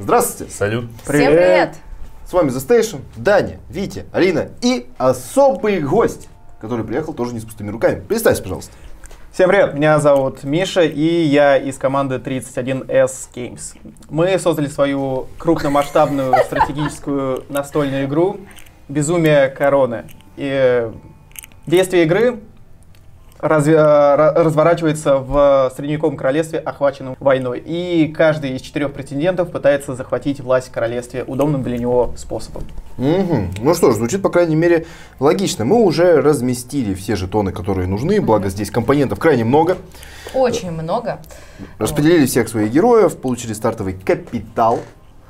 Здравствуйте. Салют. Привет. Всем привет. С вами The Station, Даня, Витя, Алина и особый гость, который приехал тоже не с пустыми руками. Представься, пожалуйста. Всем привет, меня зовут Миша, и я из команды 31S Games. Мы создали свою крупномасштабную стратегическую настольную игру «Безумие Короны». И действие игры разворачивается в Средневековом королевстве, охваченном войной. И каждый из 4 претендентов пытается захватить власть в королевстве удобным для него способом. Ну что ж, звучит, по крайней мере, логично. Мы уже разместили все жетоны, которые нужны, благо здесь компонентов крайне много. Очень много. Распределили всех своих героев, получили стартовый капитал.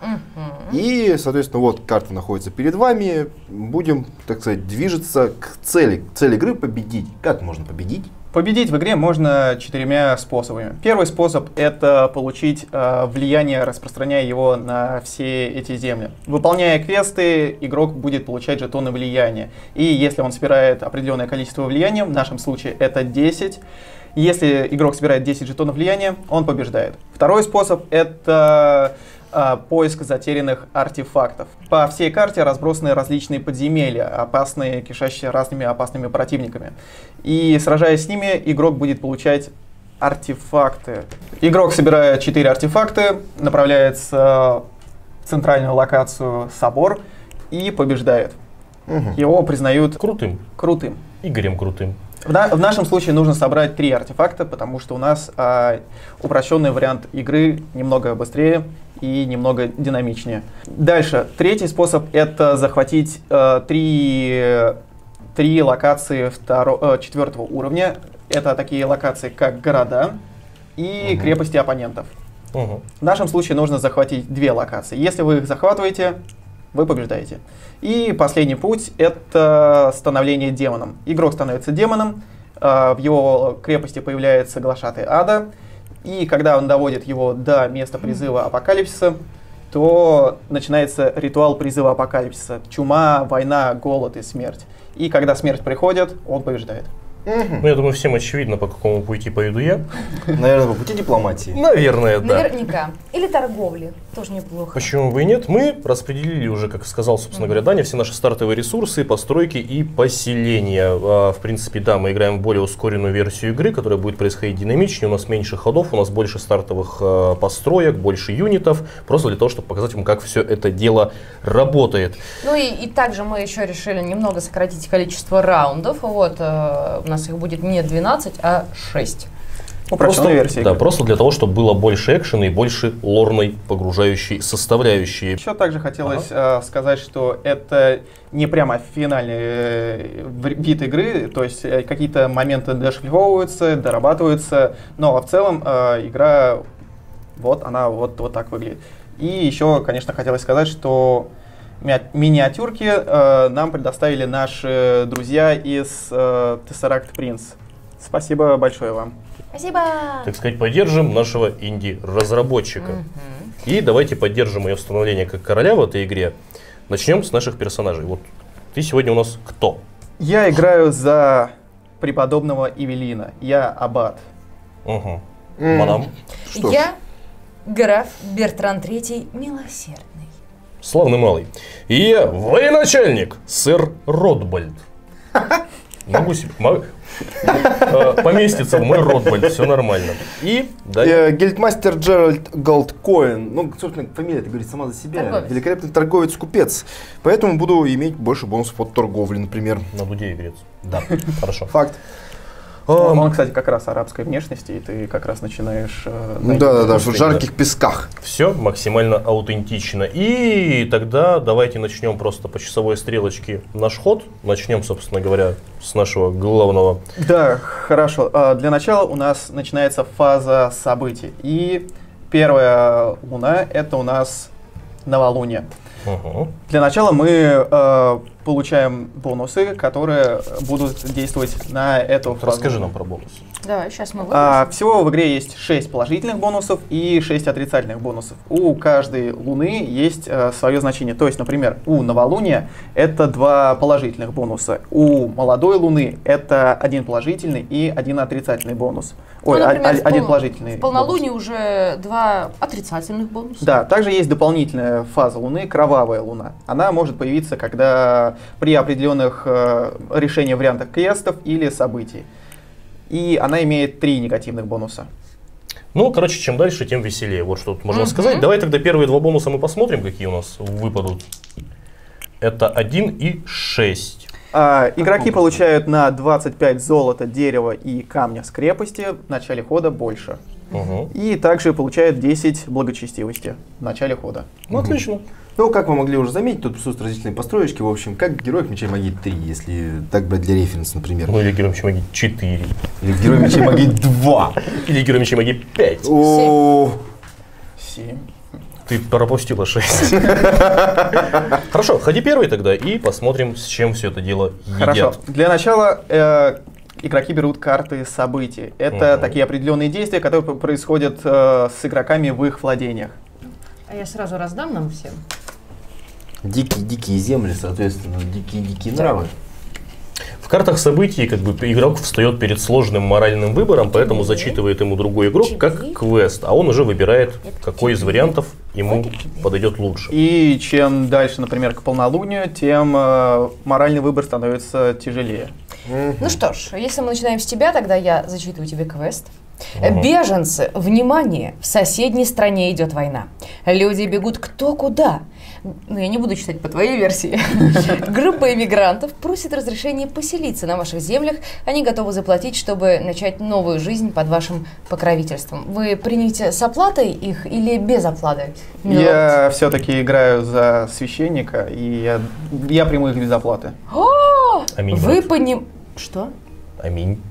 И, соответственно, вот карта находится перед вами. Будем, так сказать, движется к цели. Цель игры — победить. Как можно победить? Победить в игре можно 4 способами. Первый способ — это получить влияние, распространяя его на все эти земли. Выполняя квесты, игрок будет получать жетоны влияния. И если он собирает определенное количество влияния, в нашем случае это 10, если игрок собирает 10 жетонов влияния, он побеждает. Второй способ — это поиск затерянных артефактов. По всей карте разбросаны различные подземелья, опасные, кишащие разными опасными противниками. И сражаясь с ними, игрок будет получать артефакты. Игрок собирает 4 артефакта, направляется в центральную локацию собор и побеждает. Его признают крутым. Игорем крутым. В нашем случае нужно собрать 3 артефакта, потому что у нас упрощенный вариант игры немного быстрее и немного динамичнее. Дальше, третий способ — это захватить 3 локации 4-го уровня. Это такие локации, как города и крепости оппонентов. В нашем случае нужно захватить 2 локации. Если вы их захватываете, вы побеждаете. И последний путь — это становление демоном. Игрок становится демоном, в его крепости появляется глашатай ада, и когда он доводит его до места призыва апокалипсиса, то начинается ритуал призыва апокалипсиса. Чума, война, голод и смерть. И когда смерть приходит, он побеждает. Ну, я думаю, всем очевидно, по какому пути пойду я. Наверное, по пути дипломатии. Наверное, да. Наверняка. Или торговли. Тоже неплохо. Почему бы и нет? Мы распределили уже, как сказал, собственно говоря, Даня, все наши стартовые ресурсы, постройки и поселения. В принципе, да, мы играем в более ускоренную версию игры, которая будет происходить динамичнее. У нас меньше ходов, у нас больше стартовых построек, больше юнитов. Просто для того, чтобы показать вам, как все это дело работает. Ну и также мы еще решили немного сократить количество раундов. Вот, у нас их будет не 12, а 6. Упрощенная версия. Да, просто для того, чтобы было больше экшена и больше лорной погружающей составляющей. Еще также хотелось сказать, что это не прямо финальный вид игры, то есть какие-то моменты дошлифовываются, дорабатываются, но в целом игра она вот так выглядит. И еще, конечно, хотелось сказать, что миниатюрки нам предоставили наши друзья из Tesseract Prince. Спасибо большое вам. Спасибо. Так сказать, поддержим нашего инди-разработчика. И давайте поддержим ее становление как короля в этой игре. Начнем с наших персонажей. Вот ты сегодня у нас кто? Я играю за преподобного Эвелина. Я аббат. Мадам? Я граф Бертран III Милосердный. Славный малый. И я военачальник, сэр Ротбальд. Могу себе... Поместится в мой Ротбальд, все нормально. И гильдмастер Джеральд Голдкоин. Ну, собственно, фамилия, это говорит сама за себя. Торговец. Великолепный торговец-купец. Поэтому буду иметь больше бонусов от торговли, например. На дуде игрец. Да, хорошо. Факт. Он, кстати, как раз арабской внешности, и ты как раз начинаешь... Да, в жарких песках. Все максимально аутентично. И тогда давайте начнем просто по часовой стрелочке наш ход. Начнем, собственно говоря, с нашего главного. Да, хорошо. Для начала у нас начинается фаза событий. И первая луна — это у нас новолуние. Для начала мы получаем бонусы, которые будут действовать на эту фазу. Расскажи нам про бонусы. Давай, сейчас мы выберем. Всего в игре есть 6 положительных бонусов и 6 отрицательных бонусов. У каждой луны есть свое значение. То есть, например, у новолуния это 2 положительных бонуса. У молодой луны это 1 положительный и 1 отрицательный бонус. Ой, например, 1 положительный в полнолунии бонус. уже 2 отрицательных бонуса. Да, также есть дополнительная фаза Луны, кровавая Луна. Она может появиться, когда при определенных решениях вариантах квестов или событий. И она имеет 3 негативных бонуса. Ну, короче, чем дальше, тем веселее. Вот что тут можно сказать. Давай тогда первые 2 бонуса мы посмотрим, какие у нас выпадут. Это 1 и 6. Игроки получают на 25 золота, дерева и камня с крепости в начале хода больше. И также получают 10 благочестивости в начале хода. Ну, отлично. Ну, как вы могли уже заметить, тут присутствуют различные построечки. В общем, как героев мечей магии 3, если так брать для референса, например. Ну, или герой мечей магии 4. Или герой мечей магии 2. Или герой мечей магии 5. О, 7. Ты пропустила 6. Хорошо, ходи первый тогда и посмотрим, с чем все это дело едят. Хорошо. Для начала игроки берут карты событий. Это такие определенные действия, которые происходят с игроками в их владениях. А я сразу раздам нам всем. Дикие земли, соответственно, дикие нравы. В картах событий как бы игрок встает перед сложным моральным выбором, поэтому зачитывает ему другой игрок как квест, а он уже выбирает, какой из вариантов ему подойдет лучше. И чем дальше, например, к полнолунию, тем моральный выбор становится тяжелее. Ну что ж, если мы начинаем с тебя, тогда я зачитываю тебе квест. Беженцы, внимание! В соседней стране идет война. Люди бегут кто куда. Ну, я не буду читать по твоей версии. Группа иммигрантов просит разрешения поселиться на ваших землях. Они готовы заплатить, чтобы начать новую жизнь под вашим покровительством. Вы примете с оплатой их или без оплаты? Я все-таки играю за священника, и я приму их без оплаты. Аминь. Вы Что? Аминь.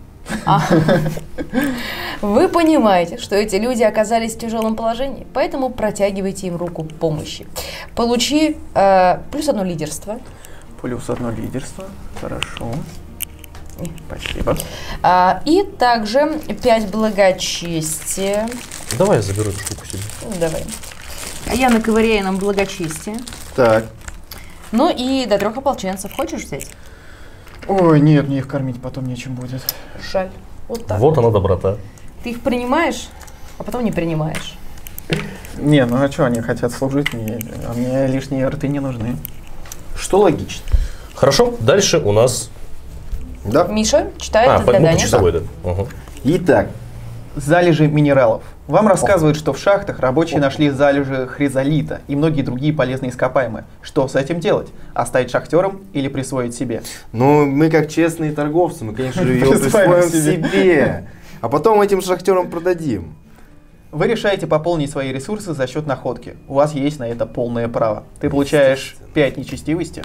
Вы понимаете, что эти люди оказались в тяжелом положении, поэтому протягивайте им руку помощи. Получи +1 лидерство. +1 лидерство. Хорошо. Спасибо. И также 5 благочестия. Давай я заберу эту штуку себе. Давай. А я наковыряю нам благочестие. Так. Ну и до 3 ополченцев. Хочешь взять? Ой, нет, мне их кормить потом нечем будет. Жаль. Вот так. Вот она доброта. Ты их принимаешь, а потом не принимаешь. Не, ну а что, они хотят служить мне, а мне лишние рты не нужны. Что логично. Хорошо, дальше у нас... Да? Миша читает задание. часовой, да. Итак, Залежи минералов. Вам рассказывают, что в шахтах рабочие нашли залежи хризолита и многие другие полезные ископаемые. Что с этим делать? Оставить шахтерам или присвоить себе? ну мы как честные торговцы, мы, конечно же, ее Присвоим присвоим себе. А потом этим шахтерам продадим. Вы решаете пополнить свои ресурсы за счет находки. У вас есть на это полное право. Ты получаешь 5 нечестивости,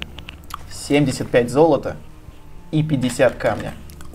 75 золота и 50 камня.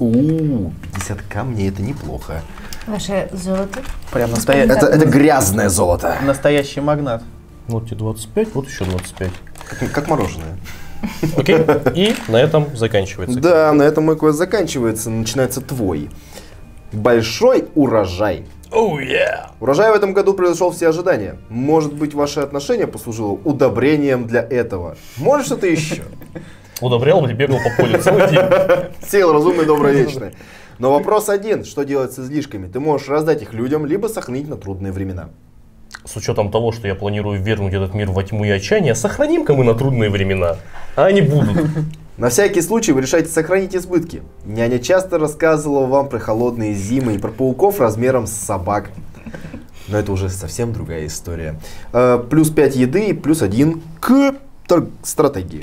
50 камней, это неплохо. Ваше золото. Прям Это грязное золото. настоящий магнат. Вот тебе 25, вот еще 25. Как мороженое. Окей, и на этом заканчивается. Да, на этом мой квест заканчивается. Начинается твой. Большой урожай. Oh, yeah. Урожай в этом году превзошел все ожидания. Может быть, ваше отношение послужило удобрением для этого. Может, что-то еще. Удобрял или бегал по полю целый день. Сила разумная, добрая, вечная. Но вопрос один. Что делать с излишками? Ты можешь раздать их людям, либо сохранить на трудные времена. С учетом того, что я планирую вернуть этот мир во тьму и отчаяние, сохраним-ка мы на трудные времена. А они будут. На всякий случай вы решаете сохранить избытки. Няня часто рассказывала вам про холодные зимы и про пауков размером с собак. Но это уже совсем другая история. Плюс 5 еды и плюс 1 к стратегии.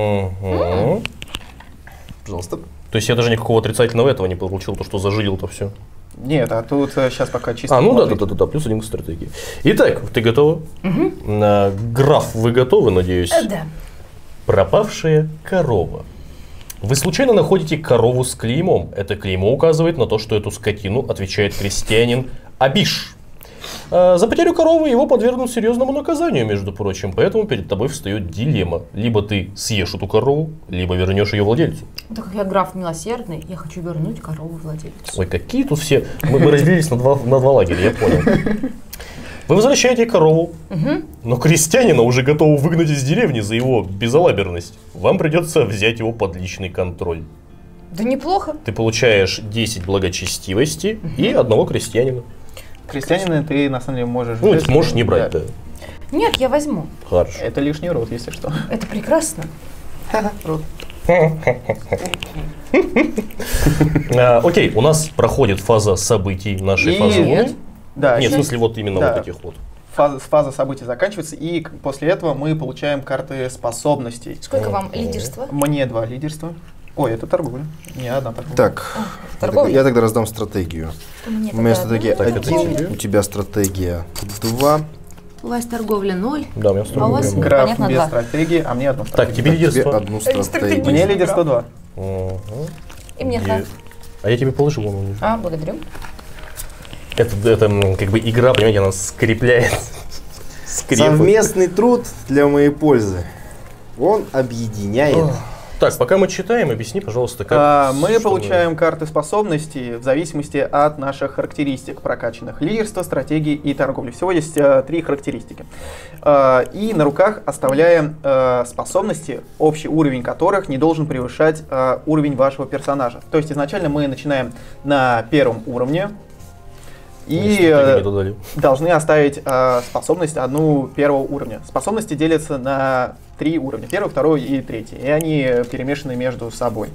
Пожалуйста. То есть я даже никакого отрицательного этого не получил, то что зажилил-то все. Нет, а тут сейчас пока чисто. Ну да, плюс 1 к стратегии. Итак, ты готова? Граф, вы готовы, надеюсь? Да. Пропавшая корова. Вы случайно находите корову с клеймом. Это клеймо указывает на то, что эту скотину отвечает крестьянин Абиш. За потерю коровы его подвергнут серьезному наказанию, между прочим. Поэтому перед тобой встает дилемма. Либо ты съешь эту корову, либо вернешь ее владельцу. Так как я граф милосердный, я хочу вернуть корову владельцу. Ой, какие тут все... Мы разделились на два лагеря, я понял. Вы возвращаете корову, но крестьянина уже готовы выгнать из деревни за его безалаберность. Вам придется взять его под личный контроль. Да неплохо. Ты получаешь 10 благочестивости и одного крестьянина. Крестьянина ты на самом деле можешь... Ну, взять. можешь не брать, да. Нет, я возьму. Хорошо. Это лишний род, если что. Это прекрасно. Окей, у нас проходит фаза событий нашей фазы Луны. Да, Нет, в смысле, вот именно да. вот этих вот. Фаза событий заканчивается, и после этого мы получаем карты способностей. Сколько вам лидерства? Мне 2 лидерства. Ой, это торговля. Не одна торговля. Так, Торговля? я тогда раздам стратегию. Мне У меня тогда стратегия одна 1, торговля. у тебя стратегия 2. У вас торговля 0. Да, у меня А у вас? стратегия. Граф Понятно, без 2. стратегии, а мне одна Так, стратегия. тебе Тебе лидерство. одну стратегию. Мне лидерство 2. Мгм. И мне 2. А я тебе положил вон. А, благодарю. Это как бы игра, понимаете, она скрепляет. Совместный труд для моей пользы. Он объединяет. Так, пока мы читаем, объясни, пожалуйста, как... Мы что получаем карты способностей в зависимости от наших характеристик прокачанных. Лидерство, стратегии и торговли. Всего есть 3 характеристики. И на руках оставляем способности, общий уровень которых не должен превышать уровень вашего персонажа. То есть изначально мы начинаем на 1 уровне. И должны оставить способность одну 1 уровня. Способности делятся на 3 уровня. 1, 2 и 3. И они перемешаны между собой.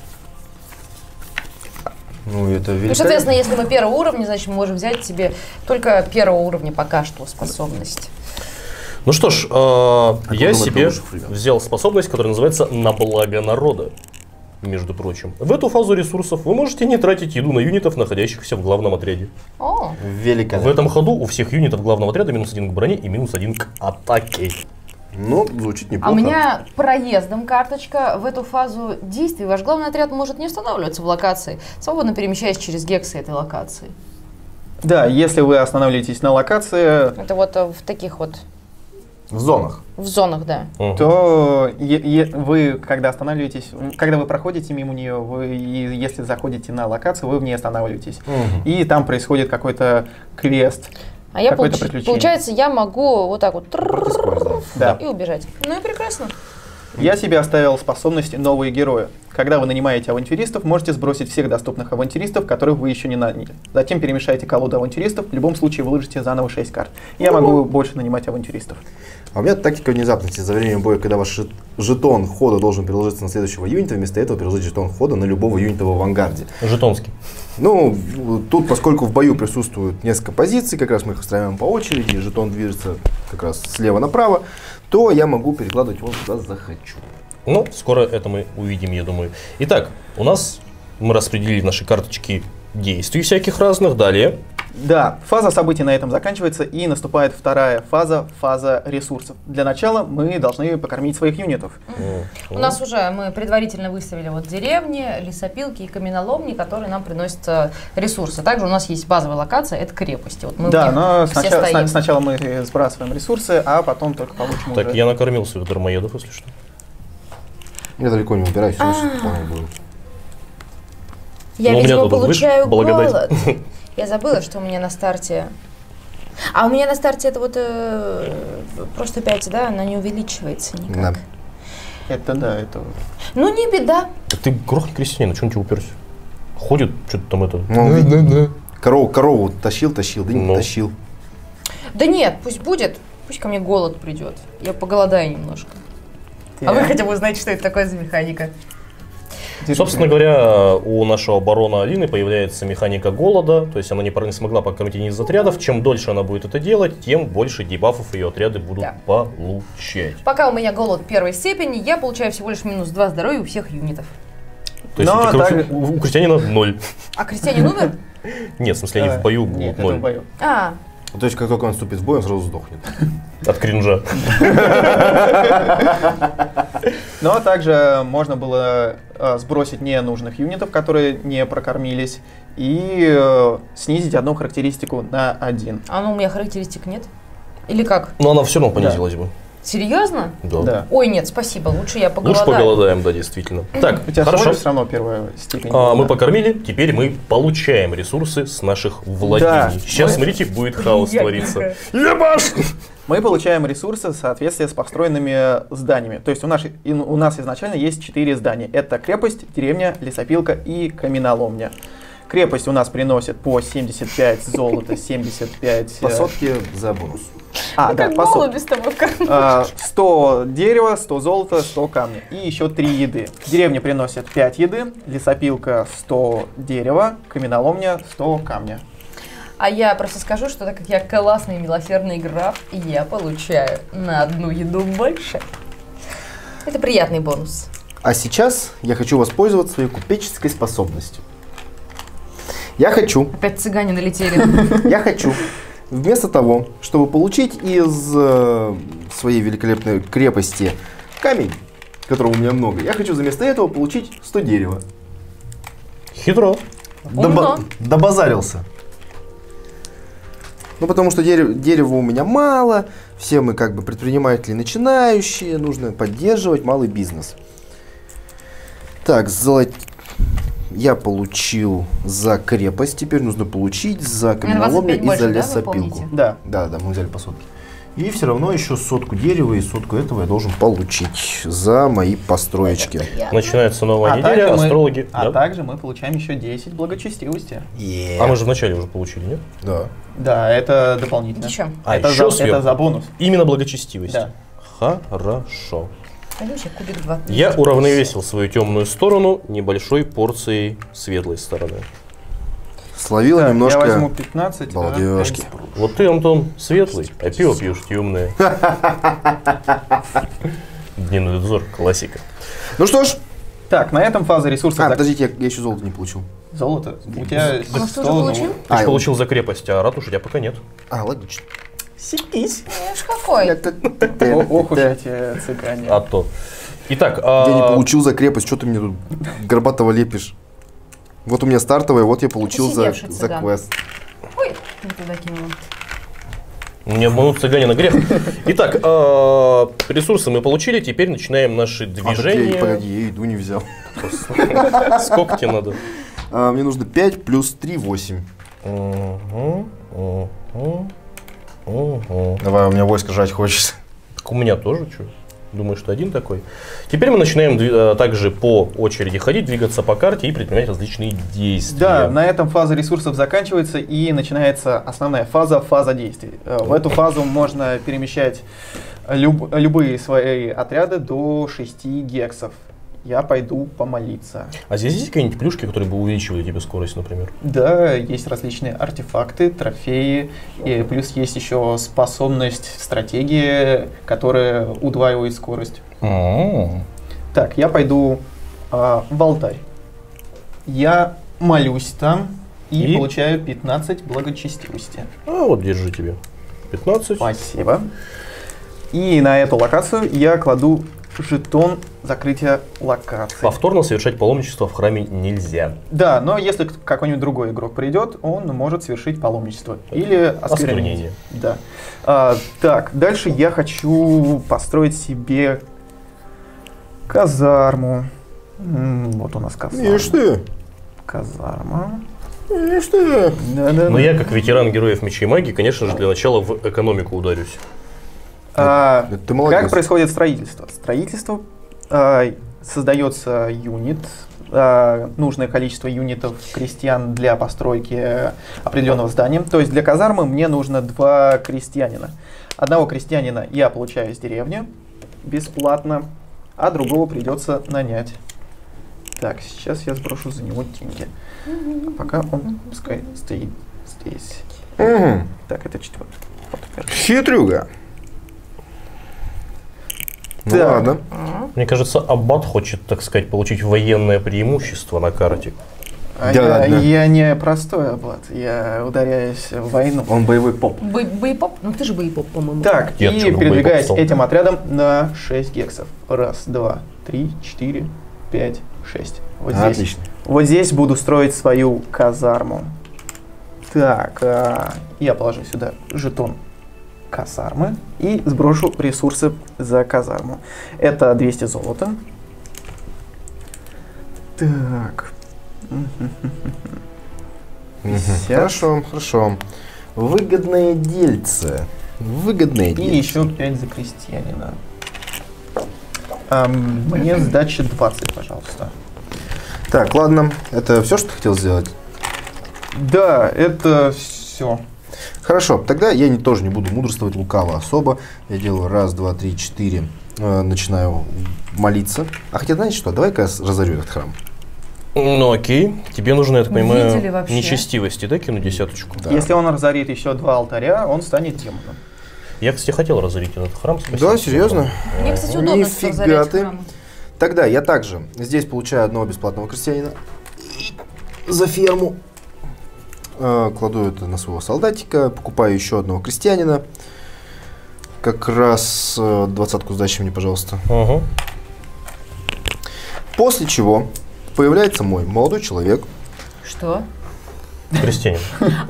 Ну, это Ну, соответственно, если мы 1 уровня, значит, мы можем взять себе только 1 уровня пока что способность. Ну что ж, я думаю, себе это уже фриланс. взял способность, которая называется «На благо народа». Между прочим, в эту фазу ресурсов вы можете не тратить еду на юнитов, находящихся в главном отряде. О, великолепно. В этом ходу у всех юнитов главного отряда -1 к броне и -1 к атаке. Ну, звучит неплохо. а у меня проездом карточка. В эту фазу действий ваш главный отряд может не останавливаться в локации, свободно перемещаясь через гексы этой локации. Да, если вы останавливаетесь на локации, Это вот в таких вот, В зонах. в зонах, да. то вы, когда останавливаетесь, когда вы проходите мимо нее, если заходите на локацию, вы в ней останавливаетесь. И там происходит какой-то квест. А я, Какое-то приключение. получается, я могу вот так вот Использовать. Да. и убежать. Ну и прекрасно. Я себе оставил способности «Новые герои». Когда вы нанимаете авантюристов, можете сбросить всех доступных авантюристов, которых вы еще не наняли. Затем перемешайте колоду авантюристов, в любом случае выложите заново 6 карт. Я могу больше нанимать авантюристов. А у меня тактика внезапности. За время боя, когда ваш жетон хода должен переложиться на следующего юнита, вместо этого переложить жетон хода на любого юнита в авангарде. Жетонский. Ну, тут, поскольку в бою присутствуют несколько позиций, как раз мы их устраиваем по очереди, и жетон движется как раз слева направо, то я могу перекладывать его куда захочу. Ну, скоро это мы увидим, я думаю. Итак, у нас мы распределили наши карточки действий всяких разных. Далее. Да, фаза событий на этом заканчивается, и наступает вторая фаза, фаза ресурсов. Для начала мы должны покормить своих юнитов. У нас уже мы предварительно выставили вот деревни, лесопилки и каменоломни, которые нам приносят ресурсы. Также у нас есть базовая локация, это крепости. Вот мы в Да, них но все стоим. сначала мы сбрасываем ресурсы, а потом только получим Так, уже... я накормил своих дармоедов, если что. Я далеко не убираюсь, потому что понял будет. Я, Но у меня видимо, тут, вот, получаю видишь, благодать. голод. Я забыла, что у меня на старте... А у меня на старте это вот просто 5, да? Она не увеличивается никак. Да. Это да, это... Ну, не беда. Так ты грохни крестьянина, что он тебе уперся? Ходит, что-то там это... Ну, корову тащил, да не Ну. тащил. Да нет, пусть будет. Пусть ко мне голод придет. Я поголодаю немножко. А вы хотя бы знаете, что это такое за механика? Собственно говоря, у нашего барона Алины появляется механика голода, то есть она не смогла покормить один из отрядов. Чем дольше она будет это делать, тем больше дебафов ее отряды будут Да. получать. Пока у меня голод 1 степени, я получаю всего лишь -2 здоровья у всех юнитов. То есть Но у крестьянина 0. А крестьянин умер? Нет, в смысле, они в бою Нет, будут это в 0. бою. А, То есть, как только он вступит в бой, он сразу сдохнет. От кринжа. Ну а также можно было сбросить ненужных юнитов, которые не прокормились, и снизить одну характеристику на 1. А ну у меня характеристик нет? Или как? Но она все равно понизилась бы. Серьезно? Да. Ой, нет, спасибо, лучше я Лучше поголодаю. поголодаем, да, действительно. Так, У тебя хорошо. все равно первая степень. Мы покормили, теперь мы получаем ресурсы с наших владений. Да. Сейчас, смотрите, будет хаос твориться. Ебаш! Мы получаем ресурсы в соответствии с построенными зданиями. То есть у нас изначально есть 4 здания. Это крепость, деревня, лесопилка и каменоломня. Крепость у нас приносит по 75 золота, 75... По сотке за бонус. Да, по мало сотке. без тобой кормить. 100 дерева, 100 золота, 100 камня. И еще 3 еды. Деревня приносит 5 еды, лесопилка 100 дерева, каменоломня 100 камня. А я просто скажу, что так как я классный милосердный граф, я получаю на 1 еду больше. Это приятный бонус. А сейчас я хочу воспользоваться своей купеческой способностью. Я хочу, Опять цыгане налетели. я хочу, вместо того, чтобы получить из своей великолепной крепости камень, которого у меня много, я хочу вместо этого получить 100 дерева. Хитро. Умно. Добазарился. Ну, потому что дерева у меня мало, все мы как бы предприниматели начинающие, нужно поддерживать малый бизнес. Так, я получил за крепость, теперь нужно получить за каменоломню и за лесопилку. Да. Да, мы взяли по сотке. И все равно еще 100 дерева и 100 этого я должен получить за мои построечки. Начинается новая неделя, астрологи. А да? также мы получаем еще 10 благочестивости. А мы же вначале уже получили, нет? Да. Да, это дополнительно. Еще. Это еще это за бонус. Именно благочестивость. Да. Хорошо. Пойдем сейчас кубик 2. Я уравновесил свою темную сторону небольшой порцией светлой стороны. Словил Так, немножко я возьму 15. балдежки. Вот ты, Антон, светлый, а пиво пьешь темное. Дневной дозор, классика. Ну что ж. Так, на этом фаза ресурсов... Подождите, я еще золото не получил. Золото? У тебя А 100 что же получил? Ты же получил за крепость, а ратуш у тебя пока нет. Логично. Сикись. Какой? Ох уж эти цыгане. А то. Итак, Я не получил за крепость, что ты мне тут горбатого лепишь? Вот у меня стартовая, вот я получил за квест. Ой, не туда кинула. не обмануть цыганина грех. Итак, ресурсы мы получили, теперь начинаем наши движения. Погоди, я еду не взял. Сколько тебе надо? Мне нужно 5 плюс 3, 8. Давай, у меня войско жать хочется. Так у меня тоже, что? Думаю, что один такой. Теперь мы начинаем также по очереди ходить, двигаться по карте и предпринимать различные действия. Да, на этом фаза ресурсов заканчивается и начинается основная фаза, фаза действий. В эту фазу можно перемещать любые свои отряды до 6 гексов. Я пойду помолиться. А здесь есть какие-нибудь плюшки, которые бы увеличивали тебе скорость, например? Да, есть различные артефакты, трофеи, и плюс есть еще способность стратегии, которая удваивает скорость. Так, я пойду в алтарь. Я молюсь там и получаю 15 благочестивости. Вот, держи тебе. 15. Спасибо. И на эту локацию я кладу жетон закрытия локации. Повторно совершать паломничество в храме нельзя. Да, но если какой-нибудь другой игрок придет, он может совершить паломничество. Или осквернение. Да. Так, дальше я хочу построить себе казарму. Вот у нас казарма. Ишь ты. Казарма. Ишь ты. Да-да-да. Но я, как ветеран героев меча и магии, конечно же, для начала в экономику ударюсь. Ты молодец. Как происходит строительство? Строительство создается юнит, нужное количество юнитов крестьян для постройки определенного здания. То есть для казармы мне нужно 2 крестьянина. Одного крестьянина я получаю из деревни бесплатно, а другого придется нанять. Так, сейчас я сброшу за него деньги. Пока он пускай стоит здесь. Так, это 4. Хитрюга. Ну Да. ладно. Мне кажется, аббат хочет, так сказать, получить военное преимущество на карте. Я не простой аббат, я ударяюсь в войну. Он боевой поп. Боепоп? Ну ты же боепоп, по-моему. Так, Я и чё, передвигаюсь боепоп стал? этим отрядом на 6 гексов. 1, 2, 3, 4, 5, 6. Вот здесь. Отлично. Вот здесь буду строить свою казарму. Так, я положу сюда жетон казармы и сброшу ресурсы за казарму. Это 200 золота. Так. 50. Хорошо, хорошо. Выгодные дельцы. Выгодные И дельцы. еще 5 за крестьянина. Мне сдача 20, пожалуйста. Так, ладно. Это все, что ты хотел сделать? Да, это все. Хорошо, тогда я тоже не буду мудрствовать лукаво особо. Я делаю 1, 2, 3, 4. Начинаю молиться. А хотя, знаете что, давай-ка я разорю этот храм. Ну окей, тебе нужно, я так понимаю, Видели вообще? нечестивости, да, кинуть 10? Да. Если он разорит еще 2 алтаря, он станет демоном. Я, кстати, хотел разорить этот храм. Спасибо. Да, серьезно? Мне, кстати, удобно, что Нифига разорять ты. храмы. Тогда я также здесь получаю одного бесплатного крестьянина за ферму. Кладу это на своего солдатика, покупаю еще одного крестьянина. Как раз 20-ку сдачи мне, пожалуйста. Угу. После чего появляется мой молодой человек. Что? Крестьянин.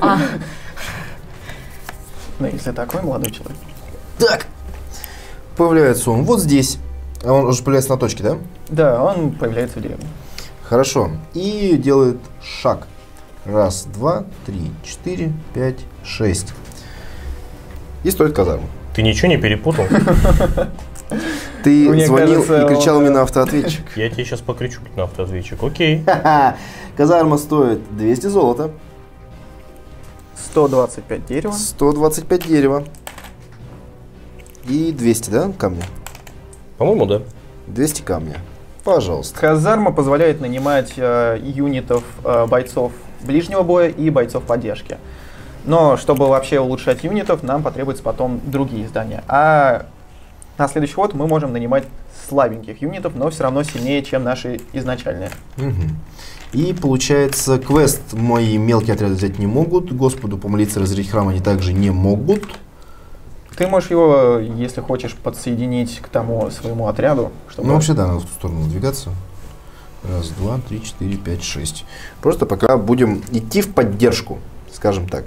Ну, если такой молодой человек. Так. Появляется он вот здесь. А он уже появляется на точке, да? Да, он появляется в деревне. Хорошо. И делает шаг. 1, 2, 3, 4, 5, 6. И строит казарму. Ты ничего не перепутал? Ты Мне звонил кажется, и кричал он- мне на автоответчик. Я тебе сейчас покричу на автоответчик. Окей. Казарма стоит 200 золота, 125 дерева. 125 дерева и 200, да, камня? По-моему, да. 200 камня. Пожалуйста. Казарма позволяет нанимать юнитов бойцов ближнего боя и бойцов поддержки. Но чтобы вообще улучшать юнитов, нам потребуются потом другие здания. А на следующий ход мы можем нанимать слабеньких юнитов, но все равно сильнее, чем наши изначальные. Мгм. И получается, квест мои мелкие отряды взять не могут, Господу помолиться, разорить храм они также не могут. Ты можешь его, если хочешь, подсоединить к тому своему отряду, чтобы... Ну, вообще, да, надо в ту сторону двигаться. 1, 2, 3, 4, 5, 6. Просто пока будем идти в поддержку, скажем так.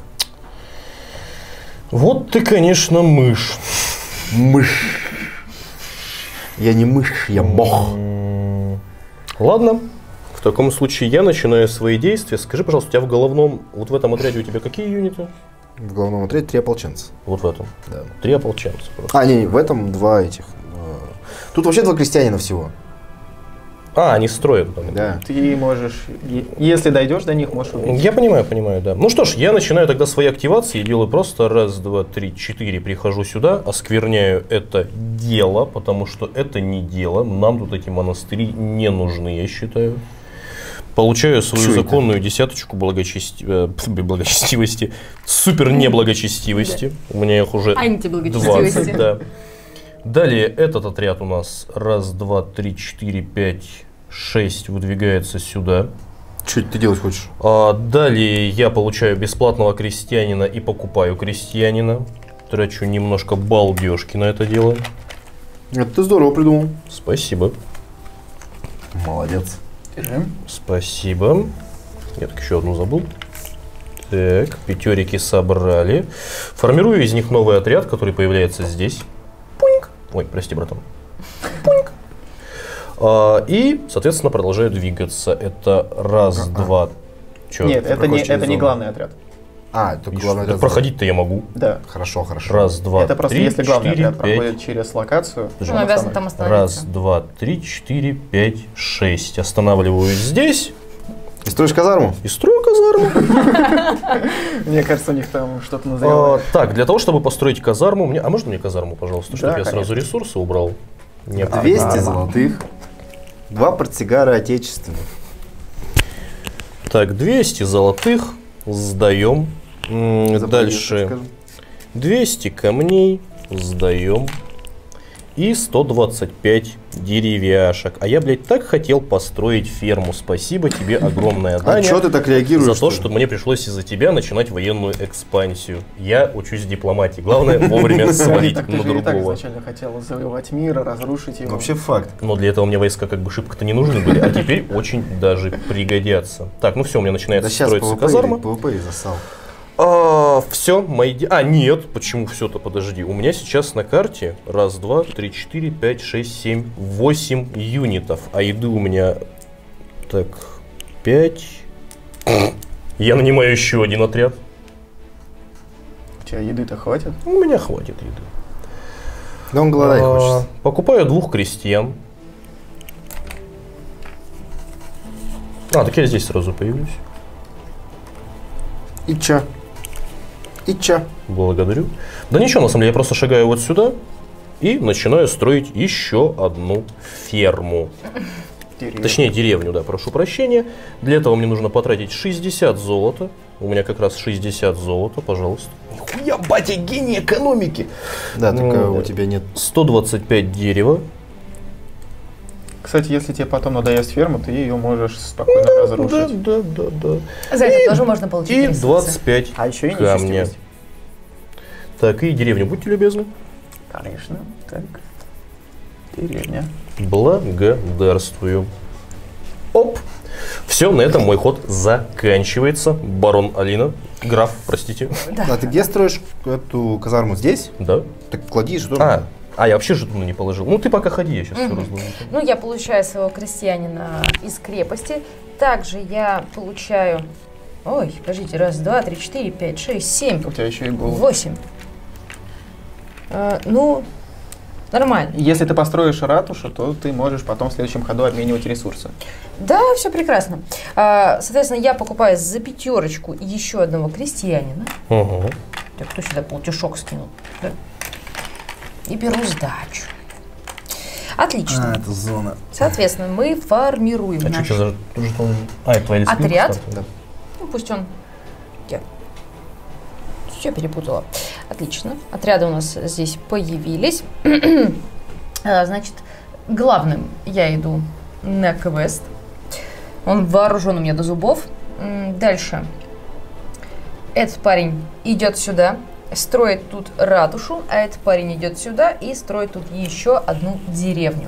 Вот ты, конечно, мышь. Мышь. Я не мышь, я бог. Ладно. В таком случае я начинаю свои действия. Скажи, пожалуйста, у тебя в головном, вот в этом отряде у тебя какие юниты? В главном отряде 3 ополченца. Вот в этом. Да. 3 ополченца просто. А, не, в этом 2 этих. Тут вообще 2 крестьянина всего. А, они строят. там. Да. Ты можешь, если дойдешь до них, можешь увидеть. Я понимаю, да. Ну что ж, я начинаю тогда свои активации и делаю просто 1, 2, 3, 4, прихожу сюда, оскверняю это дело, потому что это не дело, нам тут эти монастыри не нужны, я считаю. Получаю свою Чё это? законную 10 благочестивости, супер неблагочестивости, у меня их уже Антиблагочестивости. 20, да. Далее этот отряд у нас 1, 2, 3, 4, 5, 6 выдвигается сюда. Что ты делать хочешь? Далее я получаю бесплатного крестьянина и покупаю крестьянина. Трачу немножко балдежки на это дело. Это ты здорово придумал. Спасибо. Молодец. Держи. Спасибо. Я так еще одну забыл. Так, пятерики собрали. Формирую из них новый отряд, который появляется здесь. Пуньк. Ой, прости, братан. Пуньк. И, соответственно, продолжаю двигаться. Это 1, 2. Чё? Нет, это проходишь через не зону. главный отряд. А, это Видишь, главный так отряд. проходить-то я могу. Да. Хорошо, хорошо. 1, 2, Это просто 3, если главный 4, отряд 5. проходит через локацию, Он он обязан там остановится. остановиться. 1, 2, 3, 4, 5, 6. Останавливаюсь здесь И строишь казарму? и строю казарму. Мне кажется, у них там что-то назрело. Так, для того, чтобы построить казарму, а можно мне казарму, пожалуйста, чтобы Да, я сразу конечно. ресурсы убрал? Нет. 200 золотых. 2 портсигара отечественных. Так, 200 золотых сдаем. Запомни, Дальше скажем. 200 камней сдаем. и 125 деревяшек. А я, блядь, так хотел построить ферму. Спасибо тебе огромное, Даня. А что ты так реагируешь? За то, что мне пришлось из-за тебя начинать военную экспансию. Я учусь дипломатии. Главное вовремя свалить Так ты на же и так другого. изначально хотел завоевать мир, разрушить его. Вообще факт. Но для этого мне войска как бы шибко-то не нужны были, а теперь очень даже пригодятся. Так, ну все, у меня начинается Да сейчас строиться казарма. ПВП и засал. Все, мои... нет, почему все-то, подожди. У меня сейчас на карте 1, 2, 3, 4, 5, 6, 7, 8 юнитов. А еды у меня... Так, 5. Я нанимаю еще один отряд. У тебя еды-то хватит? У меня хватит еды. Да он голодать хочется. Покупаю 2 крестьян. Так я здесь сразу появлюсь. И чё? И чё? Благодарю. Да ничего, на самом деле, я просто шагаю вот сюда и начинаю строить еще одну ферму. Точнее, деревню, да, прошу прощения. Для этого мне нужно потратить 60 золота. У меня как раз 60 золота, пожалуйста. Нихуя, батя, гений экономики! Да, только у тебя нет... 125 дерева. Кстати, если тебе потом надоест ферма, ты ее можешь спокойно разрушить. Да. За это тоже можно получить И ресурсы. 25 А еще и камня. нечестивость. Так, и деревню, будьте любезны. Конечно. Так. Деревня. Благодарствую. Оп. Все, на этом мой ход заканчивается. Барон Алина. Граф, простите. Да. А ты где строишь эту казарму? Здесь? Да. Так клади жетон. Я вообще жетоны не положил. Ну, ты пока ходи, я сейчас все разложу. Ну, я получаю своего крестьянина из крепости. Также я получаю... Ой, подождите, 1, 2, 3, 4, 5, 6, 7, У тебя еще и голод. 8. Ну, нормально. Если ты построишь ратушу, то ты можешь потом в следующем ходу обменивать ресурсы. Да, все прекрасно. Соответственно, я покупаю за 5 еще одного крестьянина. Угу. Так, кто сюда полтишок скинул? Да. И беру сдачу. Отлично. это зона. Соответственно, мы формируем А наш что за жетон? Это твоя лесная отряд. карта? Да. Ну, пусть он... Все перепутала. Отлично. Отряды у нас здесь появились. Значит, главным я иду на квест. Он вооружен у меня до зубов. Дальше. Этот парень идет сюда, строит тут ратушу, а этот парень идет сюда и строит тут еще одну деревню.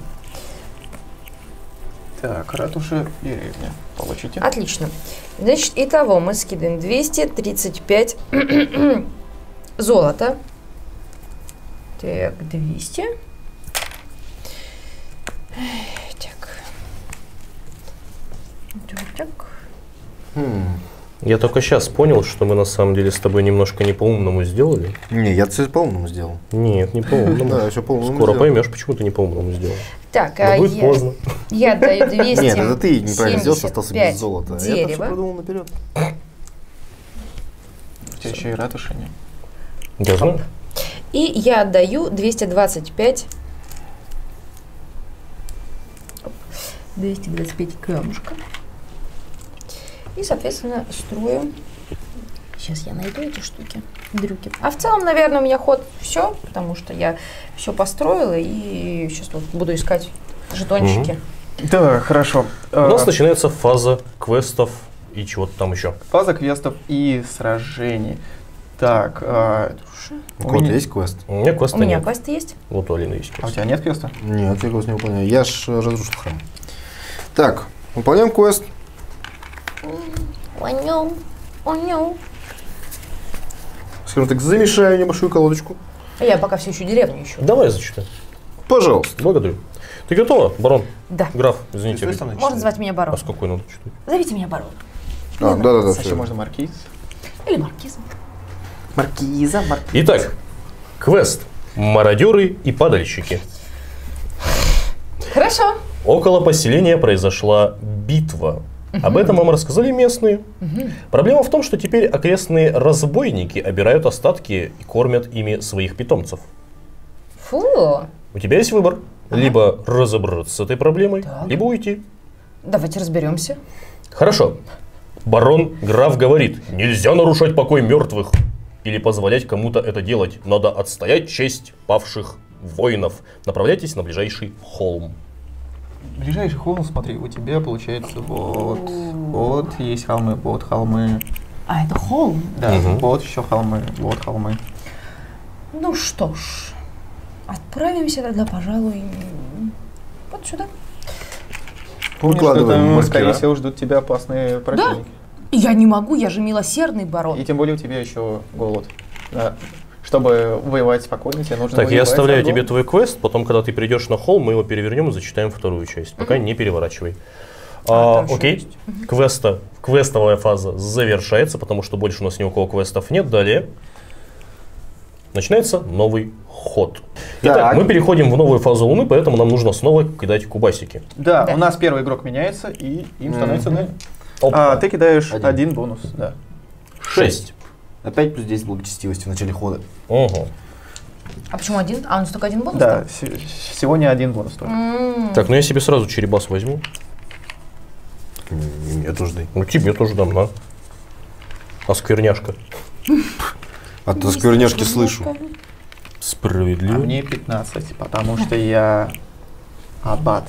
Так, ратуша, деревня. Получите. Отлично. Значит, итого мы скидываем 235 золота. Так, 200. Так. Я только сейчас понял, что мы на самом деле с тобой немножко не по-умному сделали. Не, я все по-умному сделал. Нет, не по-умному. Да, все по-умному Скоро сделал. поймешь, почему ты не по-умному сделал. Так, Но будет поздно. я даю 200. Нет, это ты неправильно сделал, что остался без золота. Я это все дерева. продумал наперед. У тебя еще и ратуша нет. Я знаю. И я отдаю 225 камушка. И, соответственно, строю. Сейчас я найду эти штуки, дрюки. А в целом, наверное, у меня ход все, потому что я все построила и сейчас вот буду искать жетончики. Да, хорошо. У нас начинается фаза квестов и чего-то там еще. Фаза квестов и сражений. Так, У кого-то есть квест? У меня квеста У меня нет. квесты есть. Вот у Алины есть а у квест. тебя нет квеста? Нет, я квест не выполняю. Я ж разрушил храм. Так, выполняем квест. Скажем так, замешаю небольшую колодочку. А я пока все еще деревню ищу. Давай зачитай. Пожалуйста. Благодарю. Ты готова, барон? Да. Граф, извините. Можно звать меня барон. А с какой надо читать? Зовите меня барон. Да. А еще можно маркиз. Или маркиз. Маркиза. Итак, квест. Мародеры и падальщики. Хорошо. Около поселения произошла битва. Об этом вам рассказали местные. Проблема в том, что теперь окрестные разбойники обирают остатки и кормят ими своих питомцев. Фу. У тебя есть выбор. Либо разобраться с этой проблемой, Так. либо уйти. Давайте разберемся. Хорошо. Барон Граф говорит, нельзя нарушать покой мертвых или позволять кому-то это делать. Надо отстоять честь павших воинов. Направляйтесь на ближайший холм. Ближайший холм, смотри, у тебя получается вот есть холмы, вот холмы. А, это холм? Да, вот еще холмы, вот холмы. Ну что ж, отправимся тогда, пожалуй, вот сюда. Помнишь, что Выкладываем там, маркера. скорее всего, ждут тебя опасные противники. Я не могу, я же милосердный барон. И тем более у тебя еще голод. Да. Чтобы воевать спокойно, тебе нужно Так, я воевать оставляю с врагом. тебе твой квест, потом, когда ты придешь на холм, мы его перевернем и зачитаем вторую часть. Пока не переворачивай. там что Окей, квестовая фаза завершается, потому что больше у нас ни у кого квестов нет. Далее начинается новый ход. Итак, Так. мы переходим в новую фазу Луны, поэтому нам нужно снова кидать кубасики. Да, Да. у нас первый игрок меняется, и им становится 0. Опа. Ты кидаешь Один. один бонус, да. 6. Опять плюс 10 благочестивости в начале хода. Ого. А почему один? А, у нас только один бонус? Да, сегодня один бонус только. Так, ну я себе сразу черебас возьму. Нет нужды. Ну тебе тоже дам, на. А скверняшка. А то скверняшки слышу. А Справедливо. мне 15, потому что я аббат.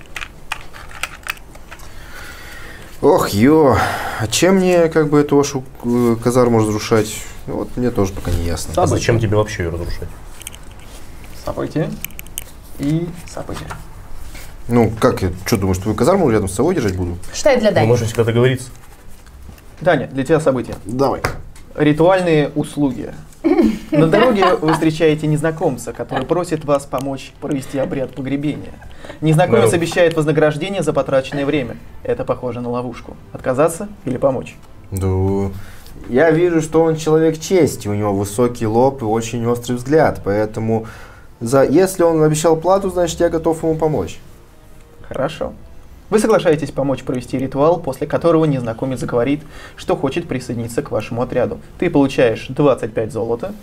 Ох, а чем мне как бы эту вашу казарму разрушать? Вот мне тоже пока не ясно. А зачем тебе вообще ее разрушать? Сапайте. И сапайте. Ну, как я, что думаешь, твою казарму рядом с собой держать буду? Считай для Мы Дани. можем всегда договориться. Даня, для тебя событие. Давай. Ритуальные услуги. На дороге вы встречаете незнакомца, который просит вас помочь провести обряд погребения. Незнакомец Да. обещает вознаграждение за потраченное время. Это похоже на ловушку. Отказаться или помочь? Да. Я вижу, что он человек чести, у него высокий лоб и очень острый взгляд, поэтому если он обещал плату, значит я готов ему помочь. Хорошо. Вы соглашаетесь помочь провести ритуал, после которого незнакомец говорит, что хочет присоединиться к вашему отряду. Ты получаешь 25 золота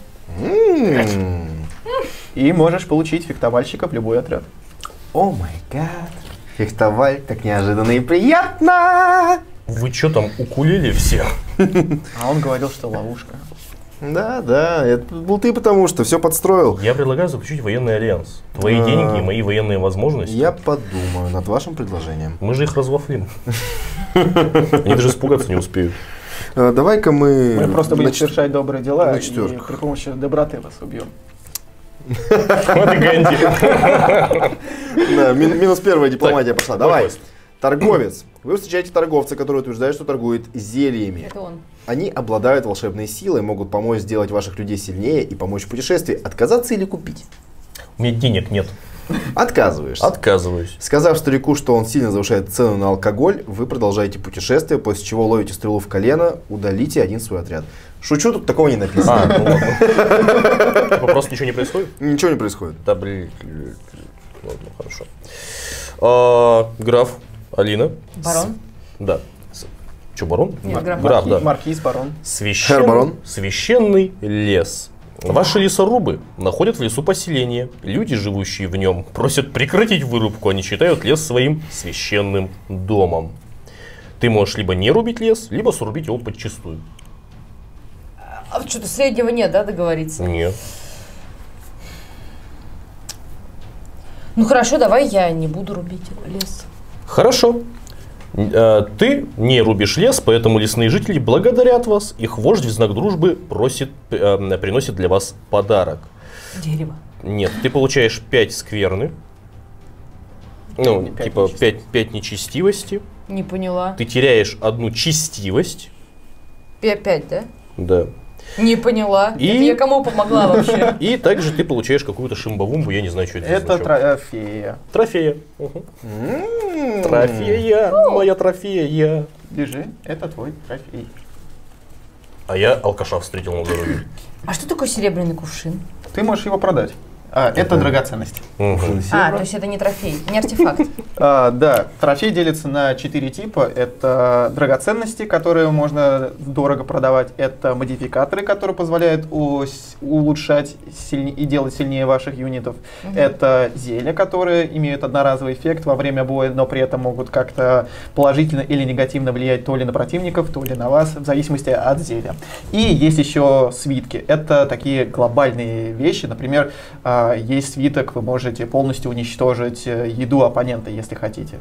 и можешь получить фехтовальщика в любой отряд. О май гад. Фехтоваль, так неожиданно и приятно. Вы что там, укулеле все? А он говорил, что ловушка. Да, это был ты, потому что все подстроил. Я предлагаю заключить военный альянс. Твои А. деньги и мои военные возможности. Я подумаю над вашим предложением. Мы же их развафлим. Они даже испугаться не успеют. Давай-ка мы... Мы просто будем на совершать добрые дела на и четверках. при помощи доброты вас убьем. Вот и Ганди. Да, минус первая дипломатия пошла. Давай. квест. Торговец. Вы встречаете торговца, который утверждает, что торгует зельями. Это он. Они обладают волшебной силой, могут помочь сделать ваших людей сильнее и помочь в путешествии. Отказаться или купить? У меня денег нет. Отказываешься. Отказываюсь. Сказав старику, что он сильно завышает цену на алкоголь, вы продолжаете путешествие, после чего ловите стрелу в колено, удалите один свой отряд. Шучу, тут такого не написано. Ну ладно. Типа просто ничего не происходит? Ничего не происходит. Да блин. Ладно, хорошо. Граф, Алина. Барон? Да. Че, барон? Нет, граф. Граф, да. Маркиз, барон. Хэр барон. Священный лес. Ваши лесорубы находят в лесу поселение. Люди, живущие в нем, просят прекратить вырубку. Они считают лес своим священным домом. Ты можешь либо не рубить лес, либо срубить его подчистую. А что-то среднего нет, да, договориться? Нет. Ну хорошо, давай я не буду рубить лес. Хорошо. Ты не рубишь лес, поэтому лесные жители благодарят вас. Их вождь в знак дружбы приносит для вас подарок. Дерево. Нет, ты получаешь 5 скверны. Ну, Пять типа 5 нечестивости. Не поняла. Ты теряешь одну честивость. 5, да? Да. Не поняла. И- Это я кому помогла вообще? И также ты получаешь какую-то шимбавумбу, я не знаю, что это за Это значок. трофея. Трофея. Угу. Трофея, моя трофея. Держи, это твой трофей. А я алкаша встретил на дороге. А что такое серебряный кувшин? Ты можешь его продать. Это драгоценность. Мгм. А, то есть это не трофей, не артефакт. Да, трофей делится на 4 типа. Это драгоценности, которые можно дорого продавать. Это модификаторы, которые позволяют улучшать и делать сильнее ваших юнитов. Это зелья, которые имеют одноразовый эффект во время боя, но при этом могут как-то положительно или негативно влиять то ли на противников, то ли на вас, в зависимости от зелья. И есть еще свитки. Это такие глобальные вещи. Например, есть свиток, вы можете полностью уничтожить еду оппонента, если хотите.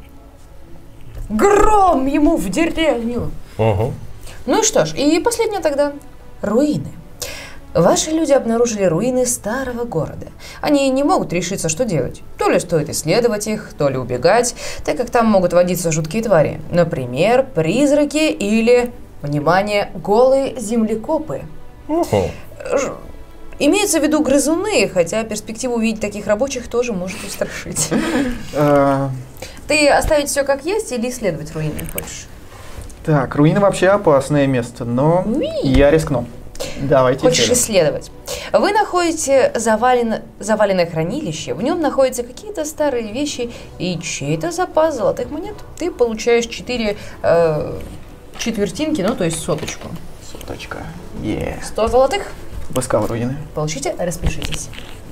Гром ему в деревню! Угу. Ну и что ж, и последнее тогда. Руины. Ваши люди обнаружили руины старого города. Они не могут решиться, что делать. То ли стоит исследовать их, то ли убегать, так как там могут водиться жуткие твари. Например, призраки или, внимание, голые землекопы. Угу. Имеется в виду грызуны, хотя перспектива увидеть таких рабочих тоже может устрашить. Ты оставить все как есть или исследовать руины хочешь? Так, руины вообще опасное место, но я рискну. Давайте. Хочешь исследовать? Вы находите заваленное хранилище, в нем находятся какие-то старые вещи и чей-то запас золотых монет. Ты получаешь 4 четвертинки, ну то есть соточку. Соточка. 100 золотых. Обыскал руины. Получите, распишитесь.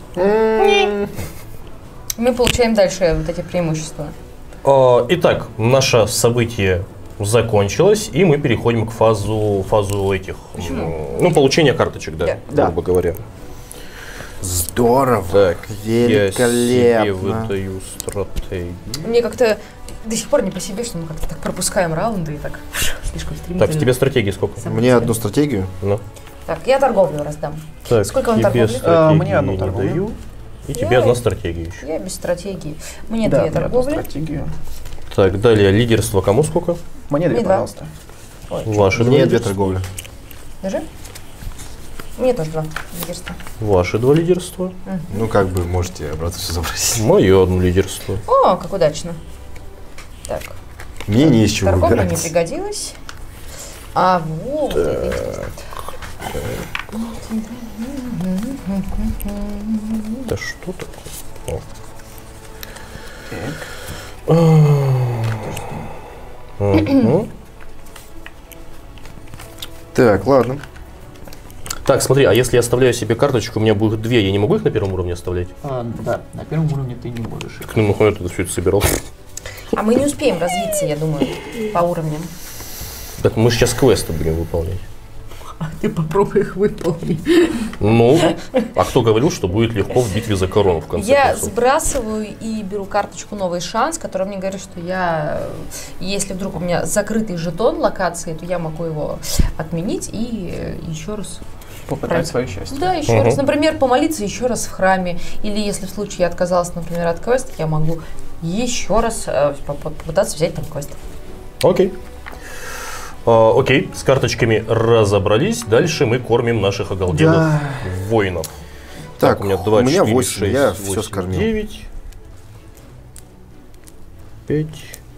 Мы получаем дальше вот эти преимущества. Итак, наше событие закончилось, и мы переходим к фазу этих, получения карточек, да, грубо говоря. Здорово. Так, великолепно. я себе выдаю стратегию. Мне как-то до сих пор не по себе, что мы как-то так пропускаем раунды и так слишком стремительно. Так, тебе стратегии сколько? Мне одну стратегию. Ну. Так, я торговлю раздам. Так, сколько вам тебе торговли? Мне одну не торговлю. даю, и тебе одна стратегия еще. Я без стратегии. Мне Да, 2 мне одну торговли. стратегию. Так, далее лидерство кому сколько? Мне 2, Мне 2. пожалуйста. Ваши Мне 2 лидерства. торговли. Держи. Мне тоже 2 лидерства. Ваши 2 лидерства. Ну, как бы, можете обратно все забрать. Мое одно лидерство. О, как удачно. Так, Мне не из чего торговля не выбирать. пригодилась. А вот. Да что такое? Мгм. Так, ладно. Так, смотри, а если я оставляю себе карточку, у меня будет 2, я не могу их на первом уровне оставлять? Да, на первом уровне ты не можешь. К нему я тут все это собирал. А мы не успеем развиться, я думаю, по уровням. Так мы сейчас квесты будем выполнять. Ты попробуй их выполнить. Ну, а кто говорил, что будет легко в битве за корону в конце Я концов? сбрасываю и беру карточку «Новый шанс», которая мне говорит, что если вдруг у меня закрытый жетон локации, то я могу его отменить и еще раз. Попытать свое счастье. Да, еще раз. Например, помолиться еще раз в храме. Или если в случае я отказалась, например, от квеста, я могу еще раз попытаться взять там квест. Окей. Окей, с карточками разобрались. Дальше мы кормим наших оголделых воинов. Так, у меня 2, 4, 8, 6, я 8, все скормил. 9, 5.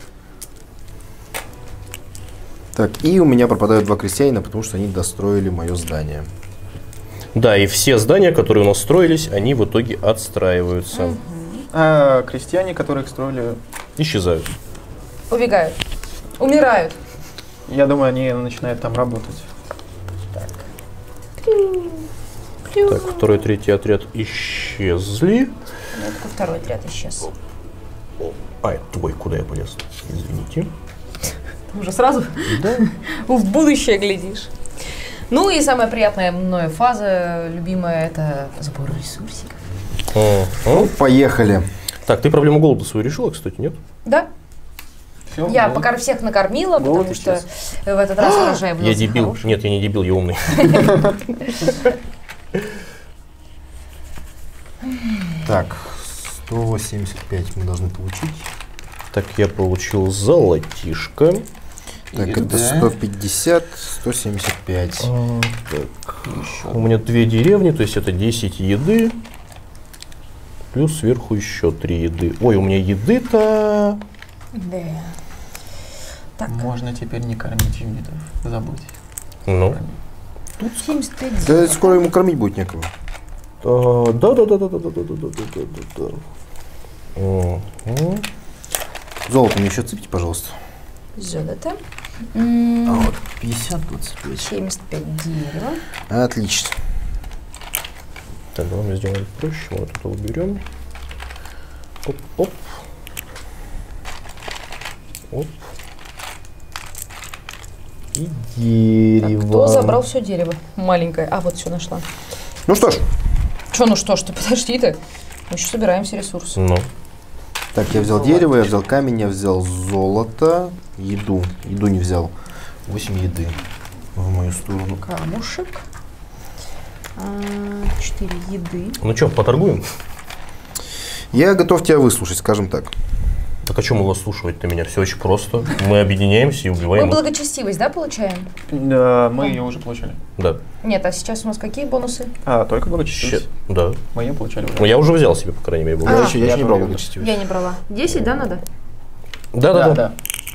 Так, и у меня пропадают 2 крестьянина, потому что они достроили мое здание. Да, и все здания, которые у нас строились, они в итоге отстраиваются. А крестьяне, которые их строили, Исчезают. Убегают. Умирают. я думаю, они начинают там работать. Так, второй, третий отряд исчезли. Ну, только второй отряд исчез. Это твой, куда я полез? Извините. Ты уже сразу Да. в будущее глядишь. Ну и самая приятная мною фаза, любимая, это сбор ресурсиков. Ну, поехали. Так, ты проблему голода свою решила, кстати, нет? Да, Всё, я да. пока всех накормила, Голод потому что исчез. в этот раз урожай был Я дебил. хороший. Нет, я не дебил, я умный. Так, 185 мы должны получить. Так, я получил золотишко. Так, это 150, 175. У меня 2 деревни, то есть это 10 еды. Плюс сверху еще 3 еды. Ой, у меня еды-то... Да. Так, Можно теперь не кормить юнитов. Забудь. Ну. тут 75 Да скоро ему кормить будет некого. Да. Золото мне еще отсыпьте, пожалуйста. золото. А вот 50, 25. 75 дерева. Отлично. Так, давай мы сделаем проще. Мы вот это уберем. Оп. Оп. И Так, дерево. кто забрал все дерево? Маленькое. А, вот все нашла. Ну что ж, Че, ну что ж ты, подожди ты. Мы еще собираем все ресурсы. Ну. Так, я взял дерево, я взял камень, я взял золото, еду. Еду не взял. 8 еды в мою сторону. Камушек. 4 еды. Ну что, поторгуем? Я готов тебя выслушать, скажем так. Так о чем его слушать-то меня? Все очень просто. Мы объединяемся и Мы убиваем их. благочестивость, да, получаем? Мы ее уже получали. Да. Нет, а сейчас у нас какие бонусы? Только благочестивость. Да. Мы ее получали уже. Ну, я уже взял себе, по крайней мере, был. Я еще не брал тоже благочестивость. Я не брала. 10, да, надо? Да.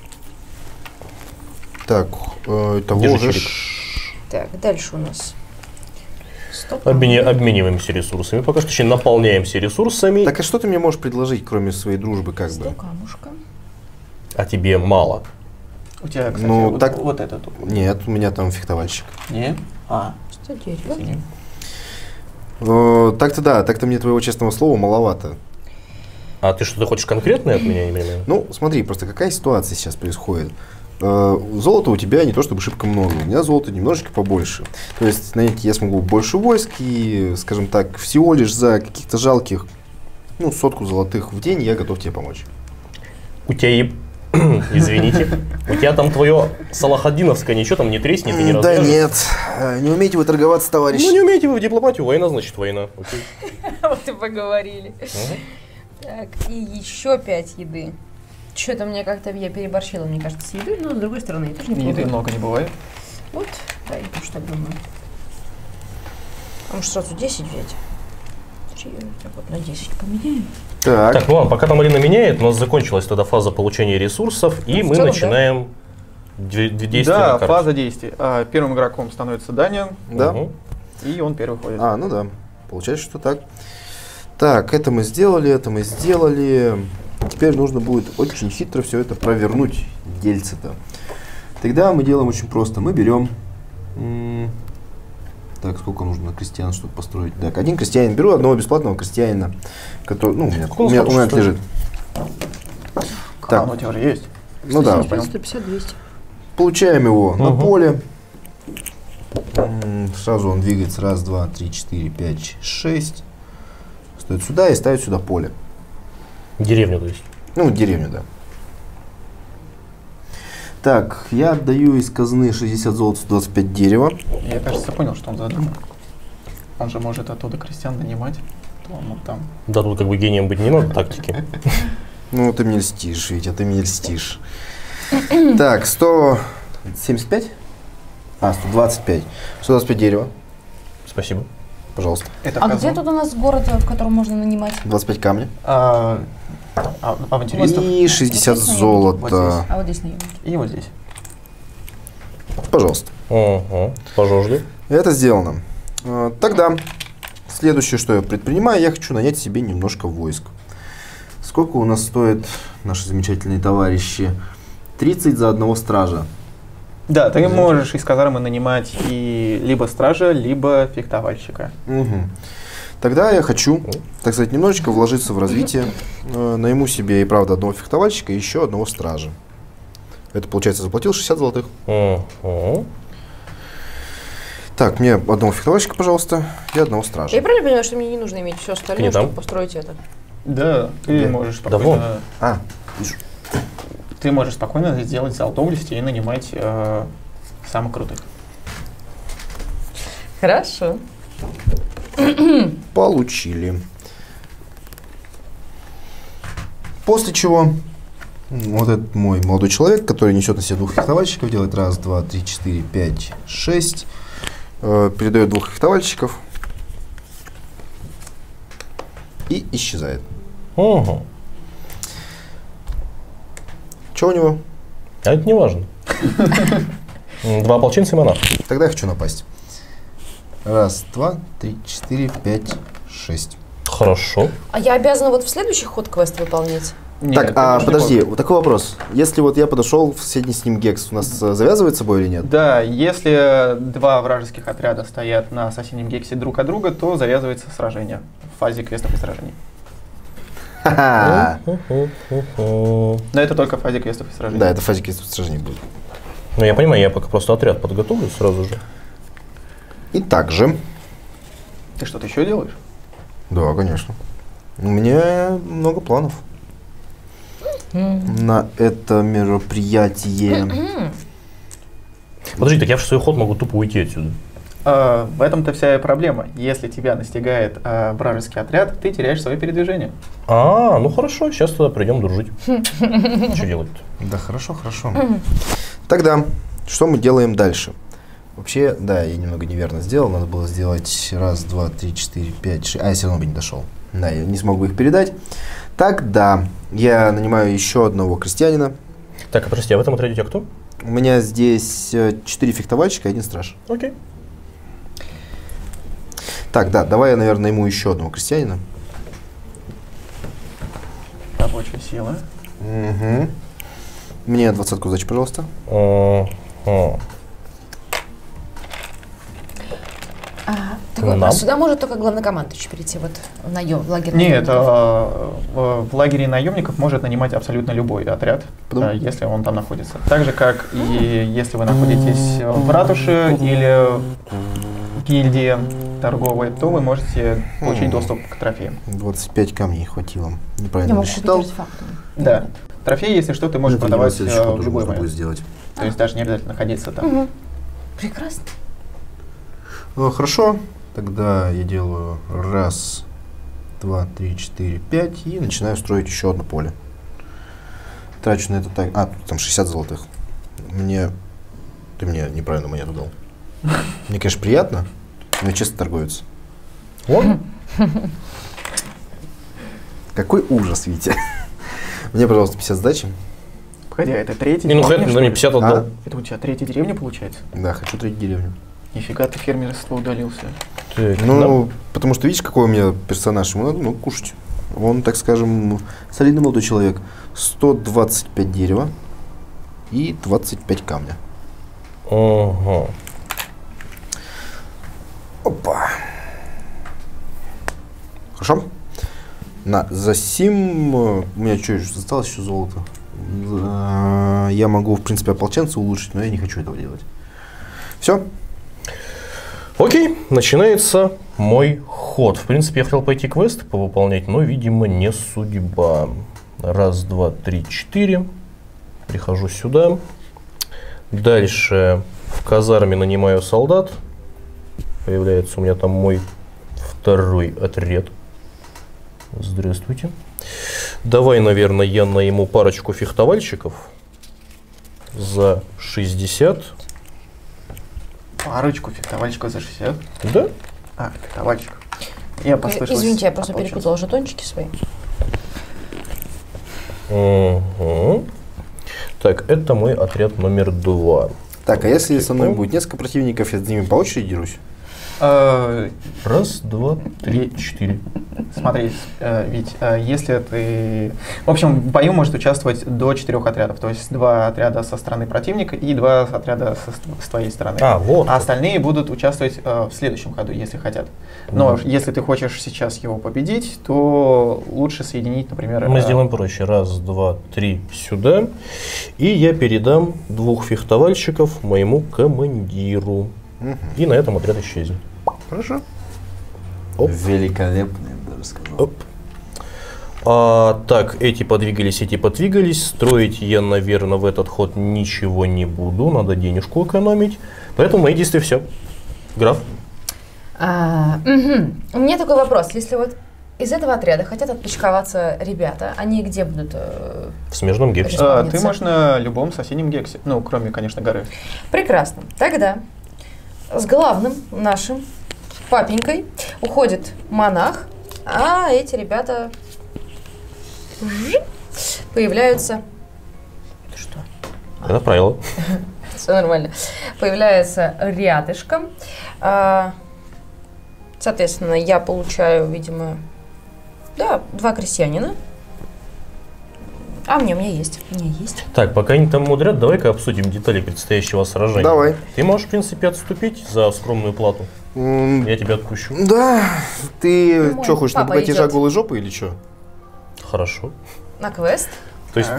Так, того Держи уже... череп. Так, дальше у нас. Стоп. Обмениваемся ресурсами. Пока что еще наполняемся ресурсами. Так, а что ты мне можешь предложить, кроме своей дружбы, как 100 бы? камушка. А тебе мало. У тебя, кстати, Ну, вот, так- вот это тут. Нет, у меня там фехтовальщик. Не? 100 дерева. Извини. Так-то да, так-то мне твоего честного слова маловато. А ты что-то хочешь конкретное от меня именно? Ну, смотри, просто какая ситуация сейчас происходит. Золота у тебя не то чтобы шибко много, у меня золота немножечко побольше. То есть нанять я смогу больше войск и, скажем так, всего лишь за каких-то жалких, 100 золотых в день я готов тебе помочь. У тебя извините. У тебя там твое Салахаддиновское ничего там не треснет и не Да развяжет? нет, не умеете вы торговаться, товарищ. Ну не умеете вы в дипломатию, война значит война. Окей. Вот и поговорили. Так, и еще 5 еды. Что-то мне как-то я переборщила, мне кажется, с едой, но с другой стороны, я тоже не Еды пробую. много не бывает. Вот, да, я тоже так думаю. А может сразу 10 взять? Так вот на 10 поменяем. Так, Так, ну ладно, пока там Марина меняет, у нас закончилась тогда фаза получения ресурсов, и в мы целом, начинаем действия Да, на карте. фаза действий. Первым игроком становится Даня, да? Мгм. и он первый ходит. Ну да, получается, что так. Так, это мы сделали, Теперь нужно будет очень хитро все это провернуть, дельце-то. Тогда мы делаем очень просто. Мы берем... Так, сколько нужно крестьян, чтобы построить? Так, один крестьянин. Беру одного бесплатного крестьянина, который, у меня лежит. Так. Ну, у тебя уже есть. Ну да, 150, 200. получаем его на Мгм. поле. Сразу он двигается. Раз, два, три, четыре, пять, шесть. Стоит сюда и ставит сюда поле. Деревню, то есть. Деревню, да. Так, я отдаю из казны 60 золота, 125 дерева. Я, кажется, понял, что он задумал. Он же может оттуда крестьян нанимать. То он мог там. Да, тут как бы гением быть не надо, тактики. Ты мне льстишь, Витя, ты мне льстишь. Так, 175? 125. 125 дерева, Спасибо. пожалуйста. Это А казна. где тут у нас город, в котором можно нанимать? 25 камня. Авантюристов. И 60 Вот здесь золота. А вот здесь наемники. И вот здесь. Пожалуйста. Угу. Пожалуйста. Это сделано. Тогда следующее, что я предпринимаю, я хочу нанять себе немножко войск. Сколько у нас стоит, наши замечательные товарищи? 30 за одного стража. Да, ты можешь из казармы нанимать и либо стража, либо фехтовальщика. Угу. Тогда я хочу, так сказать, немножечко вложиться в развитие. Найму себе и правда одного фехтовальщика и еще одного стража. Это, получается, заплатил 60 золотых. Угу. Так, мне одного фехтовальщика, пожалуйста, и одного стража. Я правильно понимаю, что мне не нужно иметь все остальное, Не там. чтобы построить это? Да, ты Где? можешь Да вон. спокойно. Вижу. Ты можешь спокойно сделать зал доблести и нанимать самых крутых. Хорошо. Получили. После чего вот этот мой молодой человек, который несет на себе двух фехтовальщиков, делает раз, два, три, четыре, пять, шесть, передает двух фехтовальщиков и исчезает. Угу. Что у него? А это не важно. 2 ополченца и монах. Тогда я хочу напасть. Раз, два, три, четыре, пять, шесть. Хорошо. А я обязана вот в следующий ход квест выполнять? Нет, Так, ты можешь подожди, не вот такой вопрос. Если вот я подошел в соседний с ним гекс, у нас завязывается бой или нет? Да, если два вражеских отряда стоят на соседнем гексе друг от друга, то завязывается сражение в фазе квестов и сражений. Ха-ха. Уху. Но это только в фазе квестов и сражений. Да, это фазик сражений будет. Ну, я понимаю, я пока просто отряд подготовлю сразу же. И также, Ты что-то еще делаешь? Да, конечно. У меня много планов на это мероприятие. Подожди, так я в свой ход могу тупо уйти отсюда. В этом-то вся и проблема. Если тебя настигает вражеский отряд, ты теряешь свое передвижение. Ну хорошо, сейчас тогда придем дружить. Что делать-то? Да, хорошо, хорошо. Тогда, что мы делаем дальше? Вообще, да, я немного неверно сделал. Надо было сделать 1, 2, 3, 4, 5, 6. А я все равно бы не дошел. Да, я не смог бы их передать. Тогда я нанимаю еще одного крестьянина. Так, прости, а в этом отряде у тебя кто? У меня здесь 4 фехтовальщика и 1 страж. Окей. Так, да, давай я, наверное, найму еще одного крестьянина. Рабочая сила. Угу. Мне 20-ку сдачи, пожалуйста. А сюда может только главнокомандующий перейти, вот в лагерь. Нет, в лагере наемников может нанимать абсолютно любой отряд, если он там находится. Так же, как и если вы находитесь в ратуше или в гильдии торговой, то вы можете получить доступ к трофеям. 25 камней хватило. Неправильно Я могу рассчитал. купить артефакты. Да. Трофеи, если что, ты можешь продавать в любой момент. сделать. То есть даже не обязательно находиться там. Прекрасно. Хорошо. Тогда я делаю 1, 2, 3, 4, 5 и начинаю строить еще одно поле. Трачу на это так. Там 60 золотых. Ты мне неправильно монету дал. Мне, конечно, приятно, но я честно торговец. Какой ужас, Витя. Мне, пожалуйста, 50 сдачи. Погоди, а это третья Ну, деревня, мне 50 отдал. Это у тебя третья деревня получается? Да, хочу третью деревню. Нифига ты фермерство удалился. Потому что видишь, какой у меня персонаж, ему надо кушать. Он, так скажем, солидный молодой человек. 125 дерева и 25 камня. Ага. Опа. Хорошо. За сим у меня что, осталось еще золото. Я могу, в принципе, ополченца улучшить, но я не хочу этого делать. Все. Окей, начинается мой ход. В принципе, я хотел пойти квесты повыполнять, но, видимо, не судьба. 1, 2, 3, 4. Прихожу сюда. Дальше в казарме нанимаю солдат. Появляется у меня там мой второй отряд. Здравствуйте. Давай, наверное, я найму парочку фехтовальщиков за 60. Парочку фехтовальщиков за 60? Да? Фехтовальщик. Я послышал. Извините, я просто перепутала жетончики свои. Угу. Так, это мой отряд номер 2. Так, а если со мной будет несколько противников, я с ними по очереди дерусь? 1, 2, 3, 4. Смотри, ведь если ты... В общем, в бою может участвовать до 4 отрядов. То есть 2 отряда со стороны противника и 2 отряда с твоей стороны. Вот. А остальные будут участвовать в следующем ходу, если хотят. Но если ты хочешь сейчас его победить, то лучше соединить, например... Мы сделаем проще. 1, 2, 3 сюда. И я передам 2 фехтовальщиков моему командиру. И на этом отряд исчезнет. Хорошо. Оп. Великолепно, я даже сказал. Оп. Так, эти подвигались. Строить я, наверное, в этот ход ничего не буду. Надо денежку экономить. Поэтому мои действия все. Граф. У меня такой вопрос. Если вот из этого отряда хотят отпочковаться ребята, они где будут? В смежном гексе. Ты можешь на любом соседнем гексе. Ну, кроме, конечно, горы. Прекрасно. Тогда с главным нашим папенькой уходит монах, а эти ребята появляются... Это что? Это правило. Все нормально. Появляется рядышком. Соответственно, я получаю, видимо, 2 крестьянина. У меня есть. Так, пока они там мудрят, давай-ка обсудим детали предстоящего сражения. Давай. Ты можешь, в принципе, отступить за скромную плату. Я тебя отпущу. Да. Ты что, хочешь папа напугать ежа идет. голой жопы или что? Хорошо. На квест. То есть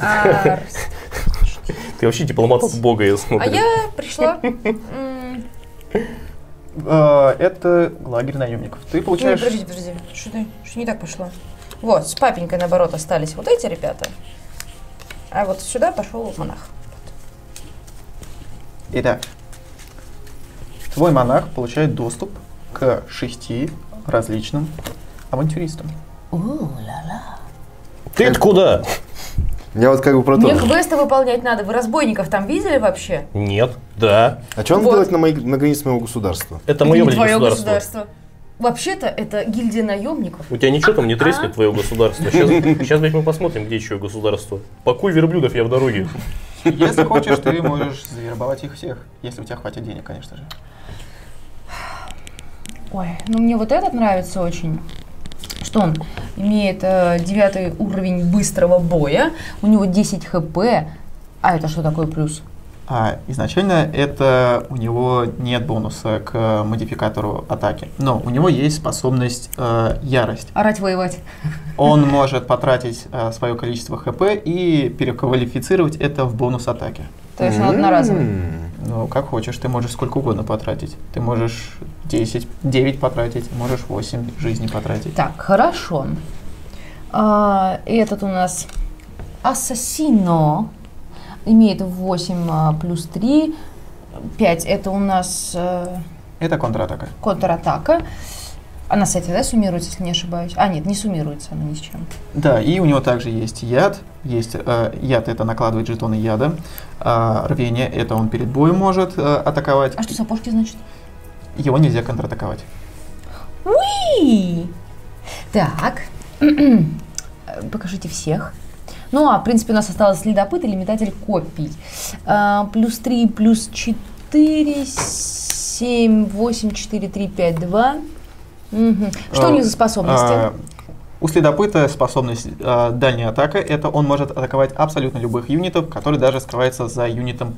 ты вообще дипломат от бога, я смотрю. А я пришла Это лагерь наемников. Ты получаешь... Ой, подожди. Что не так пошло? Вот, с папенькой, наоборот, остались вот эти ребята. А вот сюда пошел монах. Итак, твой монах получает доступ к 6 различным авантюристам. Ты куда? Я вот как бы про то Мне же. квесты выполнять надо. Вы разбойников там видели вообще? Нет, да. А что он Вот. делает на границе моего государства? Это мое, не блин, твое государство. государство. Вообще-то это гильдия наемников. У тебя ничего там не треснет, твое государство. Сейчас, блядь, мы посмотрим, где еще государство. Пакуй верблюдов, я в дороге. Если хочешь, ты можешь завербовать их всех, если у тебя хватит денег, конечно же. Ой, ну мне вот этот нравится очень. Что он имеет 9 уровень быстрого боя, у него 10 хп. А это что такое плюс? Изначально это у него нет бонуса к модификатору атаки, но у него есть способность ярость. Орать, воевать. Он может потратить свое количество хп и переквалифицировать это в бонус атаки. То есть он одноразовый. Ну, как хочешь, ты можешь сколько угодно потратить. Ты можешь 9 потратить, можешь 8 жизней потратить. Так, хорошо. Этот у нас Ассасино. Имеет 8 плюс 3. 5 это у нас Это контратака. контратака. Она, кстати, да, суммируется, если не ошибаюсь? А, нет, не суммируется она ни с чем. Да, и у него также есть яд. Есть яд, это накладывает жетоны яда. Рвение, это он перед боем может атаковать. А что сапожки значит? Его нельзя контратаковать. Уи! Так. Покажите всех. Ну, в принципе, у нас осталось следопыт или метатель копий. Плюс 3, плюс 4, 7, 8, 4, 3, 5, 2. Угу. Что у них за способности? У следопыта способность дальняя атака, это он может атаковать абсолютно любых юнитов, которые даже скрываются за юнитом,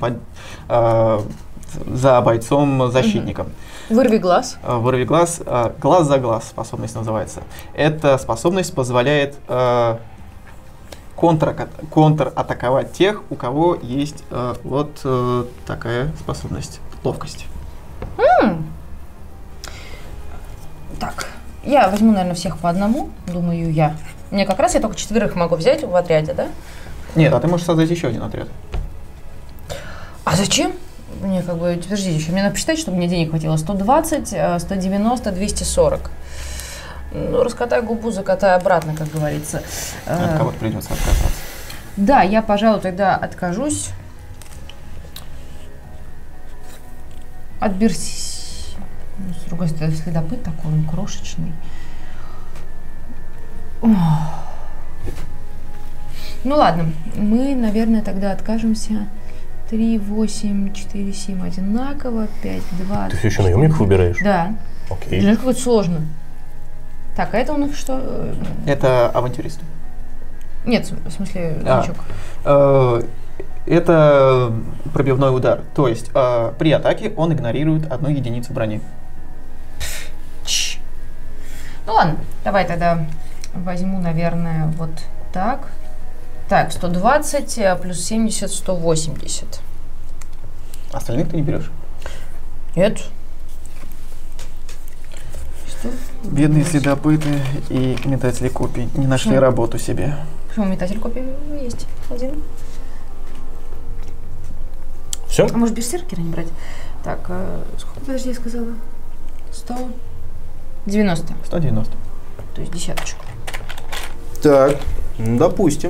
за бойцом-защитником. Вырви глаз. Вырви глаз, глаз за глаз способность называется. Эта способность позволяет контратаковать тех, у кого есть вот такая способность, ловкость. Так, я возьму, наверное, всех по одному, думаю я. Мне как раз я только 4 могу взять в отряде, да? Нет, а ты можешь создать еще один отряд. А зачем? Мне как бы, подождите, еще мне надо посчитать, чтобы мне денег хватило. 120, 190, 240. Ну, раскатай губу, закатай обратно, как говорится. От кого-то придется отказаться. Да, я, пожалуй, тогда откажусь. От Берси. Ну, с другой стороны, следопыт такой, он крошечный. Ох. Ну ладно, мы, наверное, тогда откажемся. 3, 8, 4, 7 одинаково, 5, 2. Ты все еще наемников выбираешь? Да. Окей. Знаешь, как это сложно. Так, а это у них что? Это авантюрист. Нет, в смысле, значок. Это пробивной удар. То есть при атаке он игнорирует 1 единицу брони. Ну ладно, давай тогда возьму, наверное, вот так. Так, 120 плюс 70, 180. Остальных ты не берешь? Нет. Бедные следопыты и метатели копий не нашли Почему? работу себе. Почему метатель копий есть? Один. Все? А может, берсеркера не брать? Так, сколько, подожди, я сказала? 190. 190. То есть десяточку. Так, ну, допустим.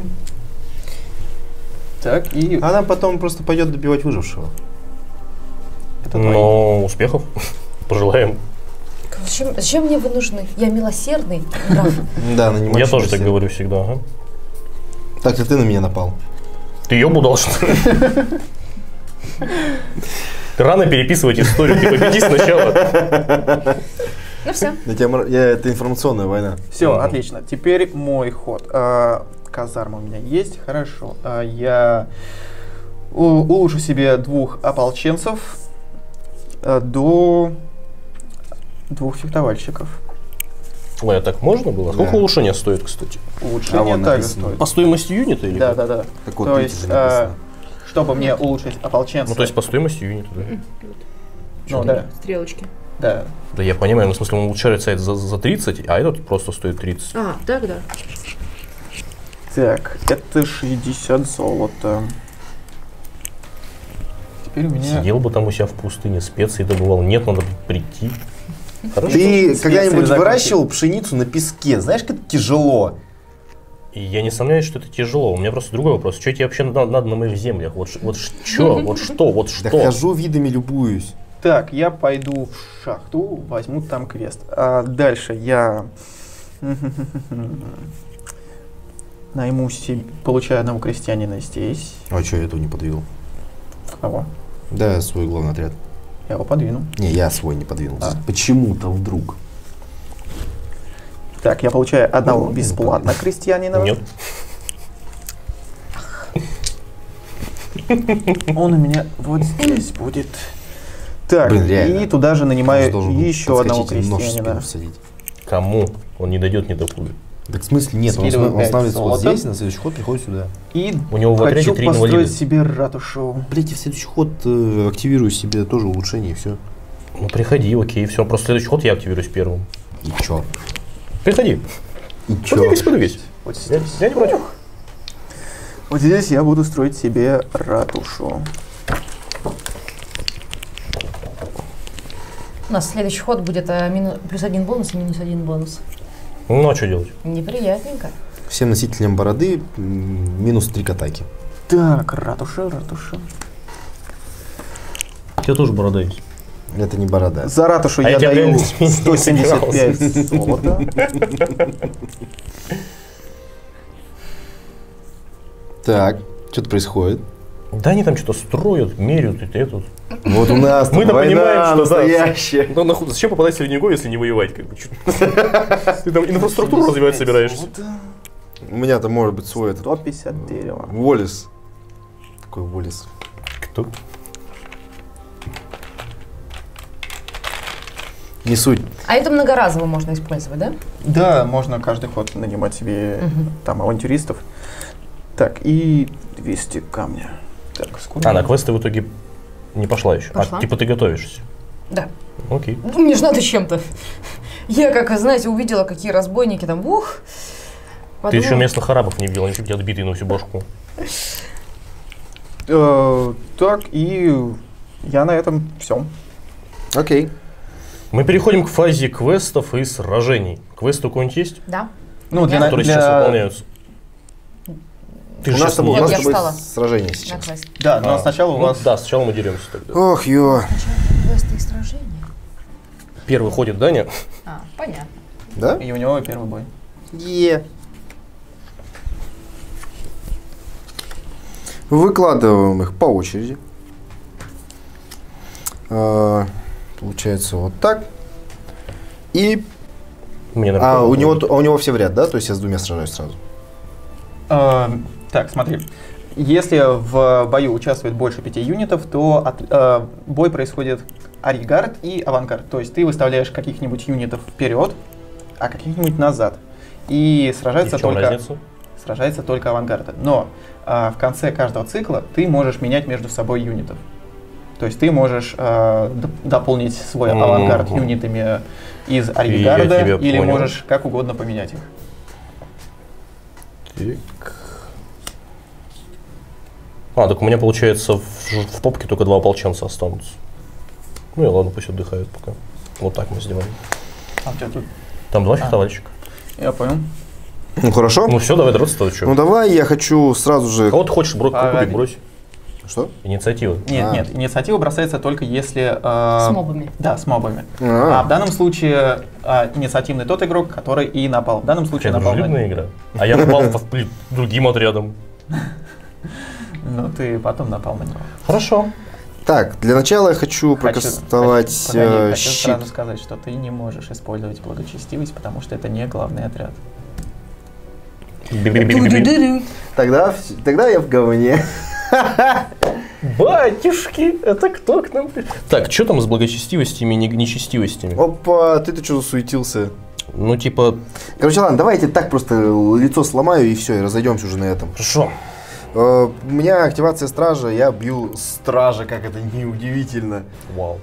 Так, и Она потом просто пойдет добивать выжившего. это твои. Но успехов пожелаем. Зачем мне вы нужны? Я милосердный граф. Да, нанимать. Я тоже так говорю всегда. Ага. Так, ты на меня напал. Ты ёбу дал, что ли? Рано переписывать историю, ты победи сначала. Ну все. Это информационная война. Все, отлично. Теперь мой ход. Казарма у меня есть, хорошо. Я улучшу себе 2 ополченцев до 2 фехтовальщиков. Ой, а так можно было? Сколько Да. улучшения стоит, кстати? Улучшение вон также написано. стоит. По стоимости юнита или Да, как? да, да. Так вот, То видите, есть, же написано. чтобы мне улучшить ополченца. Ну, то есть по стоимости юнита, да? Ну, да. Стрелочки. Да. Да я понимаю, но в смысле он улучшает сайт за 30, а этот просто стоит 30. Так, да. Так, это 60 золота. Теперь у меня... Сидел бы там у себя в пустыне, специи добывал. Нет, надо прийти. Хорошо. Ты Специи когда-нибудь закончились. выращивал пшеницу на песке? Знаешь, как это тяжело? И я не сомневаюсь, что это тяжело. У меня просто другой вопрос. Что тебе вообще надо на моих землях? Вот что? Да хожу, видами любуюсь. Так, я пойду в шахту, возьму там квест. А дальше я найму себе, получаю одного крестьянина здесь. А что я этого не подвинул? Кого? Да, свой главный отряд. Я его подвину. Не, я свой не подвинул. А. Почему-то вдруг. Так, я получаю одного Ну, бесплатно крестьянина. Нет. Он у меня вот здесь будет. Так, Блин, реально. и туда же нанимаю Должен был еще одного подскочить и нож в крестьянина. спину всадить. Кому? Он не дойдет ни до куда. Так в смысле нет, он Скидываю 5 останавливается вот золота. здесь, на следующий ход приходит сюда. И У него в отряде хочу 3 построить инвалида. себе ратушу. Блять, я в следующий ход активирую себе тоже улучшение и все. Ну приходи, окей, все. Просто следующий ход я активируюсь первым. И чё? Приходи. И чё? Подвигайся. Вот Я, здесь. я не против. Вот здесь я буду строить себе ратушу. У нас следующий ход будет плюс 1 бонус и минус 1 бонус. Ну а что делать? Неприятненько. Всем носителям бороды минус 3 к атаке. Так, ратуша. У тебя тоже борода есть. Это не борода. За ратушу А я я тебя даю реально сменить не 175 золота. Так, что-то происходит. Да они там что-то строят, меряют, это тут. Вот у нас Мы-то война понимаем, что да. настоящая. Ну нахуй, зачем попадать в Средневековье, если не воевать? Как бы, чё? Ты там инфраструктуру развивать собираешься. У меня-то может быть свой этот 150 дерева. Уоллес. Какой Уоллес? Кто? Не суть. А это многоразово можно использовать, да? Да, можно каждый ход нанимать себе там авантюристов. Так, и 200 камня. Так, сколько? А, на квесты в итоге не пошла еще. Пошла. А, типа ты готовишься. Да. Окей. Ну, мне же надо чем-то. Я, как, знаете, увидела, какие разбойники там, Ты еще местных арабов не видел, они тебе отбитые на всю башку. Так, и я на этом все. Окей. Мы переходим к фазе квестов и сражений. Квесты у кого-нибудь есть? Да. Ну, для, Которые сейчас выполняются. Ты У же нас с сейчас тобой, не у нас я с тобой встала. сражение На сейчас. квест. Да, но сначала у Ну вас... да, сначала мы деремся тогда. Ох, ё. Квесты и сражения. Первый ходит Даня. Понятно. Да? И у него первый бой. Выкладываем их по очереди. Получается вот так. И Мне у него все в ряд, да? То есть я с двумя сражаюсь сразу. Так, смотри. Если в бою участвует больше 5 юнитов, то бой происходит аригард и авангард. То есть ты выставляешь каких-нибудь юнитов вперед, а каких-нибудь назад. И сражается только авангарда. Но в конце каждого цикла ты можешь менять между собой юнитов. То есть ты можешь дополнить свой авангард юнитами из аригарда или понял. можешь как угодно поменять их. Так. Так у меня получается в попке только 2 ополченца останутся. Ну и ладно, пусть отдыхают пока. Вот так мы сделаем. А у тебя тут... Там 2 фехтовальщика. Я понял. Ну хорошо. Ну все, давай драться, то что? Ну давай, я хочу сразу же... Кого ты хочешь купить, брось. Что? Инициатива. Нет, инициатива бросается только если... С мобами. Да, с мобами. А в данном случае инициативный тот игрок, который и напал. В данном случае Это напал на... дружелюбная игра. А я напал другим отрядом. Ну, ты потом напал на него. Хорошо. Так, для начала я хочу прокастовать Хочу щит. сразу сказать, что ты не можешь использовать благочестивость, потому что это не главный отряд. Тогда я в говне. Батюшки, это кто к нам пришел? Так, что там с благочестивостями и нечестивостями? Опа, ты что засуетился? Ну, типа... Короче, ладно, давайте так просто лицо сломаю и все, и разойдемся уже на этом. Хорошо. У меня активация стража, я бью стража, как это неудивительно. Вау.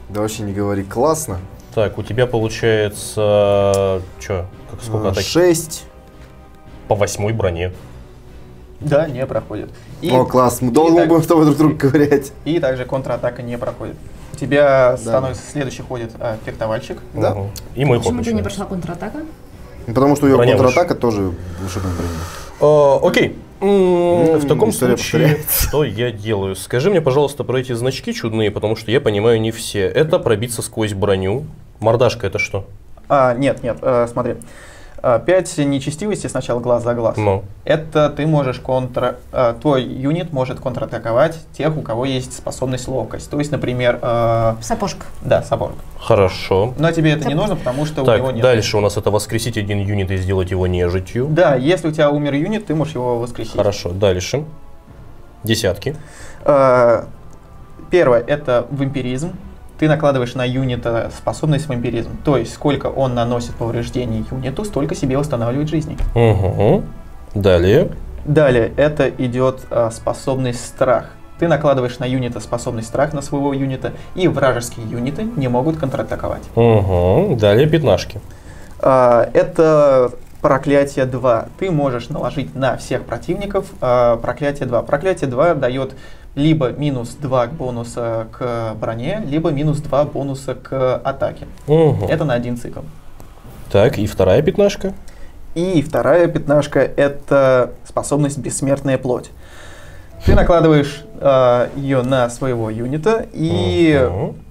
Да вообще не говори, классно. Так, у тебя получается... Сколько атаки? 6. По 8 броне. Да, не проходит. О, класс, мы долго будем с тобой друг друга ковырять. И также контратака не проходит. У тебя становится следующий ходит фехтовальщик. Да. И мой Почему ход тебе не начинается. прошла контратака? Потому что у ее Броня контратака тоже вышибная броня. Окей. В таком история случае, повторяется. что я делаю? Скажи мне, пожалуйста, про эти значки чудные, потому что я понимаю не все. Это пробиться сквозь броню. Мордашка это что? Нет, смотри. 5 нечестивостей, сначала глаз за глаз. Ну. Это ты можешь твой юнит может контратаковать тех, у кого есть способность ловкость. То есть, например... Сапожка. Да, сапожка. Хорошо. Но тебе это не нужно, потому что у него Так, нет. дальше у нас это воскресить один юнит и сделать его нежитью. Да, если у тебя умер юнит, ты можешь его воскресить. Хорошо, дальше. Десятки. Первое – это вампиризм. Ты накладываешь на юнита способность вампиризм. То есть, сколько он наносит повреждений юниту, столько себе восстанавливает жизни. Угу. Далее. Далее, это идет способность страх. Ты накладываешь на юнита способность страх на своего юнита, и вражеские юниты не могут контратаковать. Угу. Далее пятнашки. Это проклятие 2. Ты можешь наложить на всех противников проклятие 2. Проклятие 2 дает либо минус 2 бонуса к броне, либо минус 2 бонуса к атаке. Угу. Это на один цикл. Так, и вторая пятнашка. И вторая пятнашка – это способность бессмертная плоть. Ты накладываешь ее на своего юнита, и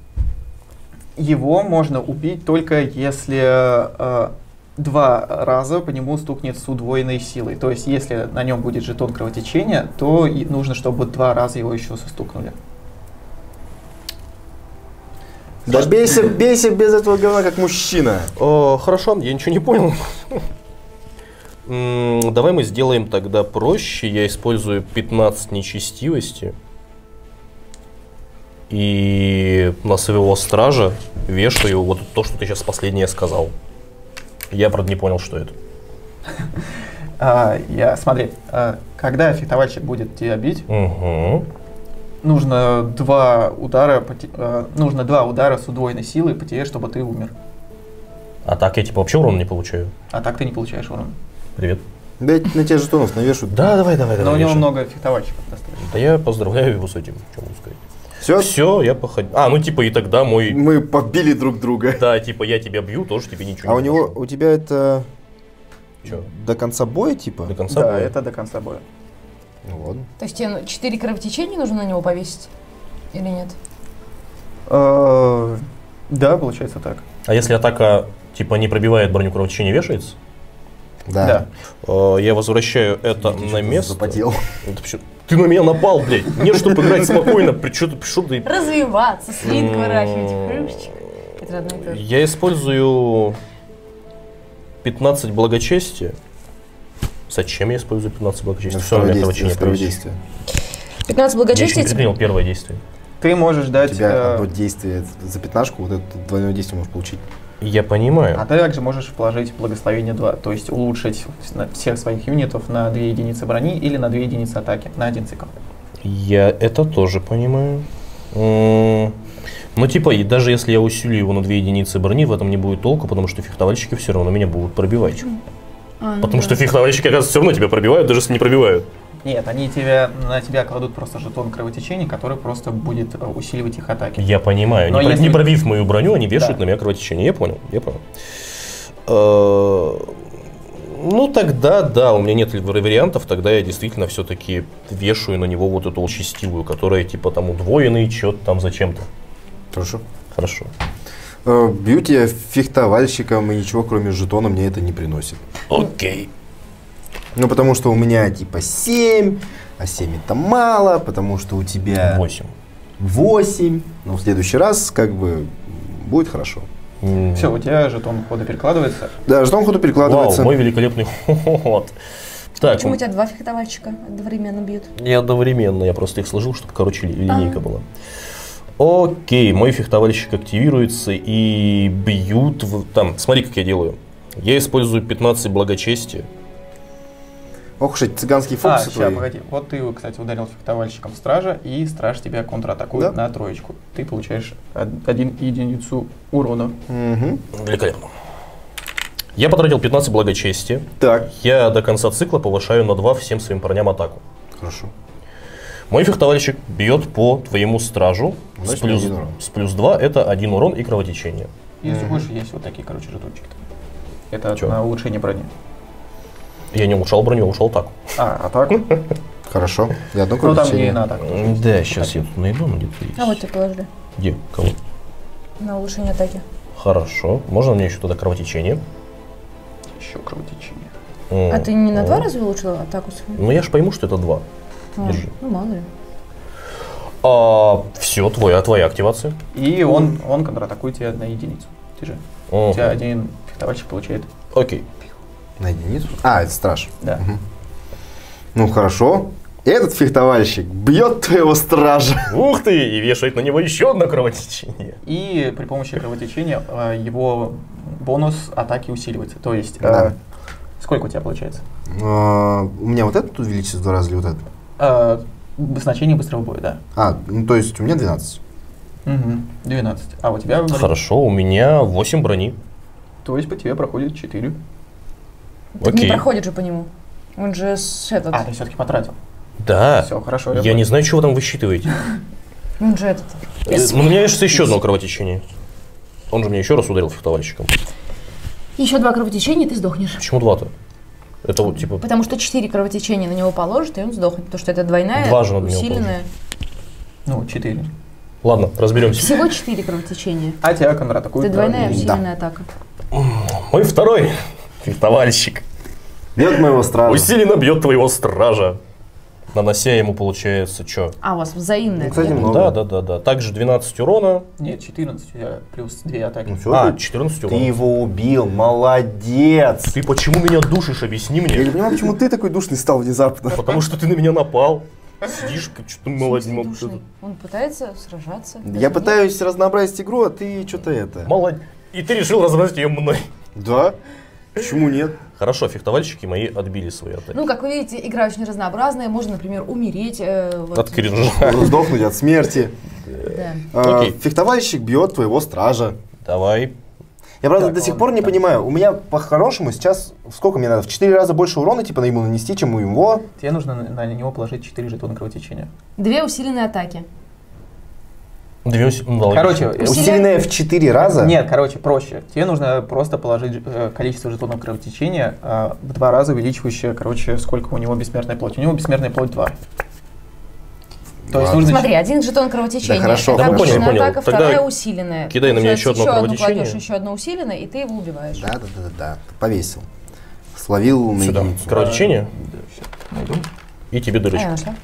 его можно убить только если 2 раза по нему стукнет с удвоенной силой. То есть, если на нем будет жетон кровотечения, то и нужно, чтобы 2 раза его еще стукнули. Да бейся без этого говна, как мужчина. Хорошо, я ничего не понял. Давай мы сделаем тогда проще. Я использую 15 нечестивости. И на своего стража вешаю вот то, что ты сейчас последнее сказал. Я, правда, не понял, что это. Смотри, когда фехтовальщик будет тебя бить, нужно 2 удара с удвоенной силой потерять, чтобы ты умер. А так я типа вообще урона не получаю? А так ты не получаешь урон. Привет. Да на тебя жетонов навешивают. Да, давай. Но у него вешай. много фехтовальщиков достаточно. Да я поздравляю его с этим, что могу сказать. Все? Все, я походил. И тогда мой... Мы побили друг друга. Да, типа я тебя бью, тоже тебе ничего А не у тебя это Чё? до конца боя, типа? До конца Да, боя? это до конца боя. Ну ладно. То есть тебе 4 кровотечения нужно на него повесить? Или нет? Да, получается так. А если атака типа не пробивает броню, кровотечение вешается? Да. Я возвращаю это Ты на что-то место. запотел. Это почему- Ты на меня напал, блядь. Нет, чтобы играть спокойно. Что ты... Развиваться, свинг выращивать, хрюшечек. Это одно и то же. Я использую 15 благочестия. Зачем я использую 15 благочестия? Все, у меня кровотечение второе повесит. действие. 15 Я еще благочестия не тебе? принял первое действие. Ты можешь У дать... тебя одно действие за пятнашку, вот это двойное действие можешь получить. Я понимаю. А ты также можешь вложить благословение 2, то есть улучшить всех своих юнитов на 2 единицы брони или на 2 единицы атаки, на 1 цикл. Я это тоже понимаю. Ну, типа, и даже если я усилю его на 2 единицы брони, в этом не будет толку, потому что фехтовальщики все равно меня будут пробивать. Потому что фехтовальщики, оказывается, все равно тебя пробивают, даже если не пробивают. Нет, они на тебя кладут просто жетон кровотечения, который просто будет усиливать их атаки. Я понимаю. Но если- Не пробив мою броню, они вешают Да. на меня кровотечение. Я понял. Ну, тогда, да, у меня нет вариантов, тогда я действительно все-таки вешаю на него вот эту лчестивую, которая типа там удвоенный, что-то там зачем-то. Хорошо. Хорошо. Бью тебя фехтовальщиком, и ничего кроме жетона мне это не приносит. Окей. Ну, потому что у меня типа 7, а 7 это мало, потому что у тебя 8. 8. Но в следующий раз как бы будет хорошо. Все, у тебя жетон хода перекладывается. Да, жетон ходу перекладывается. Вау, мой великолепный ход. Так, Почему у тебя 2 фехтовальщика одновременно бьют? не одновременно, я просто их сложил, чтобы, короче, линейка была. Окей, мой фехтовальщик активируется и бьют там. Смотри, как я делаю. Я использую 15 благочестия. Ох уж эти цыганские фокусы сейчас, твои. погоди. Вот ты, кстати, ударил фехтовальщиком стража, и страж тебя контратакует Да. на троечку. Ты получаешь 1 единицу урона. Мгм. Великолепно. Я потратил 15 благочестия. Так, Я до конца цикла повышаю на 2 всем своим парням атаку. хорошо. Мой фехтовальщик бьет по твоему стражу Значит, с плюс, 1 урон. с плюс 2, это 1 урон и кровотечение. Если больше есть вот такие, короче, жетончики. Это Чё? на улучшение брони. Я не улучшал броню, я улучшал атаку. А так? Хорошо. И одно Ну там кровотечение. не на атаку. Да, сейчас я тут найду, но где-то есть. А вот тебе положили. Где? Кого? На улучшение атаки. Хорошо. Можно мне еще туда кровотечение? Еще кровотечение. А ты не на 2 раза улучшил атаку свою? Ну я ж пойму, что это 2. А, Держи. Ну, мало ли. Все, твоя активация. И он контратакует тебя на единицу. Ты же. У тебя один фехтовальщик получает. Окей. На единицу? А, это страж. Да. Ну хорошо. Этот фехтовальщик бьет твоего стража. Ух ты! И вешает на него еще одно кровотечение. И при помощи кровотечения его бонус атаки усиливается. То есть, Да. сколько у тебя получается? У меня вот этот увеличится в 2 раза или вот этот? Значение быстрого боя, да. Ну то есть у меня 12. 12. А у тебя... Хорошо, у меня 8 брони. То есть по тебе проходит 4. Так не Окей. проходит же по нему. Он же этот. А, ты все-таки потратил. Да. Все, хорошо. Я не знаю, чего вы там высчитываете. Он же этот. У меня есть еще одно кровотечение. Он же меня еще раз ударил фехтовальщиком. Еще 2 кровотечения, и ты сдохнешь. Почему 2-то? Это вот типа... Потому что 4 кровотечения на него положат, и он сдохнет. Потому что это двойная, 2 же надо на него усиленная. Ну, 4. Ладно, разберемся. Всего 4 кровотечения. А тебя контратакует. Это двойная да. усиленная атака. Мой второй фехтовальщик Бьет моего стража. усиленно бьет твоего стража, нанося ему, получается, что? А, у вас взаимная. Ну, кстати, да? много. Да. Также 12 урона. Нет, 14 у тебя плюс 2 атаки. Ну, всё, 14 ты урона. его убил, молодец. Ты почему меня душишь, объясни Я не мне. понимаю, почему ты такой душный стал внезапно. Потому что ты на меня напал. Сидишь, как что-то В молодец. смысле душный? Он пытается сражаться. Я пытаюсь разнообразить игру, а ты что-то это. Молодец. И ты решил разобрать ее мной. Да? Почему нет? Хорошо, фехтовальщики мои отбили свои атаки. Ну, как вы видите, игра очень разнообразная. Можно, например, умереть. От кринжа. Сдохнуть от смерти. Да. Окей. Фехтовальщик бьет твоего стража. Давай. Я, правда, Так, до сих он пор не там понимаю. У меня по-хорошему сейчас сколько мне надо? В 4 раза больше урона типа ему нанести, чем у его. Тебе нужно на него положить 4 жетона кровотечения. 2 усиленные атаки. Короче, Усиленное в 4 раза? нет, короче, проще. Тебе нужно просто положить количество жетонов кровотечения в 2 раза увеличивающее, короче, сколько у него бессмертная плоть. У него бессмертная плоть 2. То есть Ладно. нужно... Смотри, 1 жетон кровотечения. Да, хорошо, это хорошо. обычная Понял. атака, Тогда вторая усиленная. кидай на меня еще одно Получается, кровотечение. кладешь еще одно усиленное, и ты его убиваешь. Да. Повесил. Словил на Сюда. единицу. Кровотечение. Да, всё, найду. И тебе А я дырочку. нашла.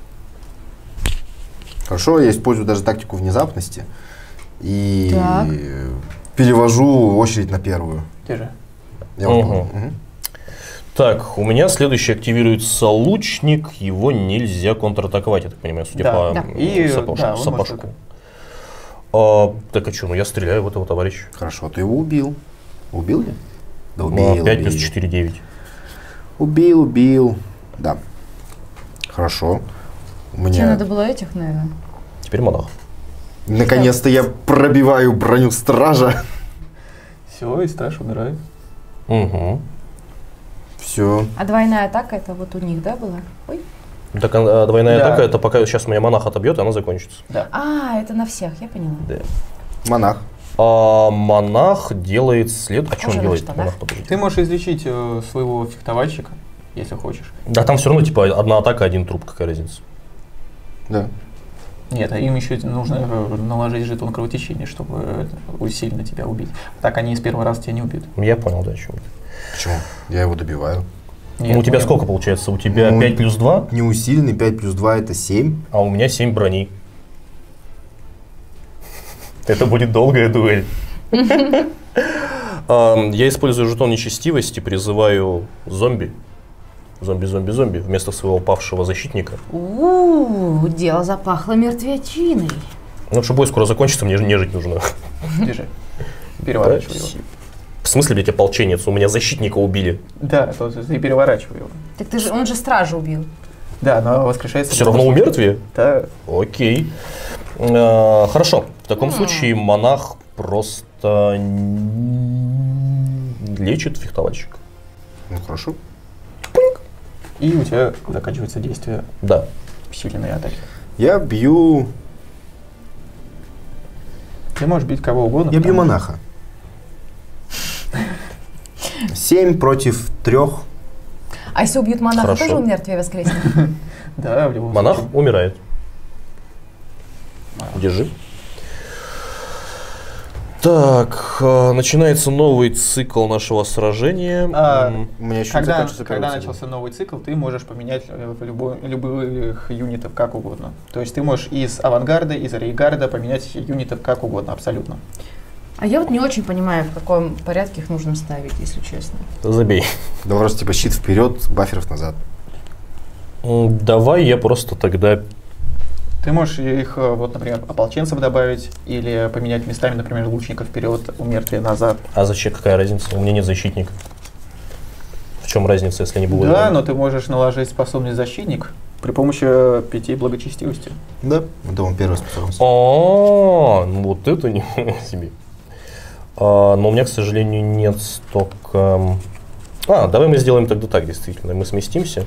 Хорошо, я использую даже тактику внезапности. И Так. перевожу очередь на первую. Ты же. Я уже Мгм. понял. Мгм. Так, у меня следующий активируется лучник, его нельзя контратаковать, я так понимаю, судя Да, по да. И, сапожку. да, он может сапожку. только- Так а что, ну я стреляю в этого товарища. Хорошо, ты его убил. Убил ли? Да, Ну, убил. 5 плюс убил. 4, 9. Убил. Да. Хорошо. У Тебе меня... надо было этих, наверное. Теперь монах. Наконец-то я пробиваю броню стража. Все, и страж умирает. Угу. Все. А двойная атака, это вот у них, да, была? Ой. Так, двойная Да. атака, это пока сейчас меня монах отобьет, и она закончится. А, это на всех, я поняла. Да. Монах. А монах делает след... А что Уже он на делает? штанах. Монах, подожди. Ты можешь излечить своего фехтовальщика, если хочешь. Да, там все равно типа одна атака, один труп, какая разница. Да. Нет, а им еще нужно наложить жетон кровотечения, чтобы усиленно тебя убить. Так они с первого раза тебя не убьют. Я понял, да, о чем это. Почему? Я его добиваю. Нет, Ну, у тебя нет. сколько получается? У тебя Ну, 5 плюс 2, Неусиленный 5 плюс 2 это 7. а у меня 7 брони. Это будет долгая дуэль. Я использую жетон нечестивости, призываю зомби. Зомби. Вместо своего павшего защитника. Дело запахло смысле, блядь, ополченец? У меня защитника убили. Да, то есть ты переворачивай его. Так он же стража убил. Да, но воскрешается. Все равно умертвие? Да. Окей. Хорошо. В таком случае монах просто лечит фехтовальщика. Ну хорошо. И у тебя заканчивается действие Да. усиленной атаки. Я бью... Ты можешь бить кого угодно. Я бью монаха. 7 против 3. А если убьют монаха, Хорошо. тоже умертвие воскреснет? Да, в любом Монах случае. умирает. Держи. Так, начинается новый цикл нашего сражения. У меня еще не Когда заканчивается первый цикл. начался новый цикл, ты можешь поменять любых юнитов как угодно. То есть ты можешь из авангарда, из рейгарда поменять юнитов как угодно, абсолютно. А я вот не очень понимаю, в каком порядке их нужно ставить, если честно. Забей. Да просто типа щит вперед, баферов назад. Давай я просто тогда... Ты можешь их, вот, например, ополченцев добавить или поменять местами, например, лучников вперед, умертвие назад. А зачем, какая разница? У меня нет защитников. В чем разница, если не будет? Да, но ты можешь наложить способность защитник при помощи 5 благочестивости. Да, это он первая способность. Ну вот это не себе. Но у меня, к сожалению, нет столько... давай мы сделаем тогда так, действительно. Мы сместимся.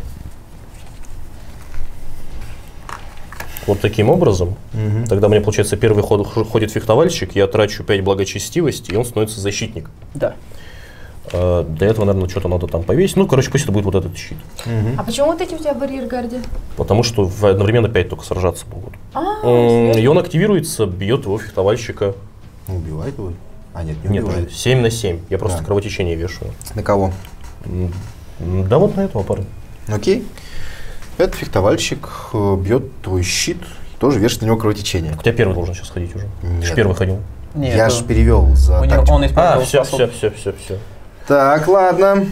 Вот таким образом. Тогда мне, получается, первый ход ходит фехтовальщик, я трачу 5 благочестивости, и он становится защитник. Да. Для этого, наверное, что-то надо там повесить. Ну, короче, пусть это будет вот этот щит. А почему вот эти у тебя в арьергарде? Потому что одновременно 5 только сражаться могут. И он активируется, бьет его фехтовальщика. Убивает его? А нет, не Нет, убивает. 7 на 7. Я просто Да. кровотечение вешаю. На кого? Да вот на этого парня. Окей. Этот фехтовальщик бьет твой щит, тоже вешает на него кровотечение. У тебя первый должен сейчас ходить уже. Ты Нет. же первый ходил. Нет, Я же перевел за у него, тактику. он использовал Все. способность. Так, ладно.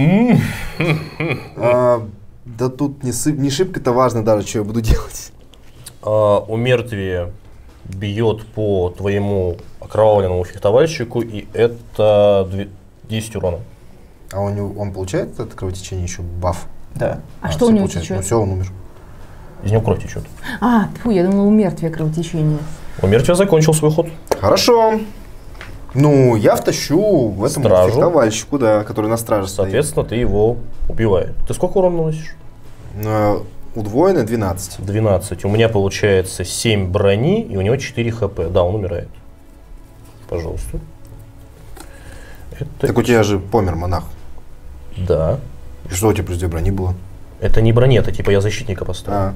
Да тут не шибко-то важно даже, что я буду делать. Умертвие бьет по твоему окровавленному фехтовальщику, и это 10 урона. А он получает это кровотечение еще баф? Да. А что у него получается. течет? Ну все, он умер. Из него кровь течет. Фу, я думала, у мертвия кровотечение. Умертвие закончил свой ход. Хорошо. Ну, я втащу в этом Стражу. фехтовальщику, да, который на страже стоит. Соответственно, ты его убиваешь. Ты сколько урона наносишь? Удвоенное 12. 12. У меня получается 7 брони, и у него 4 хп. Да, он умирает. Пожалуйста. Это... Так у тебя же помер монах. Да. И что у тебя плюс 2 брони было? Это не броня, это типа я защитника поставил.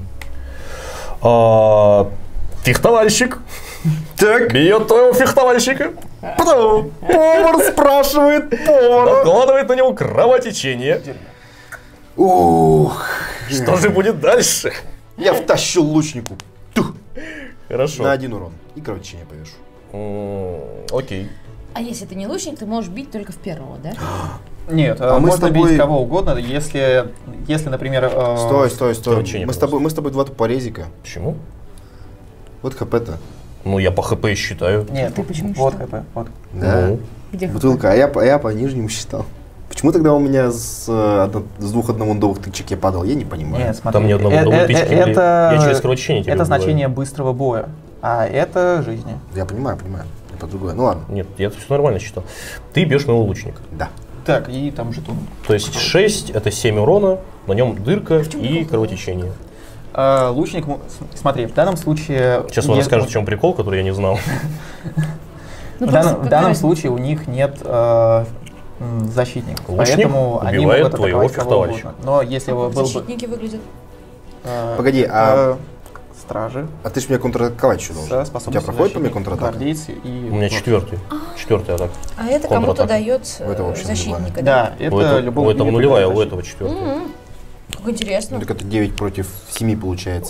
А. Фехтовальщик. Так. Бьет твоего фехтовальщика. Повар спрашивает повара. Накладывает на него кровотечение. Ух. Что же будет дальше? Я втащил лучнику. Тух. Хорошо. На 1 урон. И кровотечение повешу. Окей. А если ты не лучник, ты можешь бить только в первого, да? Нет, А мы можно с тобой- бить кого угодно, если например... Стой. Кровотечение Мы с тобой 2 тупорезика. Почему? Вот ХП-то. Ну, я по хп считаю. Нет, Ты почему вот считал? ХП, вот. Да. Ну, Где Бутылка, а я по нижнему считал. Почему тогда у меня с 2 одномундовых тычек я падал? Я не понимаю. Нет, смотри. там ни одного удового тычки, блин. Я через кровотечение тебя Это убиваю. значение быстрого боя, а это жизни. Я понимаю. Я по другое. Ну ладно. Нет, я все нормально считал. Ты бьешь моего лучника. Да. Так, и там жетон. То есть 6 это 7 урона, на нем дырка и кровотечение. Лучник, смотри, в данном случае... Сейчас он расскажет, в чем прикол, который я не знал. Ну, В просто данном какая случае у них нет защитников, Лучник поэтому они убивает могут твоего атаковать кого фехтовальщика. угодно. Но если бы Как был бы... защитники выглядят? Погоди, Стражи А ты ж меня контратаковать еще со должен. У тебя способностью проходит по мне защитника, контратака? гвардейцы и... У меня четвертая атака. А это кому-то Контратака. дает Это вообще защитника, Да, У это этого, любого у этого юнита нулевая, дает у защиту. этого четвертая. М-м. Как интересно. Ну, так это 9 против 7 получается.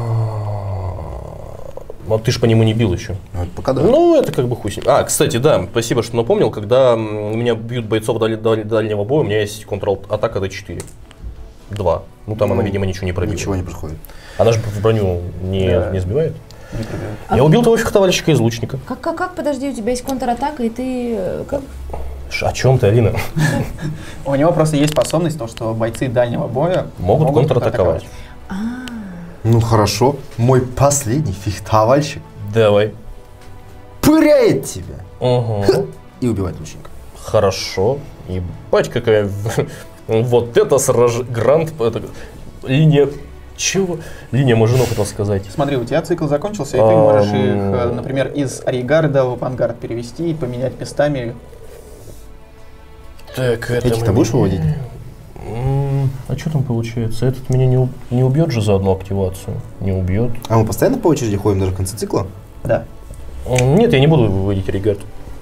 Вот ты ж по нему не бил еще. Ну, это пока да. Ну, это как бы хуй с ним. Кстати, да, спасибо, что напомнил. Когда у меня бьют бойцов дальнего боя, у меня есть контратака D4. 2. Ну, там она, видимо, ничего не пробила. Ничего не происходит. Она же в броню не сбивает. Не пробивает. Я убил того фехтовальщика из лучника. Как, подожди, у тебя есть контратака, и ты... Как? О чем ты, Алина? У него просто есть способность, то, что бойцы дальнего боя Могут контратаковать. Ну хорошо, мой последний фехтовальщик Давай. пыряет тебя Угу. и убивает лучника. Хорошо. Ебать, какая... Вот это грант... Линия... Чего? Линия мажинов, хотел сказать. Смотри, у тебя цикл закончился, и ты можешь их, например, из аригарда в авангард перевести и поменять местами. Так, это... Этих-то будешь выводить? А что там получается? Этот меня не убьет же за одну активацию? Не убьет. А мы постоянно по очереди ходим даже в конце цикла? Да. Нет, я не буду выводить регард.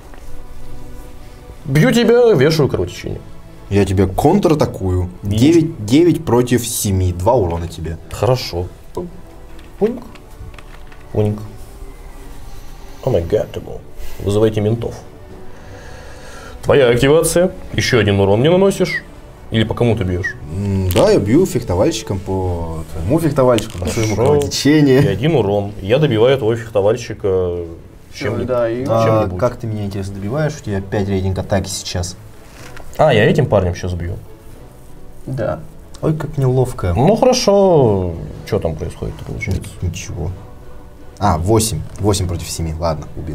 Бью тебя, вешаю кровотечение. Я тебя контратакую. 9 против 7. 2 урона тебе. Хорошо. Пуньк. Пуньк. Unagable. Вызывайте ментов. Твоя активация. Еще один урон мне наносишь. Или по кому ты бьешь? Да, я бью фехтовальщиком по твоему фехтовальщику, наношу ему Хорошо. И кровотечение. один урон. Я добиваю твоего фехтовальщика чем-нибудь. Да, и чем-нибудь. Как ты меня, интересно, добиваешь? У тебя 5 рейтинг атаки сейчас. Я этим парнем сейчас бью. да. Ой, как неловко. Ну хорошо. Что там происходит-то, получается? Ничего. 8. 8 против 7. Ладно, убил.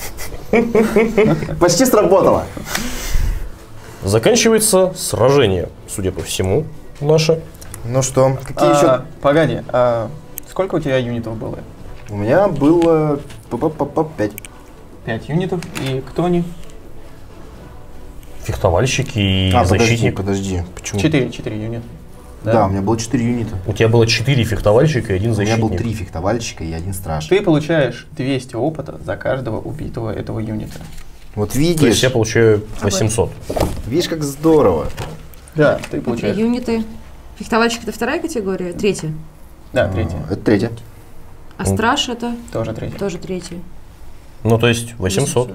Почти сработало. Заканчивается сражение, судя по всему, наше. Ну что, какие еще? Погоди, сколько у тебя юнитов было? У меня было 5. 5 юнитов. И кто они? Фехтовальщики и Подожди, защитник. подожди. Почему? 4 юнита. Да, у меня было 4 юнита. У тебя было 4 фехтовальщика и 1 У меня защитник. был 3 фехтовальщика и 1 страж. Ты получаешь 200 опыта за каждого убитого этого юнита. Вот То есть видишь, я получаю 800. видишь, как здорово. Да, ты Смотри, получаешь. юниты. Фехтовальщик это вторая категория, третья. Да, третья. Это 3. А страж это Тоже третья. тоже третья. Ну, то есть 800.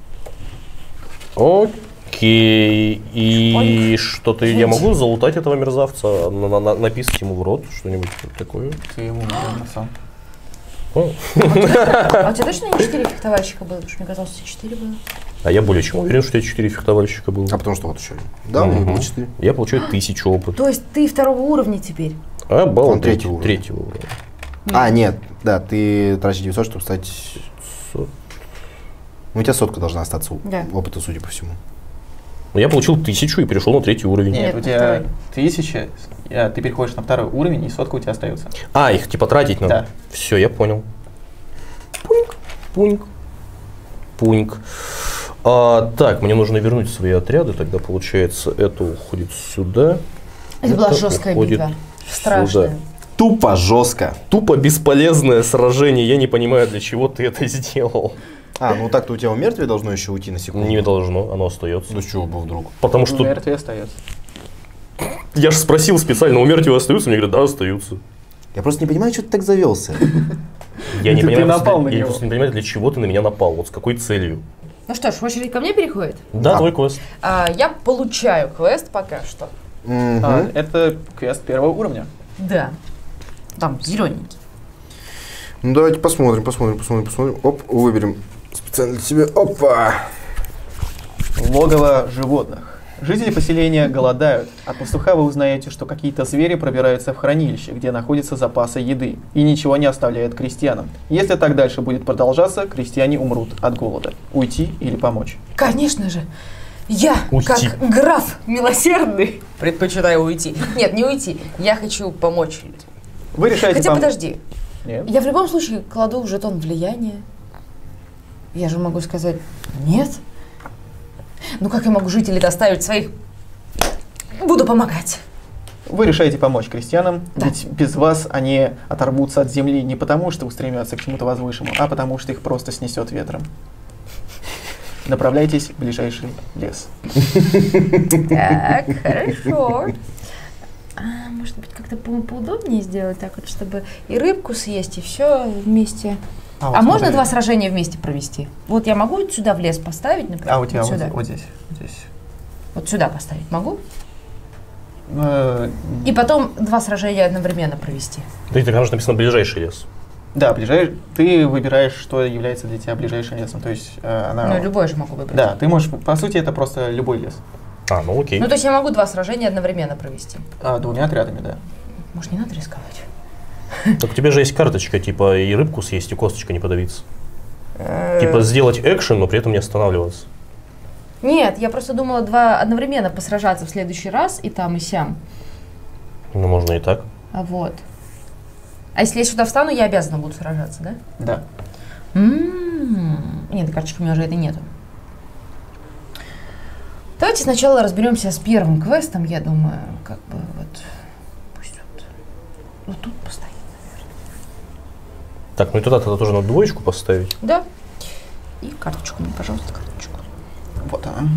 Да. Окей. И что-то я могу залутать этого мерзавца, написать ему в рот что-нибудь такое? Ты ему написал. О. А у тебя точно не 4 фехтовальщика было? Потому что мне казалось, у тебя 4 было. А я более чем уверен, что у тебя 4 фехтовальщика было. А потому что вот еще один. Да, у меня было 4. Я получаю 1000 опыта. То есть ты второго уровня теперь? Обалдеть. третьего уровня. Третьего уровня. Нет, да, ты тратишь 900, чтобы стать... Ну, у тебя 100 должна остаться Да. опыта, судя по всему. Я получил 1000 и перешел на 3-й уровень. Нет, Нет, у на тебя 1000, ты переходишь на 2-й уровень, и 100 у тебя остается. Их типа тратить надо? Да. Все, я понял. Пуньк, пуньк, пуньк. Так, мне нужно вернуть свои отряды, тогда получается это уходит сюда. Это была жесткая уходит битва. Страшная. сюда. Тупо жестко. Тупо бесполезное сражение, я не понимаю, для чего ты это сделал. Ну так-то у тебя у мертвия должно еще уйти на секунду. Не должно, оно остается. Ну с чего бы вдруг? Потому что Мертвый остается. я же спросил специально, у мертвего остаются? Мне говорят, да, остаются. Я просто не понимаю, что ты так завелся. Я не Ты понимаю, напал на я него. просто не понимаю, для чего ты на меня напал, вот с какой целью. Ну что ж, очередь ко мне переходит. Да, твой квест. Я получаю квест пока что. Это квест 1-го уровня. Да. Там зелененький. Ну давайте посмотрим. Оп, выберем специально для тебя. Опа! Логово животных. Жители поселения голодают. От пастуха вы узнаете, что какие-то звери пробираются в хранилище, где находятся запасы еды, и ничего не оставляют крестьянам. Если так дальше будет продолжаться, крестьяне умрут от голода. Уйти или помочь? Конечно же. Я, Уйти. как граф милосердный, предпочитаю уйти. Нет, не уйти. Я хочу помочь людям. Вы решаете Хотя подожди. Нет. Я в любом случае кладу жетон влияния. Я же могу сказать нет. Ну как я могу жителей доставить своих? Буду помогать. Вы решаете помочь крестьянам, Да. ведь без вас они оторвутся от земли не потому, что устремятся к чему-то возвышенному, а потому, что их просто снесет ветром. Направляйтесь в ближайший лес. Так, хорошо. Может быть, как-то поудобнее сделать так вот, чтобы и рыбку съесть, и все вместе. вот можно смотри. 2 сражения вместе провести? Вот я могу сюда в лес поставить, например? У тебя вот вот, сюда. вот здесь. Вот сюда поставить могу? Э, И потом 2 сражения одновременно провести. Да, это, конечно, написано ближайший лес. Да, ты выбираешь, что является для тебя ближайшим лесом. То есть она... Ну, любой же могу выбрать. Да, ты можешь, по сути, это просто любой лес. Ну окей. Ну, то есть я могу 2 сражения одновременно провести. 2 отрядами, да. Может, не надо рисковать? Так у тебя же есть карточка, типа и рыбку съесть, и косточка не подавиться. Типа сделать экшен, но при этом не останавливаться. Нет, я просто думала 2 одновременно посражаться в следующий раз и там, и сям. Ну, можно и так. Вот. А если я сюда встану, я обязана буду сражаться, да? Да. Нет, карточки у меня уже этой нету. Давайте сначала разберемся с первым квестом, я думаю, как бы вот... Пусть вот тут постоит, наверное. Так, ну и туда-то тоже надо 2 поставить. Да. И карточку мне, пожалуйста, карточку. Вот она.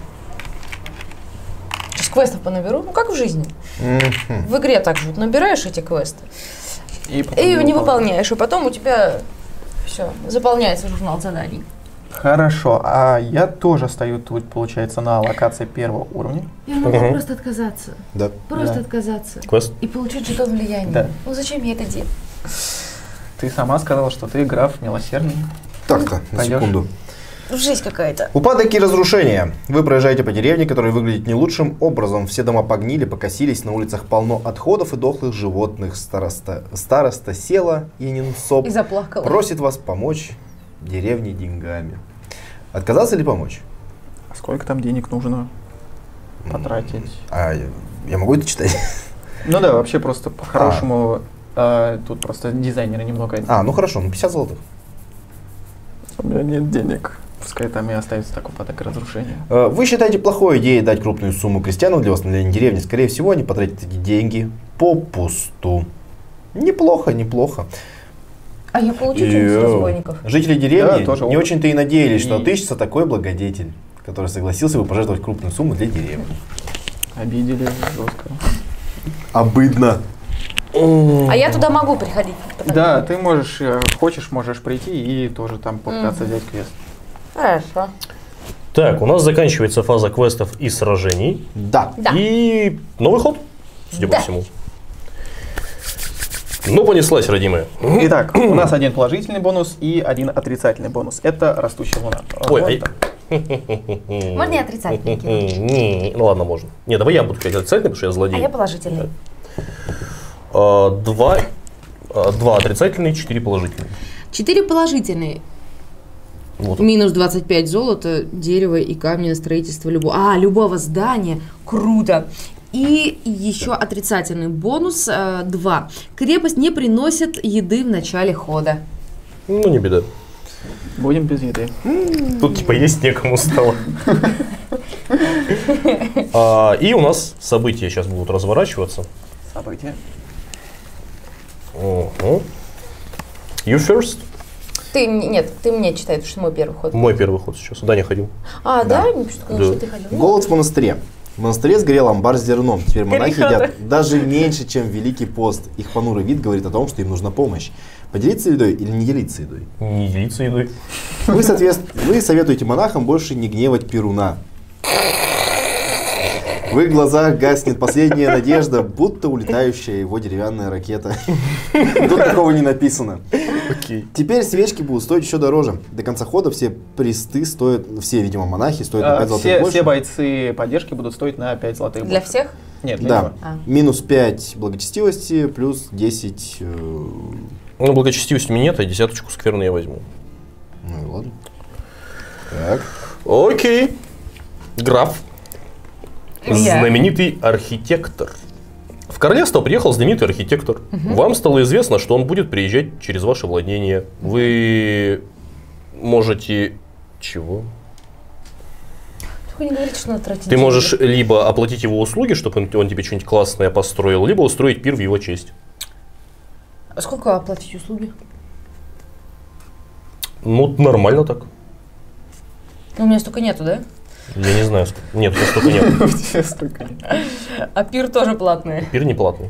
Сейчас квестов понаберу, ну как в жизни. В игре так же, вот набираешь эти квесты и не выполняешь, и потом у тебя все, заполняется журнал заданий. Хорошо, а я тоже стою тут, получается, на локации 1-го уровня. Я могу просто отказаться. Да. Просто отказаться. Квест? И получить жетон влияния. Да. Ну зачем я это делаю? Ты сама сказала, что ты граф милосердный. Так-то, на Пойдёшь? секунду. Жизнь какая-то. Упадок и разрушения. Вы проезжаете по деревне, которая выглядит не лучшим образом. Все дома погнили, покосились, на улицах полно отходов и дохлых животных. Староста села, Янинсоп, И заплакала. просит вас помочь деревне деньгами. Отказаться или помочь? А сколько там денег нужно потратить? А я могу это читать? Ну да, вообще просто по-хорошему тут просто дизайнеры немного... Ну хорошо, 50 золотых. У меня нет денег. Пускай там и останется так упадок и разрушения. Вы считаете плохой идеей дать крупную сумму крестьянам для восстановления деревни? Скорее всего, они потратят эти деньги попусту. Неплохо, неплохо. А я получу что-нибудь с разбойников? Жители деревни Да, тоже не опыт. очень-то и надеялись, что И- отыщется такой благодетель, который согласился бы пожертвовать крупную сумму для деревни. Обидели жестко. Обыдно. А я туда могу приходить? Да, ты можешь, хочешь, можешь прийти и тоже там попытаться взять квест. Хорошо. Так, у нас заканчивается фаза квестов и сражений. Да. Да. И новый ход, судя Да. по всему. Ну, понеслась, родимая. Итак, у нас 1 положительный бонус и 1 отрицательный бонус. Это растущая луна. Ой, Вот а я- так. Можно я отрицательный кину? Ну ладно, можно. Не, давай я буду сказать отрицательный, потому что я А злодей. я положительный. 2 отрицательные, 4 положительные. 4 положительные. Вот. Минус 25 золота, дерево и камни на строительство любого здания. Круто. И еще отрицательный бонус 2. Крепость не приносит еды в начале хода. Ну, не беда. Будем без еды. Тут типа есть некому стало. И у нас события сейчас будут разворачиваться. События. Угу. You first. Ты мне читай, потому что мой первый ход. Мой первый ход сейчас. Да, не ходил. А, да? Мне почему-то казалось, Да. что ты ходил. Ну, Голод в монастыре. В монастыре сгорел амбар с зерном. Теперь монахи Переходы. едят даже меньше, чем в Великий пост. Их понурый вид говорит о том, что им нужна помощь. Поделиться едой или не делиться едой? Не делиться едой. Вы советуете монахам больше не гневать Перуна. В их глазах гаснет последняя надежда, будто улетающая его деревянная ракета. Тут такого не написано. Окей. Теперь свечки будут стоить еще дороже. До конца хода все престы стоят, все, видимо, монахи стоят на 5 золотых больше. Все бойцы поддержки будут стоить на 5 золотых Для больше. всех? Нет, для Да. него. Минус 5 благочестивости, плюс 10... Ну, благочестивости у меня нет, а 10 скверны я возьму. Ну и ладно. Так. Окей. Граф. Я. Знаменитый архитектор. В королевство приехал знаменитый архитектор. Вам стало известно, что он будет приезжать через ваше владение. Вы можете... Чего? Только не говорите, что надо тратить Ты деньги. можешь либо оплатить его услуги, чтобы он тебе что-нибудь классное построил, либо устроить пир в его честь. А сколько оплатить услуги? Ну, нормально так. Ну, у меня столько нету, да? Я не знаю. Нет, у тебя столько нет. У тебя столько нет. А пир тоже платный. Пир не платный.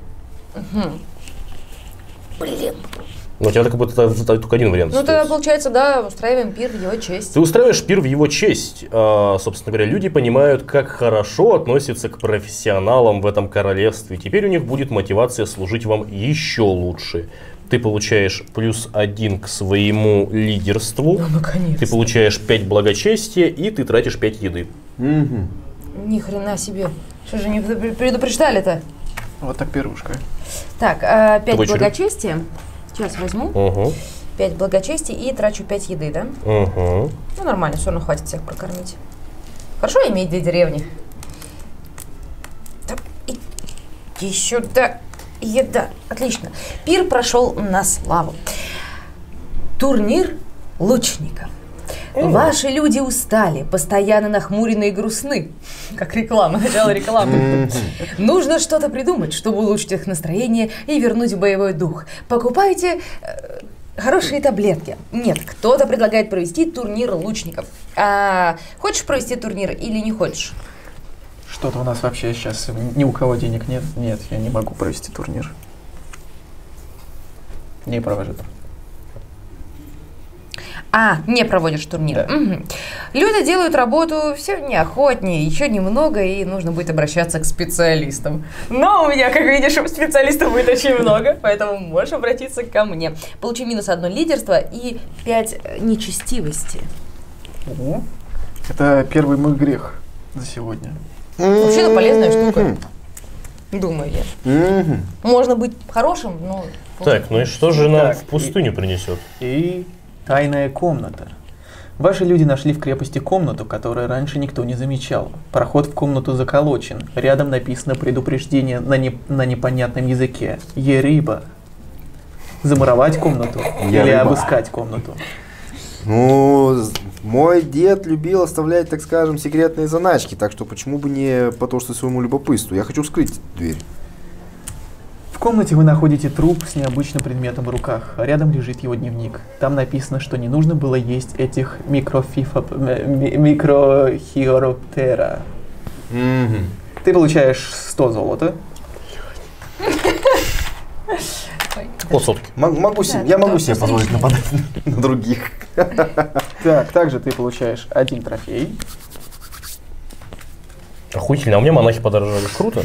Блин. Но у тебя как будто только один вариант Ну, тогда остается. получается, да, устраиваем пир в его честь. Ты устраиваешь пир в его честь. Собственно говоря, люди понимают, как хорошо относятся к профессионалам в этом королевстве. Теперь у них будет мотивация служить вам еще лучше. Ты получаешь +1 к своему лидерству. Ну, наконец-то. Ты получаешь 5 благочестия и ты тратишь 5 еды. Ни хрена себе. Что же не предупреждали-то? Вот так пирушка. Так, 5 Твой черед. благочестия. Сейчас возьму. Угу. 5 благочестий и трачу 5 еды, да? Угу. Ну, нормально, все равно хватит всех прокормить. Хорошо иметь 2 деревни. Так, иди сюда. Еда. Отлично. Пир прошел на славу. Турнир лучников. Ваши люди устали, постоянно нахмурены и грустны. Как реклама, начало рекламы. Нужно что-то придумать, чтобы улучшить их настроение и вернуть боевой дух. Покупайте хорошие таблетки. Нет, кто-то предлагает провести турнир лучников. Хочешь провести турнир или не хочешь? Что-то у нас вообще сейчас ни у кого денег нет. Нет, я не могу провести турнир. Не провожу. Не проводишь турнир. Да. Угу. Люди делают работу все неохотнее, еще немного, и нужно будет обращаться к специалистам. Но у меня, как видишь, специалистов будет очень много, поэтому можешь обратиться ко мне. Получи -1 лидерство и 5 нечестивости. О, это первый мой грех за сегодня. Вообще-то полезная штука. Думаю я. Можно быть хорошим, но... Так, ну и что же нам Так, в пустыню принесет? И тайная комната. Ваши люди нашли в крепости комнату, которую раньше никто не замечал. Проход в комнату заколочен. Рядом написано предупреждение на непонятном языке. Ериба. Замуровать комнату или Ериба. обыскать комнату. Ну, мой дед любил оставлять, так скажем, секретные заначки, так что почему бы не потворствовать своему любопытству? Я хочу вскрыть дверь. В комнате вы находите труп с необычным предметом в руках. Рядом лежит его дневник. Там написано, что не нужно было есть этих микрохироптера. Ты получаешь 100 золота. О, сотки. Я могу себе позволить нападать на других. Так, также ты получаешь 1 трофей. Охуительно, а у меня монахи подорожали. Круто.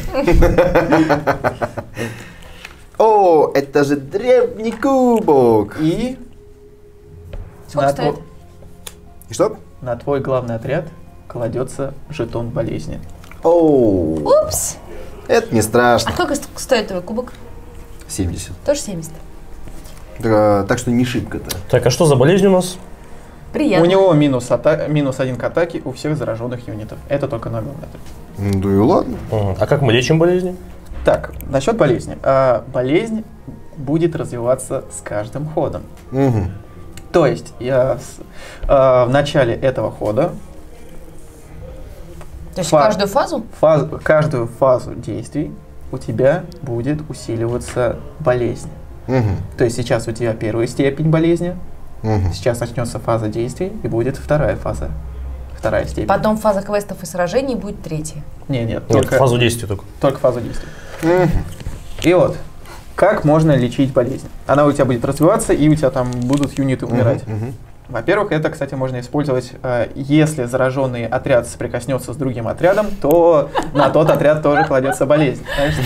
О, это же древний кубок. И Сколько стоит? И что? на твой главный отряд кладется жетон болезни. Оу, Упс. это не А страшно. сколько стоит твой кубок? 70. Тоже 70. Так что не шибко-то. Так, а что за болезнь у нас? Приятно. У него -1 к атаке у всех зараженных юнитов. Это только на главный отряд. Ну и ладно. А как мы лечим болезни? Так, насчет болезни. Болезнь будет развиваться с каждым ходом. Угу. То есть в начале этого хода То есть Фа- каждую фазу? каждую фазу действий у тебя будет усиливаться болезнь. Угу. То есть сейчас у тебя 1 степень болезни, Угу. сейчас начнется фаза действий и будет 2 фаза. 2 степень. Потом фаза квестов и сражений будет 3. Нет, Нет, только фазу действия только. фазу действий. И вот, как можно лечить болезнь? Она у тебя будет развиваться, и у тебя там будут юниты умирать. Во-первых, это, кстати, можно использовать, если зараженный отряд соприкоснется с другим отрядом, то на тот отряд тоже кладется болезнь. Так что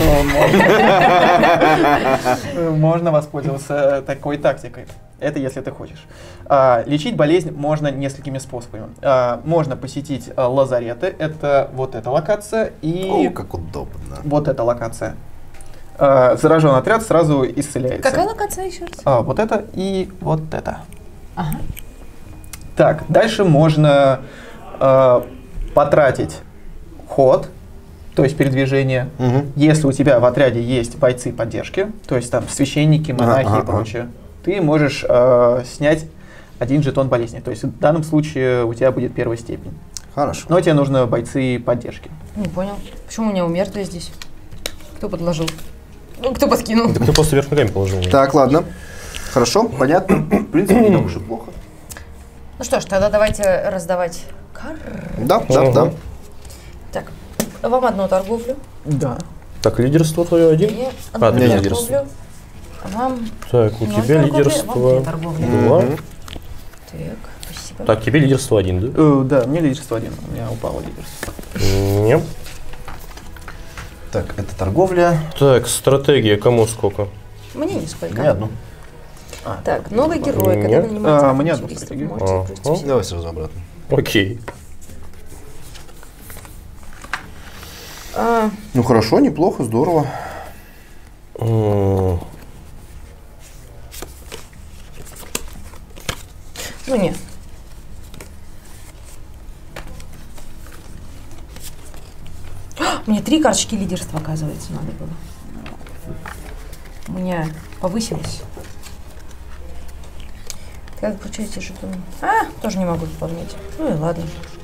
можно воспользоваться такой тактикой. Это если ты хочешь. Лечить болезнь можно несколькими способами. Можно посетить лазареты, это вот эта локация, и О, как удобно. вот эта локация. Зараженный отряд сразу исцеляется. Какая локация еще раз? Вот это и вот это. Ага. Так, дальше можно потратить ход, то есть передвижение. Угу. Если у тебя в отряде есть бойцы поддержки, то есть там священники, монахи и прочее, ты можешь снять 1 жетон болезни. То есть в данном случае у тебя будет 1 степень. Хорошо. Но тебе нужны бойцы поддержки. Не понял. Почему у меня умертвые здесь? Кто подложил? Ну, кто подкинул? Так ты просто вверх ногами положил. Так, ладно. Хорошо, понятно. В принципе, не так уж и плохо. Ну что ж, тогда давайте раздавать карты. Да, да, да. Так, вам 1 торговлю. Да. Так, лидерство твое 1. Мне А, 1 ты нет, лидерство. Вам Так, у 0 тебя торговли, лидерство вам 2 торговли. 2. Так, спасибо. Так, тебе лидерство 1, да? Да, мне лидерство 1. У меня упало лидерство. Нет. Так, это торговля. Так, стратегия, кому сколько? Мне нисколько. Не одну. Так, новый герой, когда Нет. вы нанимаете Мне одну авантюристов, стратегию. можете выпустить всех. Давай сразу обратно. Окей. Ну хорошо, неплохо, здорово. Ну нет. Мне 3 карточки лидерства, оказывается, надо было. У меня повысилось. Как вы получаете жетон? Тоже не могу выполнять. Ну и ладно.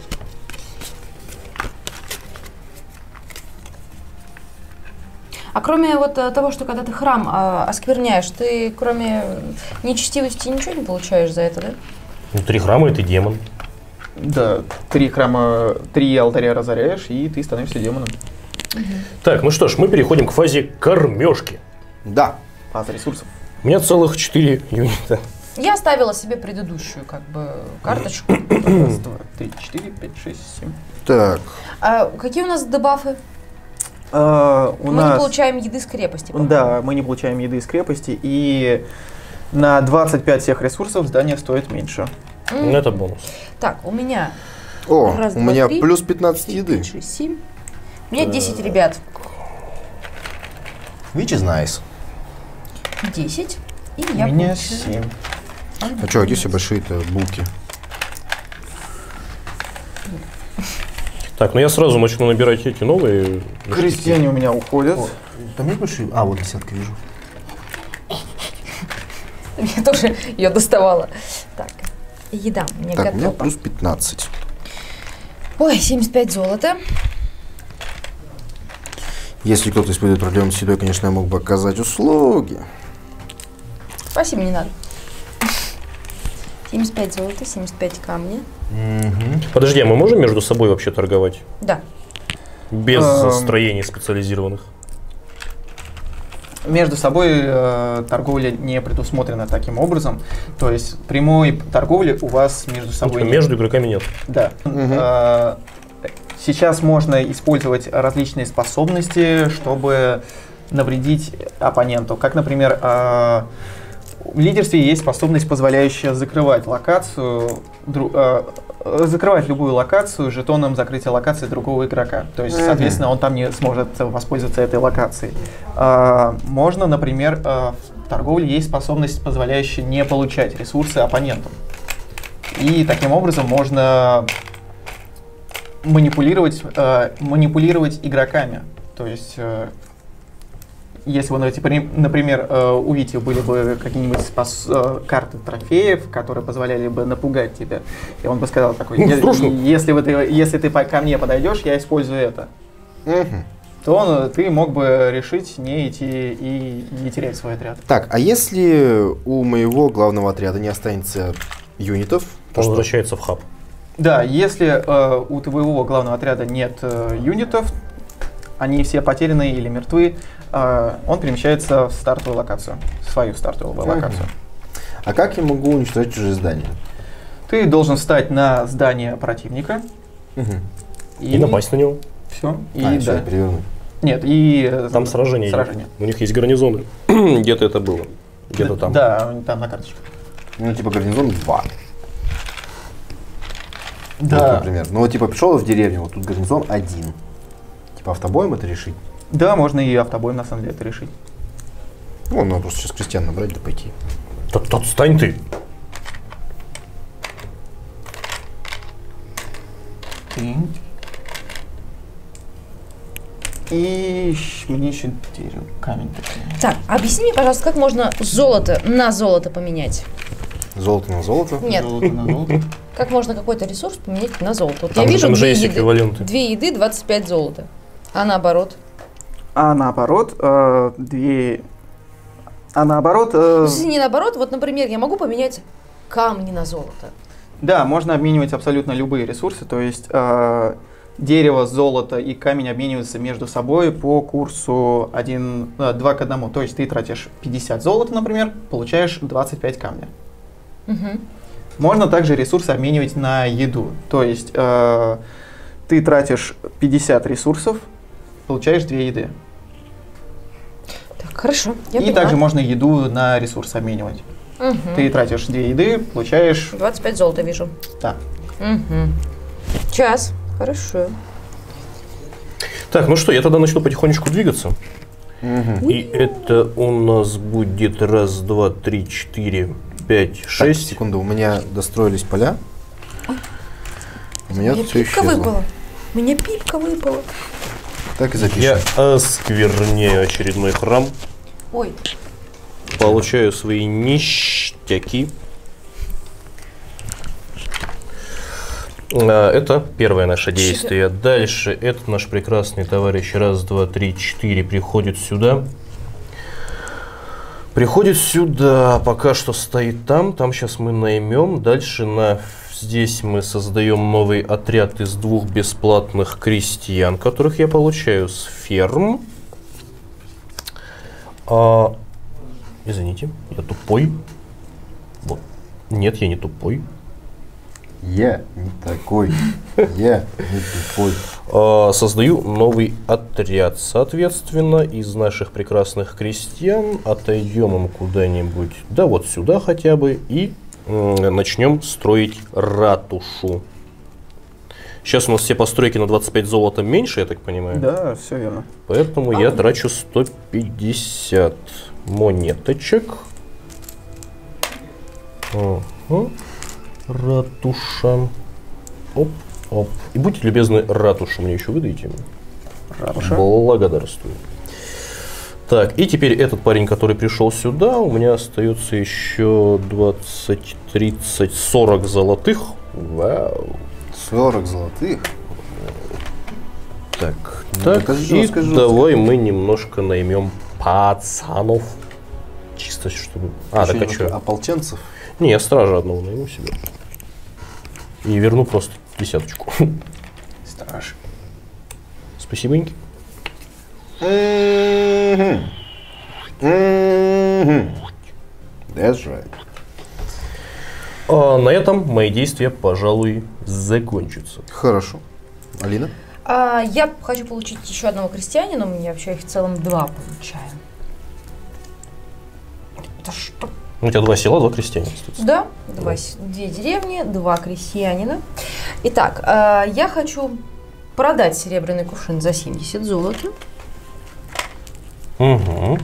А кроме вот того, что когда ты храм оскверняешь, ты кроме нечестивости ничего не получаешь за это, да? Ну, 3 храма — это демон. Да, 3 храма, 3 алтаря разоряешь, и ты становишься демоном. Так, ну что ж, мы переходим к фазе кормежки. Да. Фаза ресурсов. У меня целых 4 юнита. Я оставила себе предыдущую, как бы, карточку. Раз, два, три, 4, 5, 6, 7. Так. А какие у нас дебафы? У Мы не нас... получаем еды с крепости. по-моему. Да, мы не получаем еды из крепости, и на 25 всех ресурсов здание стоит меньше. Ну, это бонус. Так, у меня О, Раз, у два, меня три, плюс 15 еды. 5, 6, 7. У меня 10 ребят. Which is nice. 10. И У я меня получаю. 7. А что, какие все большие-то булки? Так, ну я сразу начну набирать эти новые. Крестьяне у меня уходят. Там есть большие? А, вот десятка вижу. Я тоже ее доставала. Так, еда у меня Так, у меня готова. плюс 15. Ой, 75 золота. Если кто-то испытывает проблемы с едой, конечно, я мог бы оказать услуги. Спасибо, не надо. 75 золота, 75 камня. Подожди, а мы можем между собой вообще торговать? Да. Без строений специализированных? Между собой торговля не предусмотрена таким образом. То есть прямой торговли у вас между собой нет. Между игроками нет. Да. Сейчас можно использовать различные способности, чтобы навредить оппоненту. Как, например, в лидерстве есть способность, позволяющая закрывать локацию, закрывать любую локацию жетоном закрытия локации другого игрока. То есть, соответственно, он там не сможет воспользоваться этой локацией. Можно, например, в торговле есть способность, позволяющая не получать ресурсы оппоненту. И таким образом можно манипулировать игроками. То есть, если вы, например, у Вити были бы какие-нибудь карты трофеев, которые позволяли бы напугать тебя, и он бы сказал такой: если ты ко мне подойдешь, я использую это. То ты мог бы решить не идти и не терять свой отряд. Так, а если у моего главного отряда не останется юнитов, то Он что? возвращается в хаб. Да, если у твоего главного отряда нет юнитов, они все потеряны или мертвы, он перемещается в стартовую локацию, в свою стартовую локацию. А как я могу уничтожать чужие здания? Ты должен встать на здание противника И напасть на него. Все. Всё, переверну. Нет, и Там сражение. сражение. У них есть гарнизоны. Где-то это было. Где-то там. Да, там на карточке. Ну, типа гарнизон 2. Да. Вот, например. Ну, вот, типа, пришел в деревню, вот тут гарнизон 1. Типа, автобоем это решить? Да, можно и автобоем на самом деле это решить. Ну, надо просто сейчас крестьян набрать да пойти. Так отстань ты. И мне еще камень такой. Так, объясни мне, пожалуйста, как можно золото на золото поменять? Золото на золото? Нет, Золото на золото. как можно какой-то ресурс поменять на золото? Вот Там я же- вижу там же 2 есть еды, эквиваленты. 2 еды, 25 золота. А наоборот? А наоборот, Если не наоборот, вот, например, я могу поменять камни на золото. да, можно обменивать абсолютно любые ресурсы, то есть дерево, золото и камень обмениваются между собой по курсу 2 к 1. То есть ты тратишь 50 золота, например, получаешь 25 камня. Мгм. Можно также ресурсы обменивать на еду, то есть ты тратишь 50 ресурсов, получаешь 2 еды. Так, хорошо, я И поняла. также можно еду на ресурсы обменивать. Ты тратишь 2 еды, получаешь... 25 золота вижу. Да. Час. Хорошо. Так, ну что, я тогда начну потихонечку двигаться. И это у нас будет 1, 2, 3, 4, 5, 6. Секунду, у меня достроились поля. У меня Мне все пипка исчезло. выпала. Мне пипка выпала. Так и запишем. Я оскверняю очередной храм. Ой. Получаю свои ништяки. Это первое наше действие. Дальше этот наш прекрасный товарищ 1, 2, 3, 4 приходит сюда. Приходит сюда, пока что стоит там. Там сейчас мы наймем. Дальше здесь мы создаем новый отряд из 2 бесплатных крестьян, которых я получаю с ферм. Извините, я тупой. Вот. Нет, я не тупой. Я не такой. Я не тупой. Создаю новый отряд. Соответственно, из наших прекрасных крестьян отойдем им куда-нибудь, да вот сюда хотя бы, и начнем строить ратушу. Сейчас у нас все постройки на 25 золота меньше, я так понимаю. Да, все верно. Поэтому я трачу 150 монеточек. Ратуша. Оп, оп. И будьте любезны, ратушу мне еще выдайте. Ратуша. Благодарствую. Так, и теперь этот парень, который пришел сюда, у меня остается еще 20, 30, 40 золотых. Вау. 40 золотых. Так, Ну, так, это и жестко, жестко. давай мы немножко наймем пацанов. Чисто чтобы... Еще так а немножко что? ополченцев. Не, я стража одного найму себе. И верну просто 10. Страж. Спасибо. That's right. На этом мои действия, пожалуй, закончатся. Хорошо. Алина? Я хочу получить еще одного крестьянина, у меня вообще их в целом 2 получаю. Это что? У тебя 2 села, 2 крестьяне. Кстати. Да, 2 деревни, 2 крестьянина. Итак, я хочу продать серебряный кувшин за 70 золота. Угу.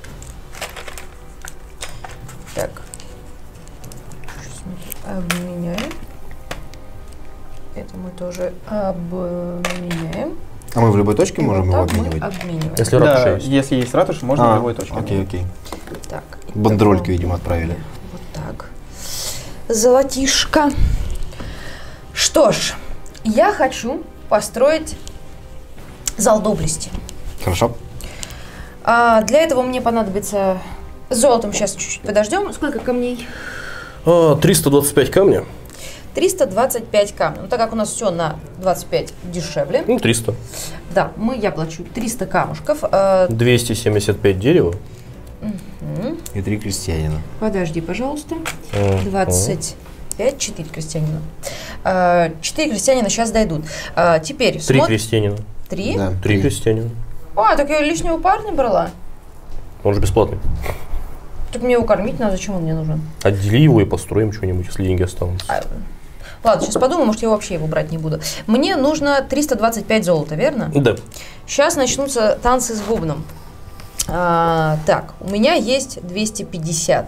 Так. Сейчас мы обменяем. Это мы тоже обменяем. А мы в любой точке И можем вот его так мы обменивать? обмениваем. Если ратуша Да, есть. если есть ратуша, можно в любой точке. Окей. Так, Бандерольки, итого видимо, отправили. Вот так. Золотишко. Что ж, я хочу построить зал доблести. Хорошо. Для этого мне понадобится золотом. Сейчас чуть-чуть подождем. Сколько камней? 325 камня. 325 камней. Ну, так как у нас все на 25 дешевле. Ну, 300. Да, я плачу 300 камушков. 275 дерева. И 3 крестьянина. Подожди, пожалуйста. 25, 4 крестьянина. 4 крестьянина сейчас дойдут. Теперь 3 крестьянина. 3? Да, 3 крестьянина. Так я лишнего парня брала. Он же бесплатный. Так мне его кормить надо, зачем он мне нужен? Отдели его и построим что-нибудь, если деньги останутся. Ладно, сейчас подумаю, может, я вообще его брать не буду. Мне нужно 325 золота, верно? Да. Сейчас начнутся танцы с бубном. Так, у меня есть 250.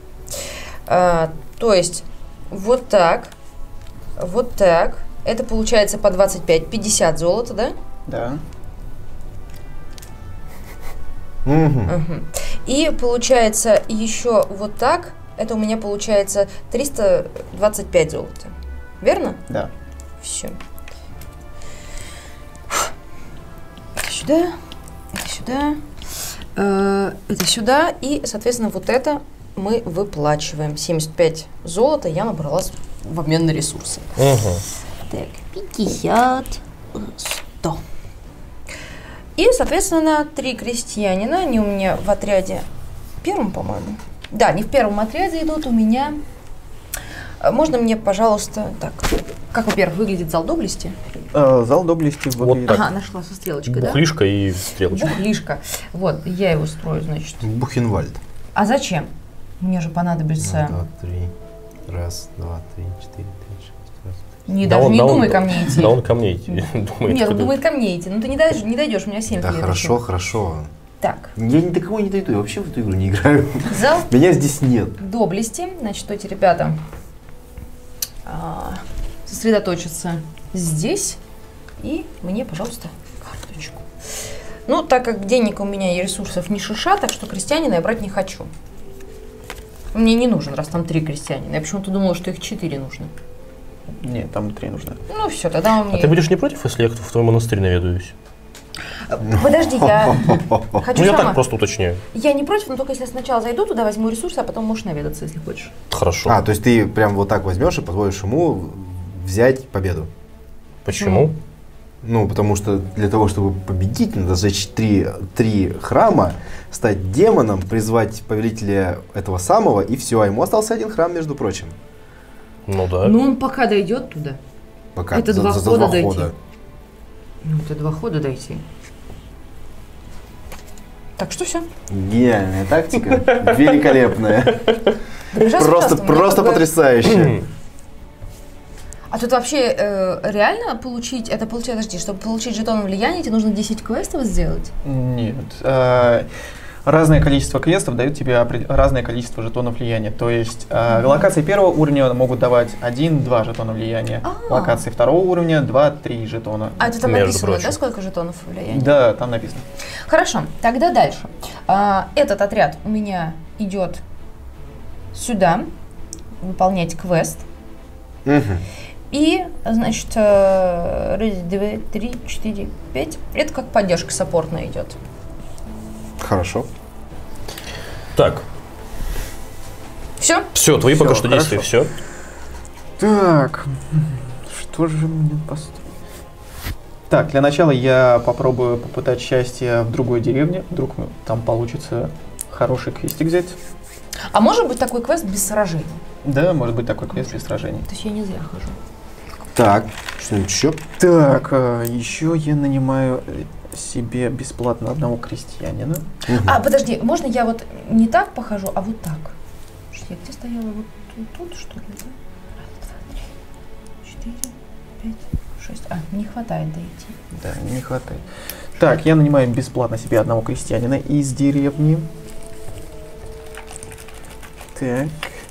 То есть, вот так. Это получается по 25, 50 золота, да? Да. И получается еще вот так. Это у меня получается 325 золота. Верно? Да. Все. Это сюда. Это сюда. Это сюда. И, соответственно, вот это мы выплачиваем. 75 золота я набрала в обмен на ресурсы. Так, 50, 100. И, соответственно, 3 крестьянина, они у меня в отряде первом, по-моему. Да, они в первом отряде идут у меня. Можно мне, пожалуйста, так, как, во-первых, выглядит зал доблести? Зал доблести выглядит... так. Ага, нашла со стрелочкой, Бухлишка и стрелочка. Бухлишка. Вот, я его строю, значит. Бухенвальд. А зачем? Мне же понадобится... 2, 3. Раз, два, три, 4, 5, 6, 7. Не, даже не думай ко мне идти. Да он ко мне идти. Нет, он думает ко мне идти. Ну ты не дойдешь, у меня 7 Да клеточек. хорошо, хорошо. Так. Я ни до кого не дойду, я вообще в эту игру не играю. Зал Меня здесь нет. доблести. Значит, эти ребята сосредоточатся здесь. И мне, пожалуйста, карточку. Ну, так как денег у меня и ресурсов не шиша, так что крестьянина я брать не хочу. Мне не нужен, раз там 3 крестьянина. Я почему-то думала, что их 4 нужно. Нет, там 3 нужно. Ну все, тогда у меня... А ты будешь не против, если я в твой монастырь наведаюсь? Подожди, я хочу Ну я сама. так просто уточняю. Я не против, но только если я сначала зайду туда, возьму ресурсы, а потом можешь наведаться, если хочешь. Хорошо. А, то есть ты прям вот так возьмешь и позволишь ему взять победу? Почему? Ну, потому что для того, чтобы победить, надо зажечь 3 храма, стать демоном, призвать повелителя этого самого, и все. А ему остался 1 храм, между прочим. Ну да. Ну он пока дойдет туда. Пока Это за 2 2 хода дойти. хода. Ну, это 2 хода дойти. Так что все. Гениальная тактика, великолепная. Просто потрясающая. А тут вообще реально получить, это получается, подожди, чтобы получить жетон влияния, тебе нужно 10 квестов сделать? Нет. Разное количество квестов дают тебе разное количество жетонов влияния. То есть локации 1-го уровня могут давать 1-2 жетона влияния. Локации 2-го уровня 2-3 жетона. А это там Между написано, прочим. да, сколько жетонов влияния? Да, там написано. Хорошо, тогда дальше. Этот отряд у меня идет сюда, выполнять квест. И, значит, раз, два, 3, 4, 5. Это как поддержка саппортная идет. Хорошо. Так, Все? все, твои Всё, пока что хорошо. действия, все. Так, что же мне построить? Так, для начала я попробую попытать счастье в другой деревне. Вдруг там получится хороший квестик взять. А может быть такой квест без сражений? Да, может быть такой квест без сражений. То есть я не зря хожу. Так, что-нибудь еще? Так, еще я нанимаю себе бесплатно 1 крестьянина. Подожди, можно я вот не так похожу, а вот так? Я где стояла? Вот тут, что ли, да? 1, 2, 3, 4, 5, 6. Не хватает дойти. Да, не хватает. Так, я нанимаю бесплатно себе 1 крестьянина из деревни. Так.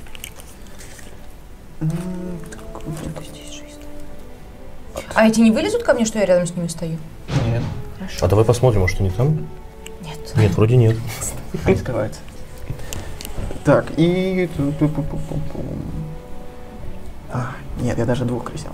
А эти не вылезут ко мне, что я рядом с ними стою? Нет, Хорошо. А давай посмотрим, может они там? Нет. Нет, вроде нет. не скрывается. Так, и... нет, я даже 2 крестьян.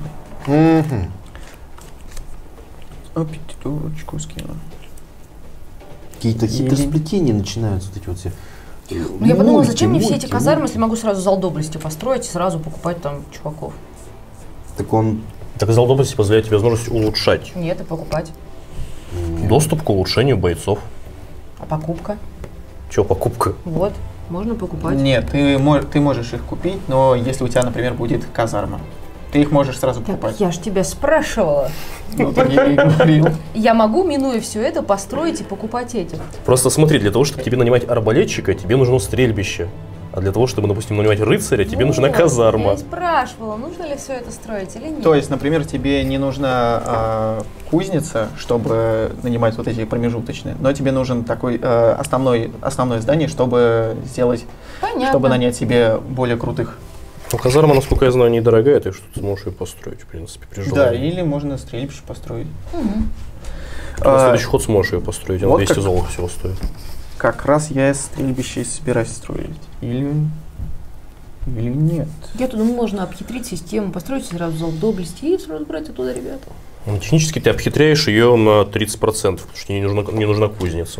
Пятерочку скину. Какие-то хитросплетения начинаются, вот эти вот все. Ну, я подумала, зачем мне все эти казармы, если могу сразу зал доблести построить и сразу покупать там чуваков? Так он... Так зал доблести позволяет тебе возможность улучшать. Нет, и покупать. Доступ к улучшению бойцов. А покупка? Че покупка? Вот, можно покупать. Нет, ты можешь их купить, но если у тебя, например, будет казарма, ты их можешь сразу Так, покупать. я ж тебя спрашивала. Ну, так я и говорил. Я могу, минуя все это, построить и покупать этих. Просто смотри, для того, чтобы тебе нанимать арбалетчика, тебе нужно стрельбище. А для того, чтобы, допустим, нанимать рыцаря, тебе нужна Вот, казарма. Я и спрашивала, нужно ли все это строить или нет. То есть, например, тебе не нужна кузница, чтобы нанимать вот эти промежуточные, но тебе нужен такой основное здание, чтобы сделать, Понятно. чтобы нанять себе более крутых. Ну, казарма, насколько я знаю, недорогая, так что ты можешь ее построить, в принципе, при Да, желании. или можно стрельбище построить. На следующий ход сможешь ее построить, она вот 200 как- золота всего стоит. Как раз я стрельбище собираюсь строить. Или нет. Я тут думаю, можно обхитрить систему, построить сразу зал доблести и сразу брать оттуда ребята. Ну, технически ты обхитряешь ее на 30%, потому что ей не нужна кузница.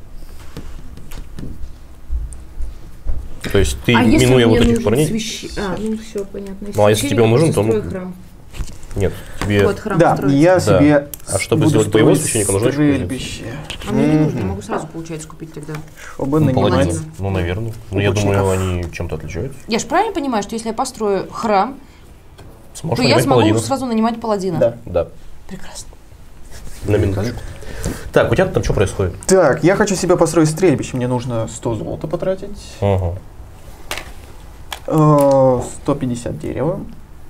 То есть ты, минуя вот этих парней... ну все, понятно. Ну, а если тебе он нужен, то ну, храм. Нет, тебе... Вот храм Да, строить. я Да. себе А чтобы буду сделать боевого строить священника, нужна еще кузница. стрельбище, А мне не нужно, я могу сразу, получается, купить тогда. чтобы Ну, нанимать. паладин. Ну, наверное. Ну, я лучников. думаю, они чем-то отличаются. Я же правильно понимаю, что если я построю храм, Сможешь то я нанимать смогу паладинов. сразу нанимать паладина? Да. Да, Прекрасно. на минуточку. Так, у тебя там что происходит? Так, я хочу себе построить стрельбище. Мне нужно 100 золота потратить. Ага. 150 дерева.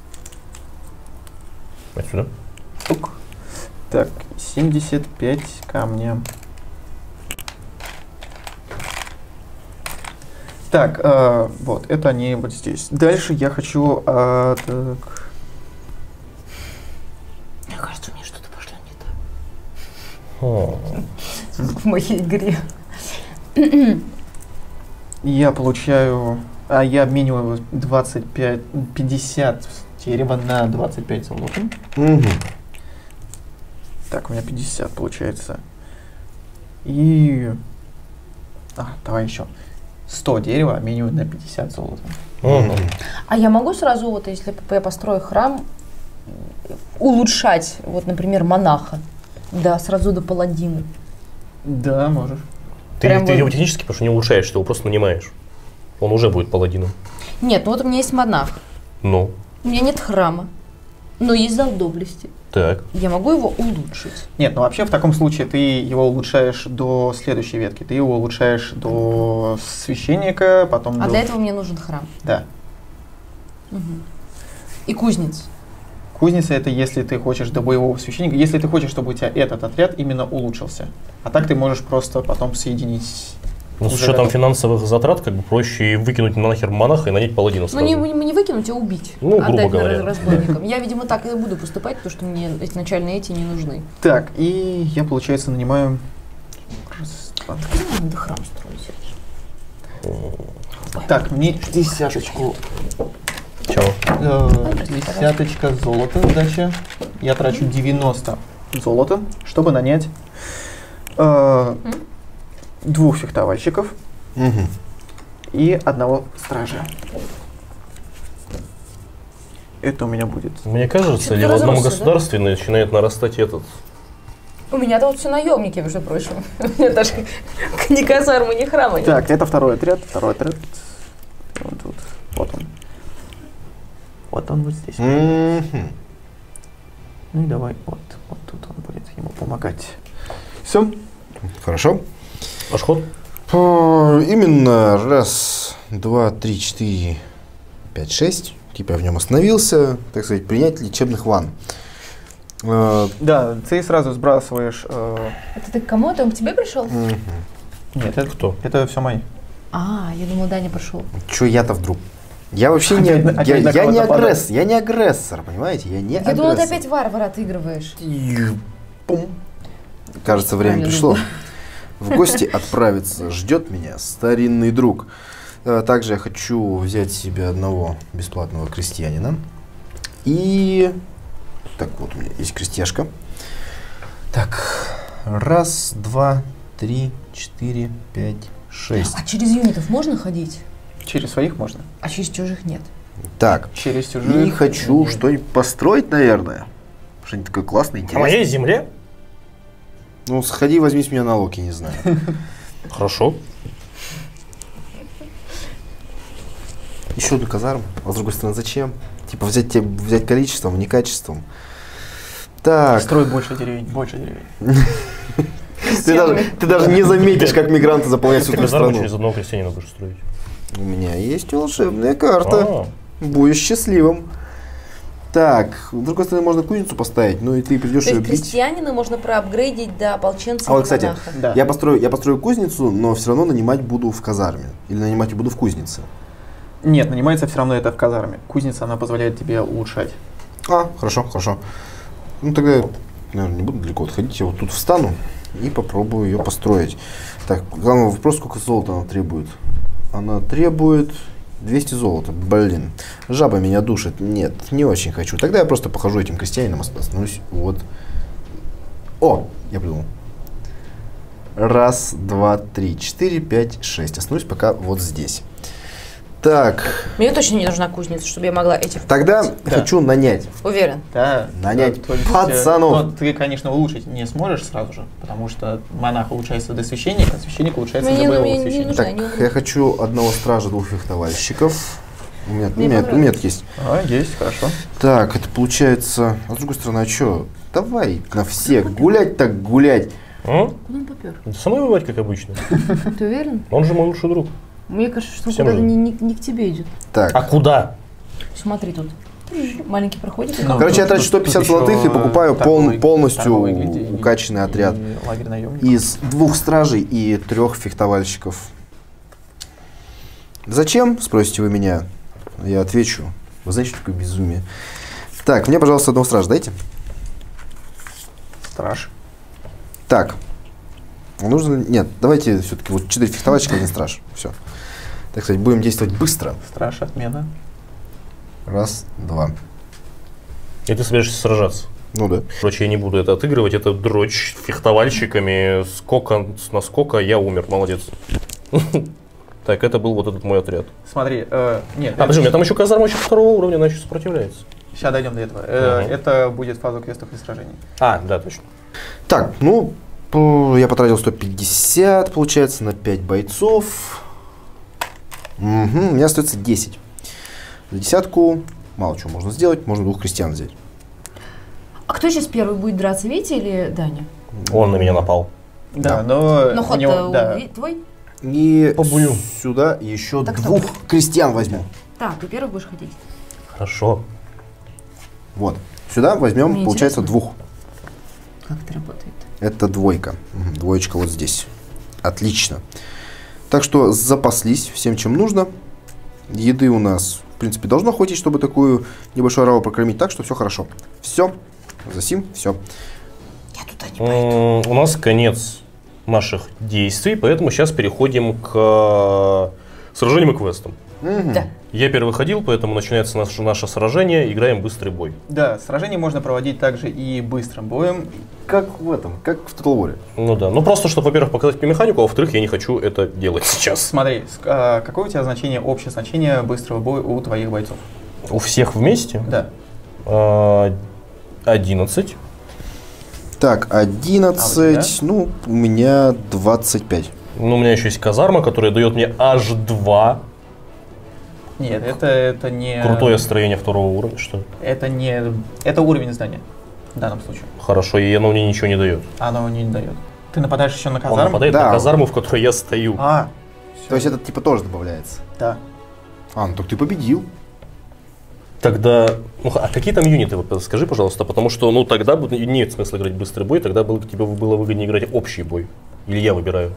Отсюда. Тук. Так, 75 камня. Так, вот, это они вот здесь. Дальше я хочу... так. Мне кажется, у меня что-то пошло не О, так в моей игре. Я получаю... я обмениваю 50 дерева на 25 золота. Мгм. Так, у меня 50 получается. И... давай еще. 100 дерева обмениваю на 50 золота. Мгм. А я могу сразу, вот если я построю храм, улучшать, вот, например, монаха, да, сразу до паладина? Да, можешь. Ты Прям вот- его технически, потому что не улучшаешь, ты его просто нанимаешь. Он уже будет паладином. Нет, ну вот у меня есть монах, Ну, у меня нет храма, но есть зал доблести. так. Я могу его улучшить. Нет, ну вообще в таком случае ты его улучшаешь до следующей ветки. Ты его улучшаешь до священника, потом А до... для этого мне нужен храм. Да. И кузнец. Кузница — это если ты хочешь до боевого священника, если ты хочешь, чтобы у тебя этот отряд именно улучшился. А так ты можешь просто потом соединить... Ну, с уже учетом готов. финансовых затрат, как бы проще и выкинуть нахер монаха и нанять паладина Ну сразу. не выкинуть, а убить. Ну, грубо Отдать говоря. разбойникам. Я, видимо, так и буду поступать, потому что мне изначально эти не нужны. Так, и я, получается, нанимаю... Раз, два. Надо храм строить. Так, мне десяточку. Чего? Десяточка золота сдача. Я трачу 90 золота, чтобы нанять 2 фехтовальщиков Мгм. и 1 стража. Это у меня будет. Мне кажется, Что-то или в одном разросся, да? государстве начинает нарастать этот... У меня-то вот все наемники, между прочим. У меня даже ни казармы, ни храма нет. Так, это второй отряд. Второй отряд. Вот тут. Вот он. Вот он вот здесь. Мгм. Ну и давай, вот тут он будет ему помогать. Все. Хорошо. Ваш ход? Именно раз, два, три, четыре, 5, 6. Типа я в нем остановился, так сказать, принять лечебных ванн. Да, ты сразу сбрасываешь. Это ты к кому? Это он к тебе пришел? Нет, это Кто? Это все мои. А, я думала, Даня пришел. Че я-то вдруг? Я вообще не, Опять на я не кого-то агрессор, я не агрессор, понимаете? Я не Я думала, ты агрессор. опять варвара отыгрываешь. Пум. Кажется, время Правильно пришло. думала. В гости отправиться ждет меня старинный друг. Также я хочу взять себе одного бесплатного крестьянина. И... Так, вот у меня есть крестьяшка. Так, раз, два, три, 4, 5, 6. А через юнитов можно ходить? Через своих можно. А через чужих нет. Так, Через чужих. и хочу что-нибудь построить, наверное. Что-нибудь такое классное, На интересное. моей земле? Ну, сходи, возьми с меня налог, я не знаю. Хорошо. Еще одну казарму. А с другой стороны, зачем? Типа взять количеством, не качеством. Так, Строй больше деревень, больше деревень. ты даже не заметишь, как мигранты заполняют всю Ты твою казарму страну. через одного крестьянина будешь строить. У меня есть волшебная карта. А, Будешь счастливым. Так, с другой стороны, можно кузницу поставить, ну и ты придешь То ее есть бить. крестьянина можно проапгрейдить до ополченца А вот, или кстати, монаха. Да. я построю кузницу, но все равно нанимать буду в казарме. Или нанимать я буду в кузнице. Нет, нанимается все равно это в казарме. Кузница, она позволяет тебе улучшать. Хорошо, хорошо. Ну тогда я, наверное, не буду далеко отходить. Я вот тут встану и попробую ее построить. Так, главный вопрос, сколько золота она требует. Она требует 200 золота. Блин, жаба меня душит. Нет, не очень хочу. Тогда я просто похожу этим крестьянином, остановлюсь. Вот. О, я придумал. Раз, два, три, 4, 5, 6. Остановлюсь пока вот здесь. Так, Мне точно не нужна кузница, чтобы я могла этих тогда покупать. Да. хочу нанять. Уверен. Да. Нанять То есть, пацанов. но ты, конечно, улучшить не сможешь сразу же, потому что монах улучшается до священника, а священник улучшается Мне до боевого не священника. нужно. Так, они умрут. я хочу одного стража, 2 фехтовальщиков. У меня понравилось. тут есть. Есть, хорошо. Так, это получается... А с другой стороны, а что? Давай на всех. Гулять так гулять. а? Куда он попер? Да со мной бывать, как обычно. Ты уверен? Он же мой лучший друг. Мне кажется, что Всем куда-то же. не к тебе идет. Так. А куда? Смотри тут. Маленький проходик. Ну, Короче, я тут- трачу 150 тут еще золотых и покупаю торговый полностью гильдии и- укачанный отряд и лагерь наемников. из 2 стражей и 3 фехтовальщиков. Зачем, спросите вы меня? Я отвечу. Вы знаете, что такое безумие? Так, мне, пожалуйста, 1 стража дайте. Страж. Так. Нужно... Нет, давайте все-таки вот 4 фехтовальщика, 1 страж. Все. Так сказать, будем действовать быстро. Страж, отмена. 1, 2. И ты собираешься сражаться. Ну да. Короче, я не буду это отыгрывать, это дрочь фехтовальщиками, сколько с наскока, я умер, молодец. Так, это был вот этот мой отряд. Смотри, нет. Подожди, у меня там еще казарма еще 2-го уровня, она еще сопротивляется. Сейчас дойдем до этого. Ага. Это будет фаза квестов и сражений. А, да, точно. Так, ну, я потратил 150, получается, на 5 бойцов. Угу, у меня остается 10. За десятку мало чего можно сделать, можно 2 крестьян взять. А кто сейчас первый будет драться, Витя или Даня? Он на меня напал. Да, но Но у ход него, да, твой? И Побую. сюда еще Так 2 кто? крестьян возьму. Так, ты первый будешь ходить. Хорошо. Вот. Сюда возьмем, Мне получается, интересно. 2. Как это работает? Это 2. Мгм, 2 вот здесь. Отлично. Так что запаслись всем, чем нужно. Еды у нас, в принципе, должно хватить, чтобы такую небольшую ораву прокормить. Так что все хорошо. Все. Засим, все. Я туда не пойду. У нас конец наших действий, поэтому сейчас переходим к сражениям и квестам. Да. Я первый ходил, поэтому начинается наше сражение, играем быстрый бой. Да, сражение можно проводить также и быстрым боем. Как в этом, как в Total War. Ну да, ну просто, чтобы, во-первых, показать механику, а во-вторых, я не хочу это делать сейчас. Смотри, какое у тебя значение, общее значение быстрого боя у твоих бойцов? У всех вместе Да. 11. Так, 11, А у ну, у меня 25. Ну, у меня еще есть казарма, которая дает мне аж 2. Нет, это не... Крутое строение 2-го уровня, что? Это не... Это уровень здания в данном случае. Хорошо, и оно мне ничего не дает. Оно не дает. Ты нападаешь еще на Он казарму? нападает Да. на казарму, в которой я стою. То есть это типа тоже добавляется. Да. А, ну так ты победил. Тогда, ну, а какие там юниты, вот скажи, пожалуйста, потому что, ну, тогда нет смысла играть быстрый бой, тогда тебе было выгоднее играть общий бой. Или я выбираю.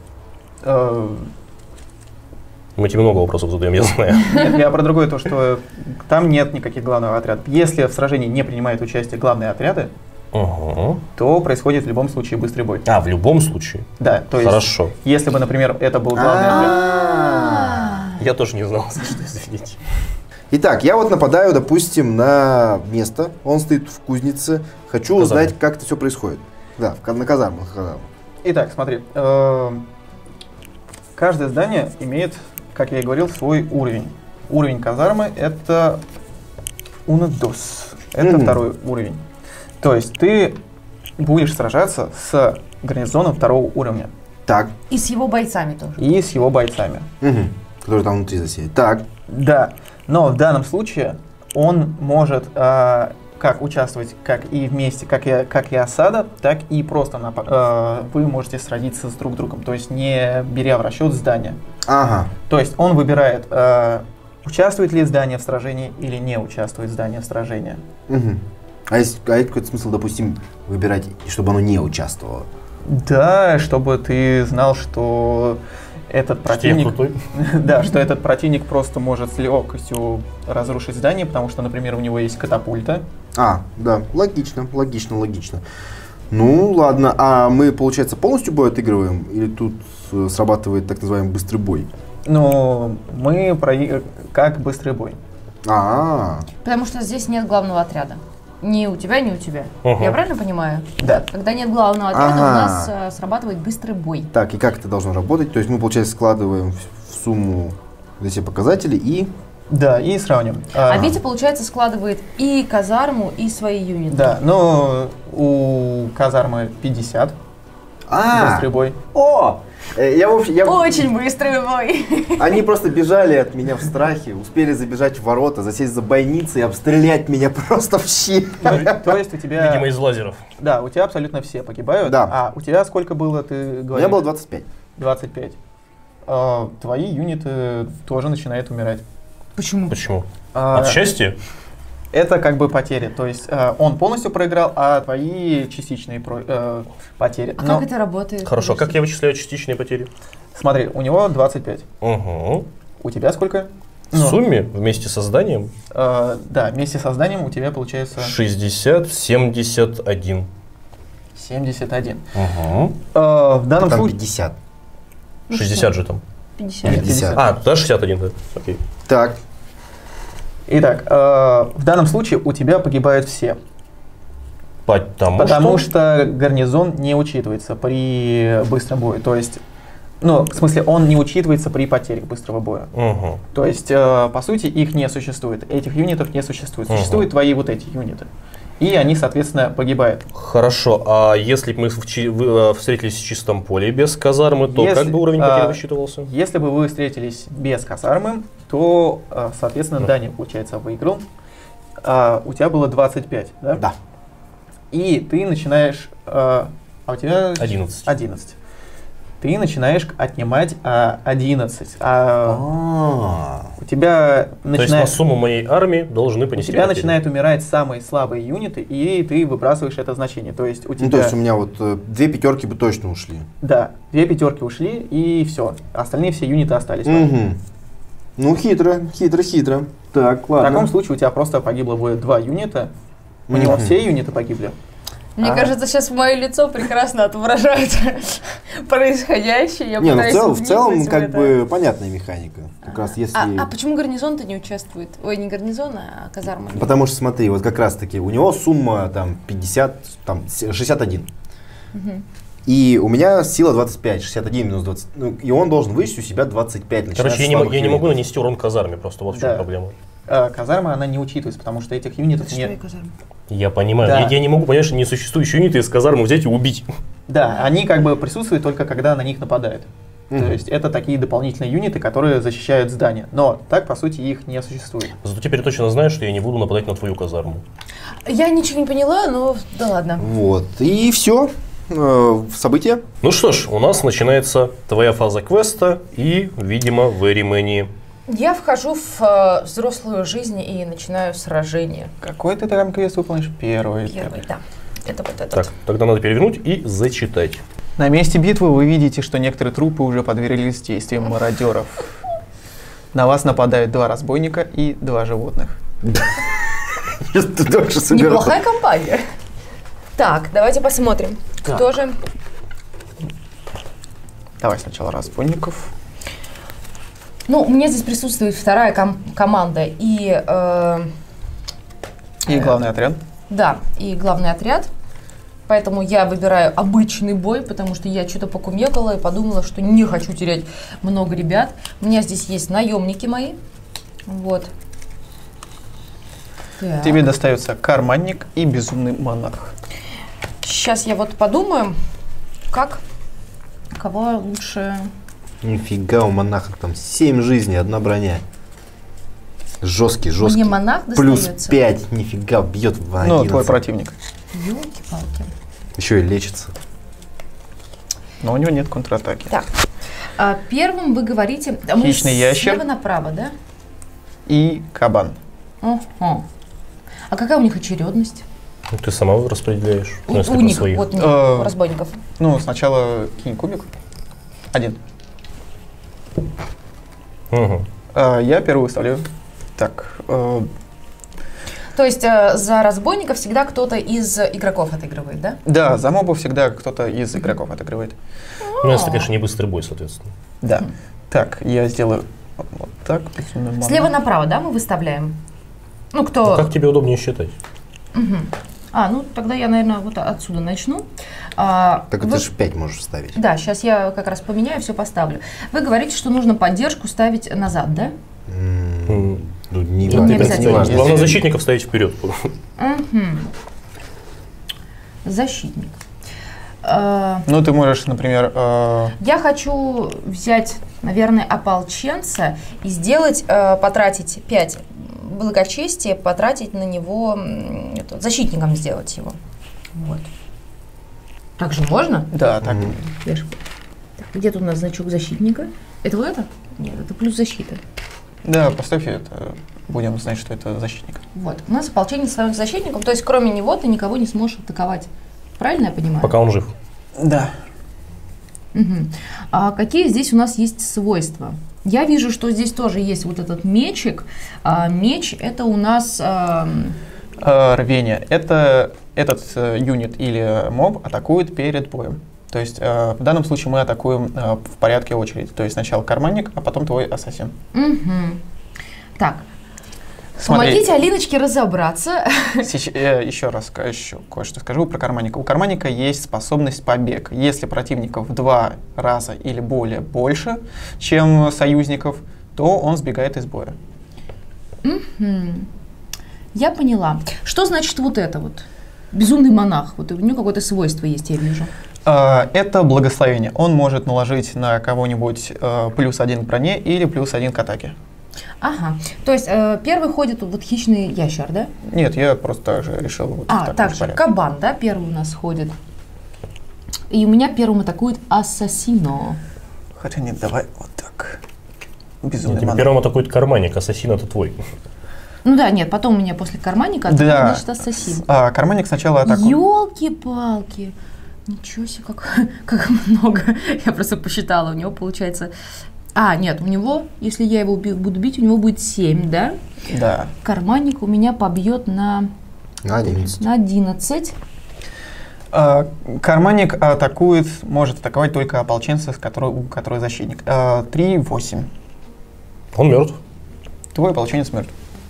Мы тебе много вопросов задаем, я знаю. Нет, я про другое, то, что там нет никаких главных отрядов. Если в сражении не принимают участие главные отряды, Ага. то происходит в любом случае быстрый бой. А, в любом случае. Да, то есть, Хорошо. если бы, например, это был главный отряд... Я тоже не знал, что извините. Итак, я вот нападаю, допустим, на место. Он стоит в кузнице. Хочу Казарма. узнать, как это все происходит. Да, на казарму. Итак, смотри. Каждое здание имеет, как я и говорил, свой уровень. Уровень казармы — это Унадос. Это второй уровень. То есть ты будешь сражаться с гарнизоном 2-го уровня Так. И с его бойцами тоже. и с его бойцами. Угу. Который там внутри засеет. Так. Да, но в данном случае он может как участвовать как и вместе, как и осада, так и просто вы можете сразиться с друг другом, то есть не беря в расчет здание. Ага. То есть он выбирает, участвует ли здание в сражении или не участвует здание в сражении. Угу. А есть какой-то смысл, допустим, выбирать, чтобы оно не участвовало? Да, чтобы ты знал, что этот противник, крутой. да, что этот противник просто может с легкостью разрушить здание, потому что, например, у него есть катапульта. А, да, логично. Ну, ладно. А мы, получается, полностью бой отыгрываем? Или тут срабатывает так называемый быстрый бой? Но мы как быстрый бой. Потому что здесь нет главного отряда. Ни у тебя, ни у тебя. Ага. Я правильно понимаю? Да. Когда нет главного отряда, Ага. у нас срабатывает быстрый бой. Так, и как это должно работать? То есть мы, получается, складываем в сумму все показатели и... Да, и сравним. А Витя, получается, складывает и казарму, и свои юниты. Да, но у казармы 50. Быстрый бой. О! Я Очень быстрый бой. Они просто бежали от меня в страхе, успели забежать в ворота, засесть за бойницей и обстрелять меня просто в щит. То есть у тебя... Видимо, из лазеров. Да, у тебя абсолютно все погибают. Да. А у тебя сколько было, ты У говоришь? меня было 25. 25. твои юниты тоже начинают умирать. Почему? Почему? А, От счастья? Это как бы потери, то есть он полностью проиграл, а твои частичные потери. А Но, как это работает? Хорошо, как я вычисляю частичные потери? смотри, у него 25. Угу. У тебя сколько? В сумме, вместе с созданием, Да, вместе с созданием у тебя получается 60, 71. 71. Угу. В данном Там случае... 50. 60 же там. 50. 50. А, да, 61, да. Окей. Так, Итак, в данном случае у тебя погибают все. Потому что гарнизон не учитывается при быстром бою. То есть, ну, в смысле, он не учитывается при потерях быстрого боя. Угу. То есть, по сути, их не существует. Этих юнитов не существует. Существуют твои вот эти юниты. И они, соответственно, погибают. Хорошо, а если бы мы встретились в чистом поле без казармы, то как бы уровень потерь высчитывался? Если бы вы встретились без казармы, то, соответственно, Даня, получается, выиграл. У тебя было 25, да? да. И ты начинаешь... а у тебя... 11. 11. Ты начинаешь отнимать 11. У тебя То есть на сумму моей армии должны у понести тебя потери. начинают умирать самые слабые юниты, и ты выбрасываешь это значение. То есть у тебя... Ну, то есть у меня вот 2 пятерки бы точно ушли. Да, 2 пятерки ушли, и все. Остальные все юниты остались. Угу. Ну, хитро. Так, В ладно. таком случае у тебя просто погибло будет 2 юнита. У него все юниты погибли. Мне кажется, сейчас мое лицо прекрасно отображает происходящее. Я Не, ну пытаюсь в целом вникнуть в как это. бы понятная механика. Как раз если... А почему гарнизон-то не участвует? Ой, не гарнизон, а казарма. Потому что, смотри, вот как раз таки у него сумма там 50, там 61. И у меня сила 25, 61 минус 20. Ну, и он должен вычесть у себя 25. Короче, я не могу нанести урон казарме, просто вот в чем Да. проблема. Казарма, она не учитывается, потому что этих юнитов Это что, нет. казарма? Я понимаю. Да. Я не могу понять, что несуществующие юниты из казармы взять и убить. Да, они как бы присутствуют только когда на них нападают. То есть это такие дополнительные юниты, которые защищают здание. Но так, по сути, их не существует. Зато теперь точно знаю, что я не буду нападать на твою казарму. Я ничего не поняла, но да ладно. Вот. И все. События. Ну что ж, у нас начинается твоя фаза квеста и, видимо, very many. Я вхожу в взрослую жизнь и начинаю сражение. Какой ты там квест выполнишь? Первый. Первый, да. Это вот этот. Так, тогда надо перевернуть и зачитать. На месте битвы вы видите, что некоторые трупы уже подверглись действиям мародеров. На вас нападают 2 разбойника и 2 животных. Неплохая компания. Так, давайте посмотрим. Кто же? Давай сначала разбойников. Ну, у меня здесь присутствует вторая команда и... И главный отряд. Да, и главный отряд. Поэтому я выбираю обычный бой, потому что я что-то покумекала и подумала, что не хочу терять много ребят. У меня здесь есть наемники мои. Вот. Так. Тебе достается карманник и безумный монарх. Сейчас я вот подумаю, кого лучше... Нифига, у монаха там 7 жизней, 1 броня. Жесткий. Мне монах Плюс достается? 5, нифига, бьет в 11. Ну, твой противник. Ёлки-палки. Еще и лечится. Но у него нет контратаки. Так, первым вы говорите... мы Хищный ящер. Слева направо, да? И кабан. Ага. А какая у них очередность? Ну, ты сама распределяешь. У если них, своих. вот у разбойников. Ну, сначала кинь кубик. 1. Угу. Я первый выставляю. Так. То есть за разбойников всегда кто-то из игроков отыгрывает, да? Да, за мобов всегда кто-то из игроков отыгрывает. Ну, если, конечно, не быстрый бой, соответственно. Да. Так, я сделаю вот так. Слева направо, да, мы выставляем? Ну, кто... Ну, как тебе удобнее считать? Угу. Ну тогда я, наверное, вот отсюда начну. Так ты же 5 можешь ставить. Да, сейчас я как раз поменяю, все поставлю. Вы говорите, что нужно поддержку ставить назад, да? Ну, не не обязательно. важно. Главное защитников ставить вперед. Угу. Защитник. Ну, ты можешь, например... Я хочу взять, наверное, ополченца и сделать, потратить 5 благочестия, потратить на него, защитником сделать его. Вот. Так же можно? Да, так. Так, где тут у нас значок защитника? Это вот это? Нет, это плюс защита. Да, поставь это, будем знать, что это защитник. Вот. У нас ополчение становится защитником, то есть кроме него ты никого не сможешь атаковать. Правильно я понимаю? Пока он жив. Да. Угу. А какие здесь у нас есть свойства? Я вижу, что здесь тоже есть вот этот мечик. Меч это у нас... Рвение. Это этот юнит или моб атакует перед боем. То есть в данном случае мы атакуем в порядке очереди. То есть сначала карманник, а потом твой ассасин. Угу. Так. Смотри. Помогите Алиночке разобраться. Еще раз кое-что скажу про карманника. У карманника есть способность побег. Если противников в 2 раза или более больше, чем союзников, то он сбегает из боя. Я поняла. Что значит вот это вот? Безумный монах. Вот у него какое-то свойство есть, я вижу. Это благословение. Он может наложить на кого-нибудь +1 к броне или +1 к атаке. Ага. То есть первый ходит вот хищный ящер, да? Нет, я просто так же решил. Вот в таком также порядке. кабан, да, первый у нас ходит. И у меня первым атакует ассасино. Хотя нет, давай вот так. Безумный Нет, монах. первым атакует карманник, ассасин это твой. Ну да, нет, потом у меня после карманника атакует, Да. значит, ассасин. Карманник сначала атакует. Ёлки-палки. Ничего себе, как много. Я просто посчитала, у него получается... нет, у него, если я его буду бить, у него будет 7, да? Да. Карманник у меня побьет на 11. на 11. Карманник может атаковать только ополченца, у которого защитник. 3-8. Он мертв. Твой ополченец мертв.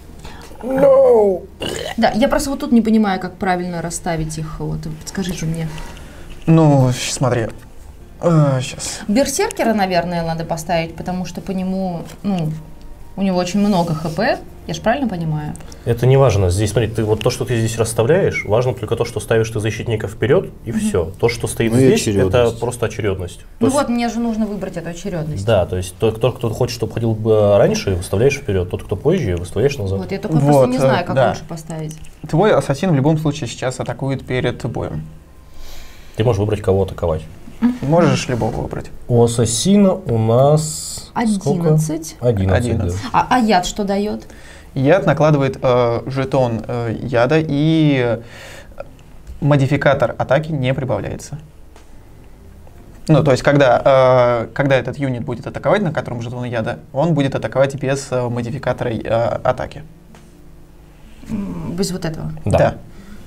Да, я просто вот тут не понимаю, как правильно расставить их. Вот, подскажите мне. Ну, смотри. Сейчас. Берсеркера, наверное, надо поставить, потому что по нему, у него очень много хп. Я же правильно понимаю? Это не важно. Здесь, смотри, вот то, что ты здесь расставляешь, важно только то, что ставишь ты защитника вперед, и все. То, что стоит здесь, это просто очередность. Мне же нужно выбрать эту очередность. Да, то есть тот, кто хочет, чтобы ходил бы раньше, выставляешь вперед. Тот, кто позже, выставляешь назад. Вот, я только просто не знаю, как лучше поставить. Твой ассасин в любом случае сейчас атакует перед боем. Ты можешь выбрать, кого атаковать. Можешь любого выбрать. У ассасина у нас 11. 11, да. А яд что дает? Яд накладывает жетон яда, и модификатор атаки не прибавляется. Ну, то есть, когда этот юнит будет атаковать, на котором жетон яда, он будет атаковать без модификатора атаки. Без вот этого? Да.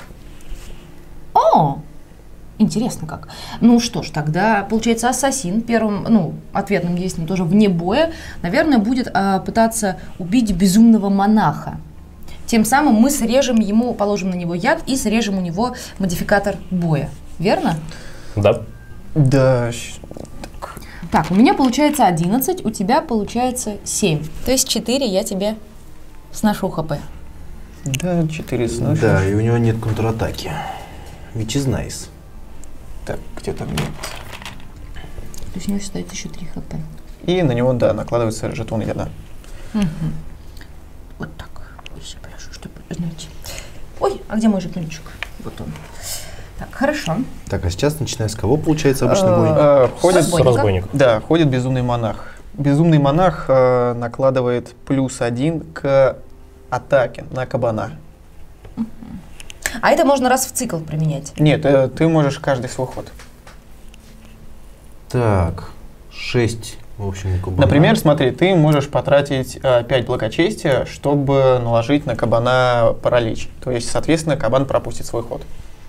О! Интересно как. Ну что ж, тогда, получается, ассасин первым, ответным действием тоже вне боя, наверное, будет пытаться убить безумного монаха. Тем самым мы положим на него яд и срежем у него модификатор боя. Верно? Да. Да. Так, у меня получается 11, у тебя получается 7. То есть 4 я тебе сношу хп. Да, 4 сношишь. Да, и у него нет контратаки. Which is nice. Так, где там нет? То есть у него остается еще 3 хп. И на него, да, накладывается жетон яда. Угу. Вот так. Если прошу, чтобы, знаете. Ой, а где мой жетончик? Вот он. Так, хорошо. Так, а сейчас начиная с кого получается обычный бой? Ходит разбойник. Да, ходит безумный монах. Безумный монах накладывает +1 к атаке на кабана. А это можно раз в цикл применять? Нет, ты можешь каждый свой ход. Так, 6, в общем, кабана. Например, смотри, ты можешь потратить 5 благочестия, чтобы наложить на кабана паралич. То есть, соответственно, кабан пропустит свой ход.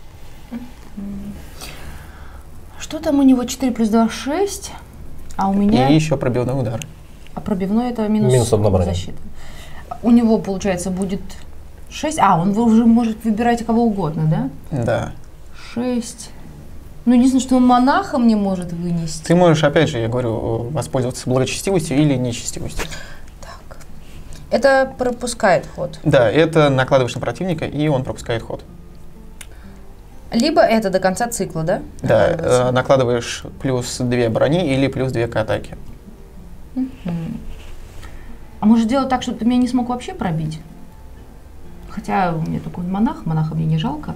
Что там у него? 4 плюс 2, 6. А у меня... И еще пробивной удар. А пробивной это минус 1 броня. защита. У него, получается, будет 6. Он уже может выбирать кого угодно, да? Да. 6. Единственное, что он монаха мне может вынести. Ты можешь, опять же, я говорю, воспользоваться благочестивостью или нечестивостью. Так. Это пропускает ход. Да, это накладываешь на противника, и он пропускает ход. Либо это до конца цикла, да? Да, накладываешь +2 брони или +2 к атаке. А может сделать так, чтобы ты меня не смог вообще пробить? Хотя у меня такой монаха мне не жалко.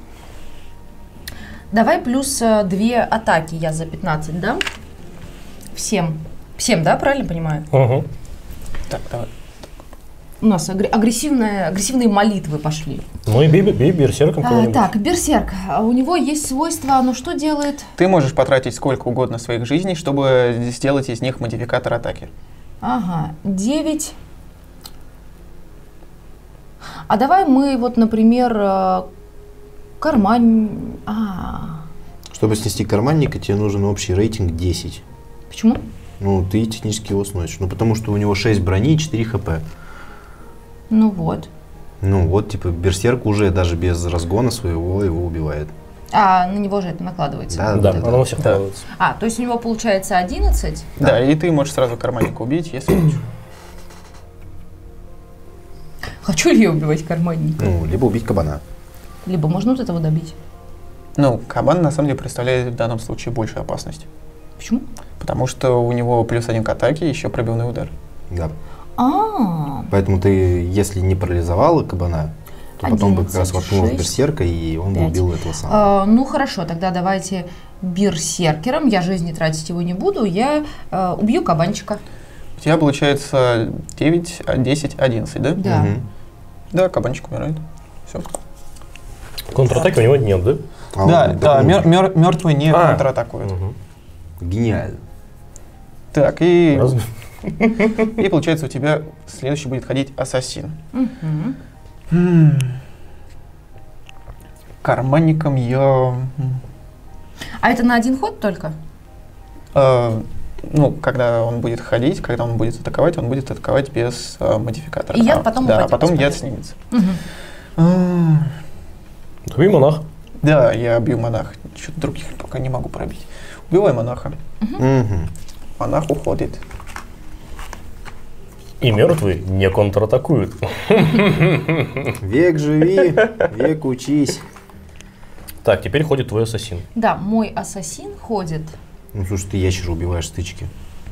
Давай +2 атаки я за 15 дам. всем. Всем, да, правильно понимаю? Угу. Так, давай. У нас агрессивные молитвы пошли. Ну и бей берсерком кого-нибудь. Так, берсерк. У него есть свойство, оно что делает? Ты можешь потратить сколько угодно своих жизней, чтобы сделать из них модификатор атаки. Ага, 9. А давай мы вот, например, Чтобы снести карманника, тебе нужен общий рейтинг 10. Почему? Ну, ты технически его сносишь. Ну, потому что у него 6 брони и 4 хп. Ну вот. Ну, вот, типа, берсерк уже даже без разгона своего его убивает. А на него же это накладывается. Да, оно у всех Да. накладывается. То есть у него получается 11. Да, и ты можешь сразу карманника убить, если хочешь. Хочу ли я убивать карманника? Ну, либо убить кабана. Либо можно вот этого добить. Ну, кабан на самом деле представляет в данном случае большую опасность. Почему? Потому что у него +1 к атаке, еще пробивной удар. Да. А, Поэтому ты, если не парализовала кабана, то потом бы как раз 11, воткнула в 6, берсерка, и он бы 5. убил этого самого. ну хорошо, тогда давайте берсеркером. Я жизни тратить его не буду. Я убью кабанчика. У тебя получается 9, 10, 11, да? Да. Мгм. Да, кабанчик умирает. Все. Контратаки у него нет, да? Да, мертвый не контратакует. Угу. Гениально. Так, и Разве? И получается у тебя следующий будет ходить ассасин. Мгм. Карманником я... А это на один ход только? Ну, когда он будет ходить, когда он будет атаковать без модификатора. И яд потом Да, а упадет, потом яд посмотрим. снимется. Мгм. Убей монах. Да, я бью монах. Что-то других пока не могу пробить. Убивай монаха. Мгм. Монах уходит. И мертвый не контратакует. Век живи, век учись. Так, теперь ходит твой ассасин. Да, мой ассасин ходит. Ну, слушай, ты ящера убиваешь стычки.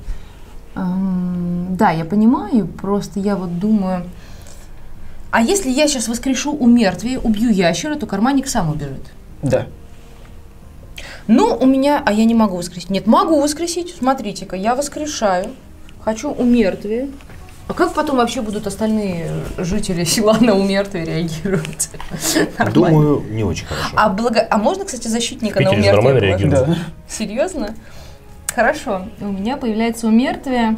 Да, я понимаю, просто я вот думаю... А если я сейчас воскрешу у мертвия, убью ящера, то карманник сам убежит. Да. Ну, у меня... А я не могу воскресить. Нет, могу воскресить. Смотрите-ка, я воскрешаю. Хочу у мертвия. А как потом вообще будут остальные жители села на умертвие реагировать? Нормально. Думаю, не очень хорошо. А можно, кстати, защитника В на Питере же умертвие нормально положить? реагируют. Да. Серьезно? Хорошо. У меня появляется умертвие.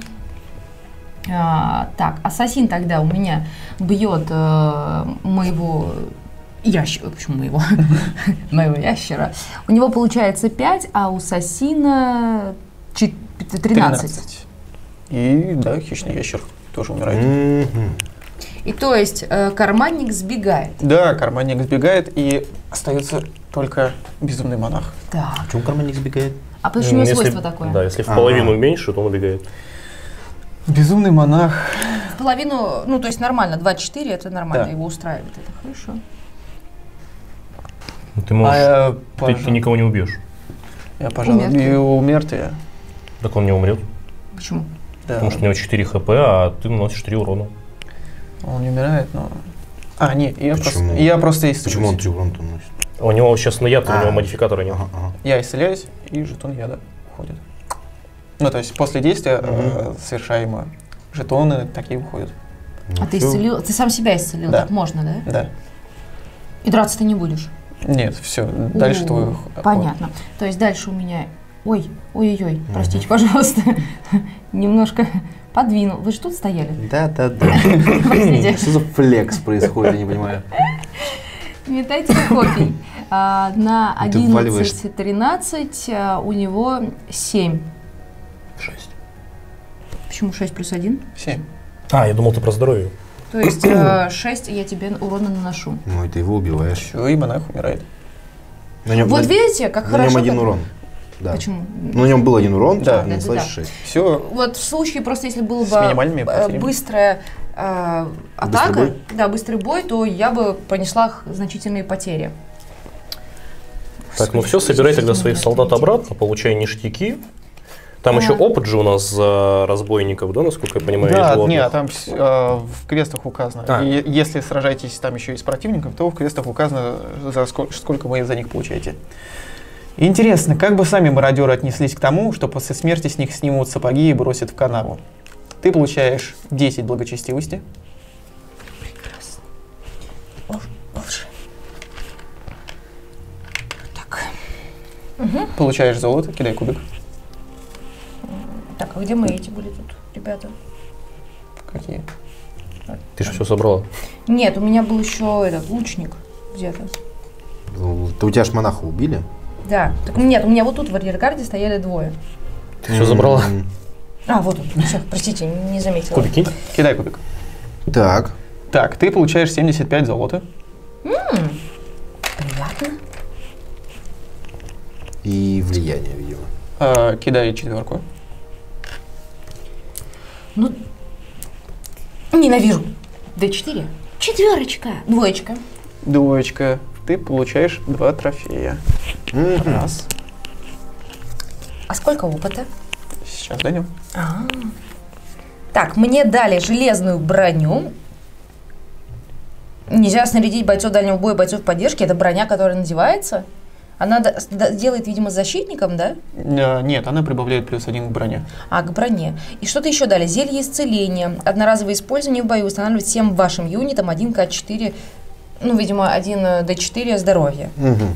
Так, ассасин тогда у меня бьет моего ящера. Почему моего? Моего ящера. У него получается 5, а у ассасина 13. И да, хищный ящер тоже умирает. Мгм. И то есть карманник сбегает. Да, карманник сбегает, и остается только безумный монах. Так. Почему карманник сбегает? А потому что у него Если- свойство такое. Да, если в Ага. половину уменьшит, он убегает. Безумный монах. В половину, ну то есть нормально, 2-4 это нормально, Да. его устраивает, это хорошо. Ты, можешь, ты пожалуй, никого не убьешь. я, пожалуй, Умертвие. бью мертвия. Так он не умрет. Почему? Да. Потому что у него 4 хп, а ты наносишь 3 урона. Он не умирает, но... нет, Почему? я просто исцелюсь. Почему он 3 урона-то наносит? У него сейчас на яд, у А. него модификатора нет. Ага, ага. Я исцеляюсь, и жетон яда уходит. Ну, то есть после действия совершаемого жетоны такие уходят. Ну, А ты всё. исцелил, ты сам себя исцелил, Да. так можно, да? Да. И драться ты не будешь? Нет, все, дальше О, твой ход. Понятно. То есть дальше у меня... Ой-ой-ой, простите, пожалуйста. Немножко подвинул. Вы же тут стояли? Да-да-да. Простите. Что за флекс происходит, я не понимаю. Метайте копий. На Ты вваливаешь. 11-13 у него 7. 6. Почему 6 плюс 1? 7. А, я думал, ты про здоровье. То есть 6 я тебе урона наношу. Ну, и ты его убиваешь. Все, и монах умирает. На нем, Вот на- видите, как на хорошо. нем один как- урон. Да. Почему? Ну, на нем был один урон, Да. ты нанесла Да. 6. Все, Вот в случае, просто если было С бы минимальными потерями. быстрая атака, бой? да, быстрый бой, то я бы понесла значительные потери. Так, ну все, собирай тогда своих солдат обратно, получай ништяки. Там еще опыт же у нас за разбойников, да, насколько я понимаю, да, из животных? нет, там в квестах указано. А. И если сражаетесь там еще и с противником, то в квестах указано, за сколько вы за них получаете. Интересно, как бы сами мародеры отнеслись к тому, что после смерти с них снимут сапоги и бросят в канаву? Ты получаешь 10 благочестивости. Лучше. Так. Получаешь золото, кидай кубик. Так, а где мы эти были тут, ребята? Какие? Ты же все собрала. Нет, у меня был еще этот лучник где-то. У тебя ж монаха убили? Да. Так нет, у меня вот тут в арьергарде стояли двое. Ты все забрала. А, вот он. Все, простите, не заметила. Кубик кинь. Кидай кубик. Так. Так, ты получаешь 75 золота. Приятно. И влияние, видимо. Кидай четверку. Ну, ненавижу. D4. Четверочка. Двоечка. Двоечка. Ты получаешь 2 трофея. Раз. А сколько опыта? Сейчас дойдем. Так, мне дали железную броню. Нельзя снарядить бойцов дальнего боя, бойцов поддержки. Это броня, которая надевается. Она делает, видимо, защитником, да? Нет, она прибавляет +1 к броне. А, к броне. И что-то еще дали. Зелье исцеления. Одноразовое использование в бою устанавливает всем вашим юнитам 1К4, ну, видимо, 1D4 здоровья.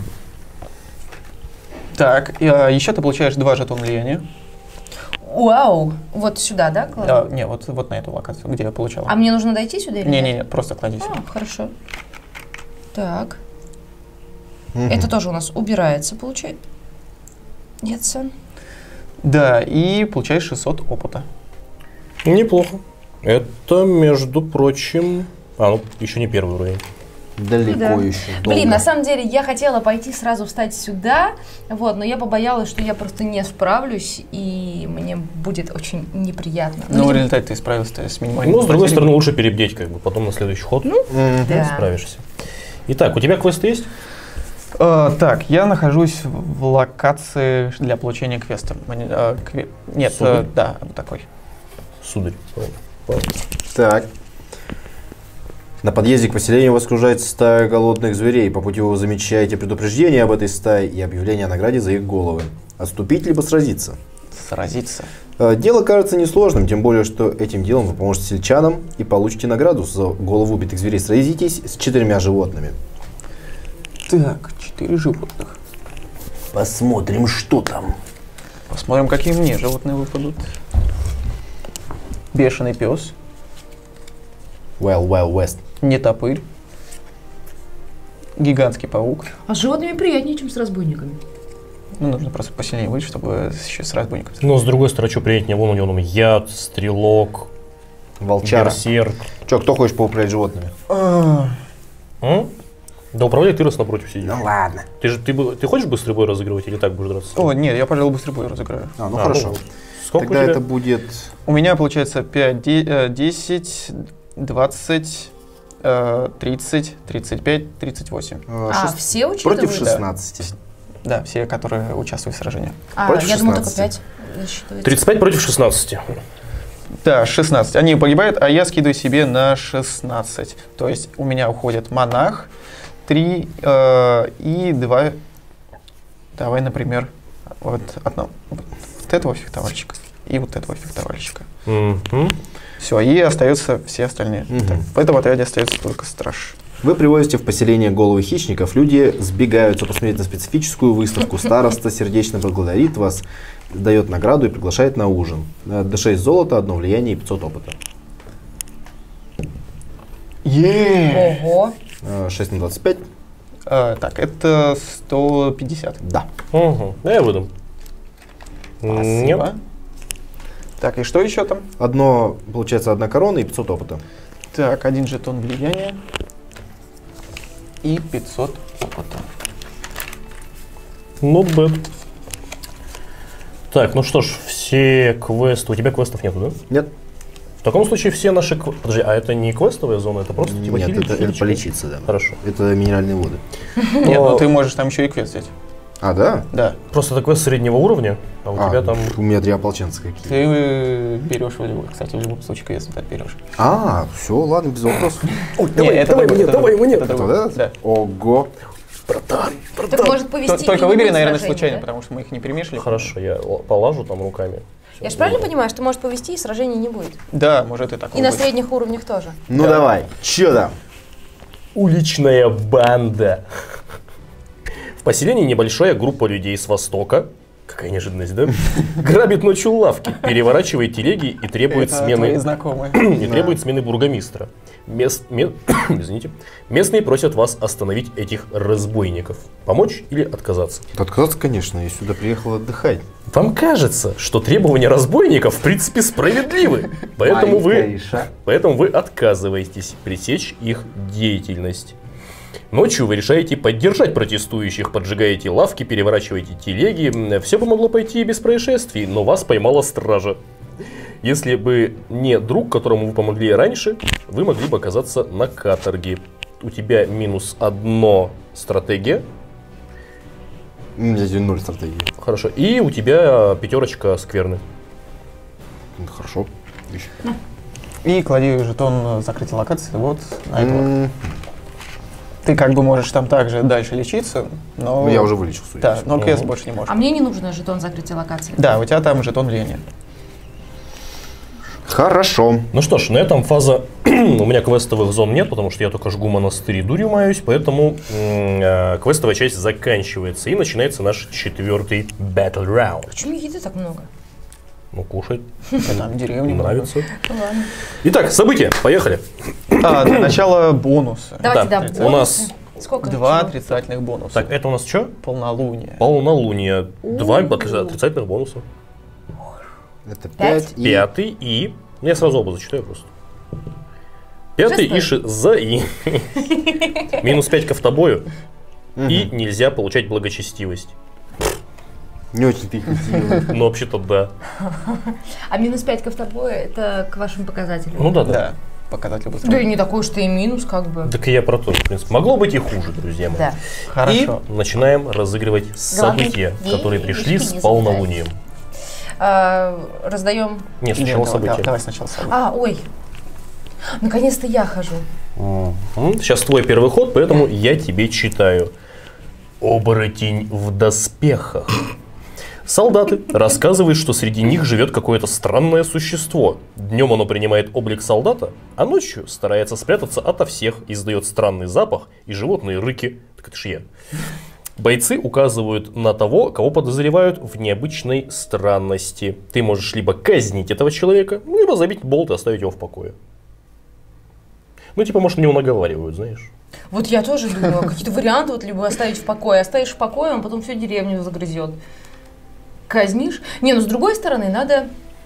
Так, еще ты получаешь 2 жетона влияния. Вау! Вот сюда, да, кладу? Не, вот на эту локацию, где я получал. А мне нужно дойти сюда или нет? Не, просто клади сюда. Хорошо. Так. Это тоже у нас убирается, получается. Нет, сын. Да, и получаешь 600 опыта. Неплохо. Это, между прочим... ну еще не первый уровень. Далеко Да. еще. Блин, на самом деле я хотела пойти сразу встать сюда, вот, но я побоялась, что я просто не справлюсь, и мне будет очень неприятно. Ну, в видимо, результате ты справился с минимальным. Ну, с другой стороны, лучше перебдеть, как бы, потом на следующий ход да. справишься. Итак, у тебя квесты есть? Так, я нахожусь в локации для получения квеста. Нет, Сударь? да, вот такой. Сударь. Так. На подъезде к поселению вас окружает стая голодных зверей. По пути вы замечаете предупреждение об этой стае и объявление о награде за их головы. Отступить либо сразиться? Сразиться. Дело кажется несложным, тем более, что этим делом вы поможете сельчанам и получите награду за голову убитых зверей. Сразитесь с 4 животными. Так, 4 животных. Посмотрим, что там. Посмотрим, какие мне животные выпадут. Бешеный пес. Well, West. Нетопырь. Гигантский паук. А с животными приятнее, чем с разбойниками. Ну, нужно просто посильнее быть, чтобы еще с разбойником. Но с другой стороны, что приятнее, вон у него там яд, стрелок, Волчара. берсерк. Че, кто хочет поуправлять животными? Да управляй, ты раз напротив сидишь. Ну ладно. Ты хочешь быстрый бой разыгрывать или так будешь драться? О, нет, я, пожалуй, быстрый бой разыграю. Ну хорошо. Сколько Тогда у тебя? это будет... У меня получается 5, 10, 20, 30, 35, 38. Все учитывают? Против 16. Да, все, которые участвуют в сражении. Против Я думала, только 16. 5 считывается. 35 против 16. Да, 16. Они погибают, а я скидываю себе на 16. То есть у меня уходит монах, 3 и 2. Давай, например, вот этого фехтовальщика и вот этого фехтовальщика. Все, и остаются все остальные. Так, в этом отряде остается только страж. Вы привозите в поселение головы хищников. Люди сбегаются посмотреть на специфическую выставку. Староста сердечно благодарит вас, дает награду и приглашает на ужин. D6 золота, 1 влияние и 500 опыта. Ого. 6 на 25. Так, это 150. Да. Да, я выдам. Спасибо. Нет. Так, и что еще там? Получается 1 корона и 500 опыта. Так, 1 жетон влияния и 500 опыта. Not bad. Так, ну что ж, все квесты. У тебя квестов нету, да? Нет? В таком случае все наши... Подожди, а это не квестовая зона, это просто типа Нет, это хиличка? полечиться, да. Хорошо. Это минеральные воды. Нет, ну ты можешь там еще и квест взять. А, да? Да. Просто это квест среднего уровня, а у тебя там... У меня 3 ополченца какие. Ты берешь в любом, кстати, в любом случае квест берешь. Все, ладно, без вопросов. Давай мне. Это, да? Да. Ого. Братан, Так может повести. Только и выбери, будет наверное, сражение, случайно, да? потому что мы их не перемешали. Хорошо, я полажу там руками. Я же правильно понимаю, что может повести, и сражений не будет? Да, может и такого И на быть. средних уровнях тоже. Ну давай, чё там? Уличная банда. В поселении небольшая группа людей с востока, какая неожиданность, да? Грабит ночью лавки, переворачивает телеги и требует Это твои смены... знакомые. И требует смены бургомистра. Извините. Местные просят вас остановить этих разбойников. Помочь или отказаться? Да отказаться, конечно, я сюда приехал отдыхать. Вам кажется, что требования разбойников в принципе справедливы, поэтому вы отказываетесь пресечь их деятельность. Ночью вы решаете поддержать протестующих, поджигаете лавки, переворачиваете телеги. Все бы могло пойти без происшествий, но вас поймала стража. Если бы не друг, которому вы помогли раньше, вы могли бы оказаться на каторге. У тебя -1 стратегия. У меня здесь 0 стратегии. Хорошо. И у тебя 5 скверны. Ну, хорошо. И клади жетон закрытия локации вот на это вот. Ты как бы можешь там также дальше лечиться, но... Ну, я уже вылечил, судя Да, по но квест больше не можешь. А мне не нужен жетон закрытия локации. Да, у тебя там жетон влияния. Хорошо. Ну что ж, на этом фаза... У меня квестовых зон нет, потому что я только жгу монастырь и дурью маюсь, поэтому квестовая часть заканчивается. И начинается наш 4-й Battle Round. Почему еды так много? Ну, кушать. Там деревни. Нравится. Ладно. Итак, события. Поехали. Для начала бонусы. Давайте, Да, да. у нас... Сколько? 2 чего? отрицательных бонуса. Так, это у нас что? Полнолуние. Полнолуние. 2 отрицательных бонуса. Это 5 5 и... 5-й и... Я сразу оба зачитаю просто. 5-й и за и. -5 к автобою. И нельзя получать благочестивость. Не очень-то и хотел. Ну, вообще-то да. А -5 к автобою это к вашим показателям? Ну да. Да, показатель Да и быстрее. не такой, что и минус, как бы. Так и я про то, в принципе. Могло быть и хуже, друзья мои. Да. Хорошо. И начинаем разыгрывать события, Главное, которые деньги пришли с не полнолунием. Раздаем. Нет, Нет, сначала события. давай сначала события. Ой. Наконец-то я хожу. Сейчас твой первый ход, поэтому я тебе читаю. Оборотень в доспехах. Солдаты рассказывают, что среди них живет какое-то странное существо. Днем оно принимает облик солдата, а ночью старается спрятаться ото всех, издает странный запах и животные рыки. Так это ж я. Бойцы указывают на того, кого подозревают в необычной странности. Ты можешь либо казнить этого человека, либо забить болт и оставить его в покое. Ну, типа, может, на него наговаривают, знаешь. Вот я тоже думала, какие-то варианты, вот либо оставить в покое. Оставишь в покое, он потом всю деревню загрызет. Казнишь? Не, ну с другой стороны, надо...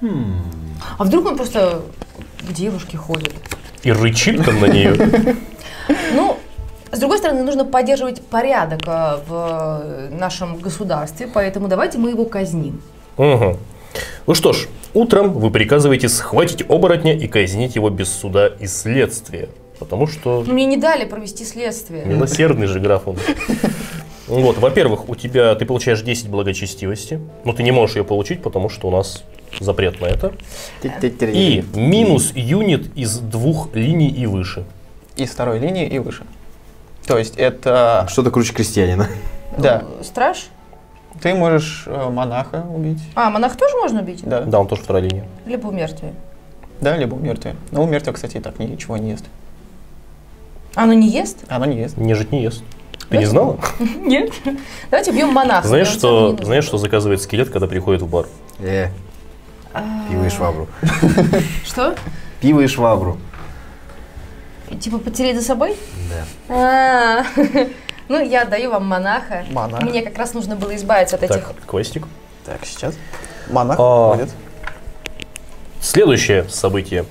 А вдруг он просто к девушке ходит? И рычит там на нее. Ну, с другой стороны, нужно поддерживать порядок в нашем государстве, поэтому давайте мы его казним. Угу. Ну что ж, утром вы приказываете схватить оборотня и казнить его без суда и следствия. Потому что... Но мне не дали провести следствие. Милосердный же граф он. Вот, во-первых, ты получаешь 10 благочестивости, но ты не можешь ее получить, потому что у нас запрет на это. И минус юнит из 2 линий и выше. Из 2 линии и выше. То есть это... Что-то круче крестьянина. Да. Страж? Ты можешь монаха убить. А, монах тоже можно убить? Да. Да, он тоже 2 линия. Либо умертвие. Да, либо мертвые. Но у мертвых, кстати, и так ничего не ест. Оно не ест? Оно не ест. Нежить не ест. Ты не знала? Нет. Давайте убьем монаха. Знаешь, он самый ненужный. что заказывает скелет, когда приходит в бар? Пиво и швабру. Что? Пиво и швабру. Типа потереть за собой? Да. Ну, я отдаю вам монаха. Монах. Мне как раз нужно было избавиться от этих... Так, квестик. Так, сейчас. Монах А. ходит. Следующее событие.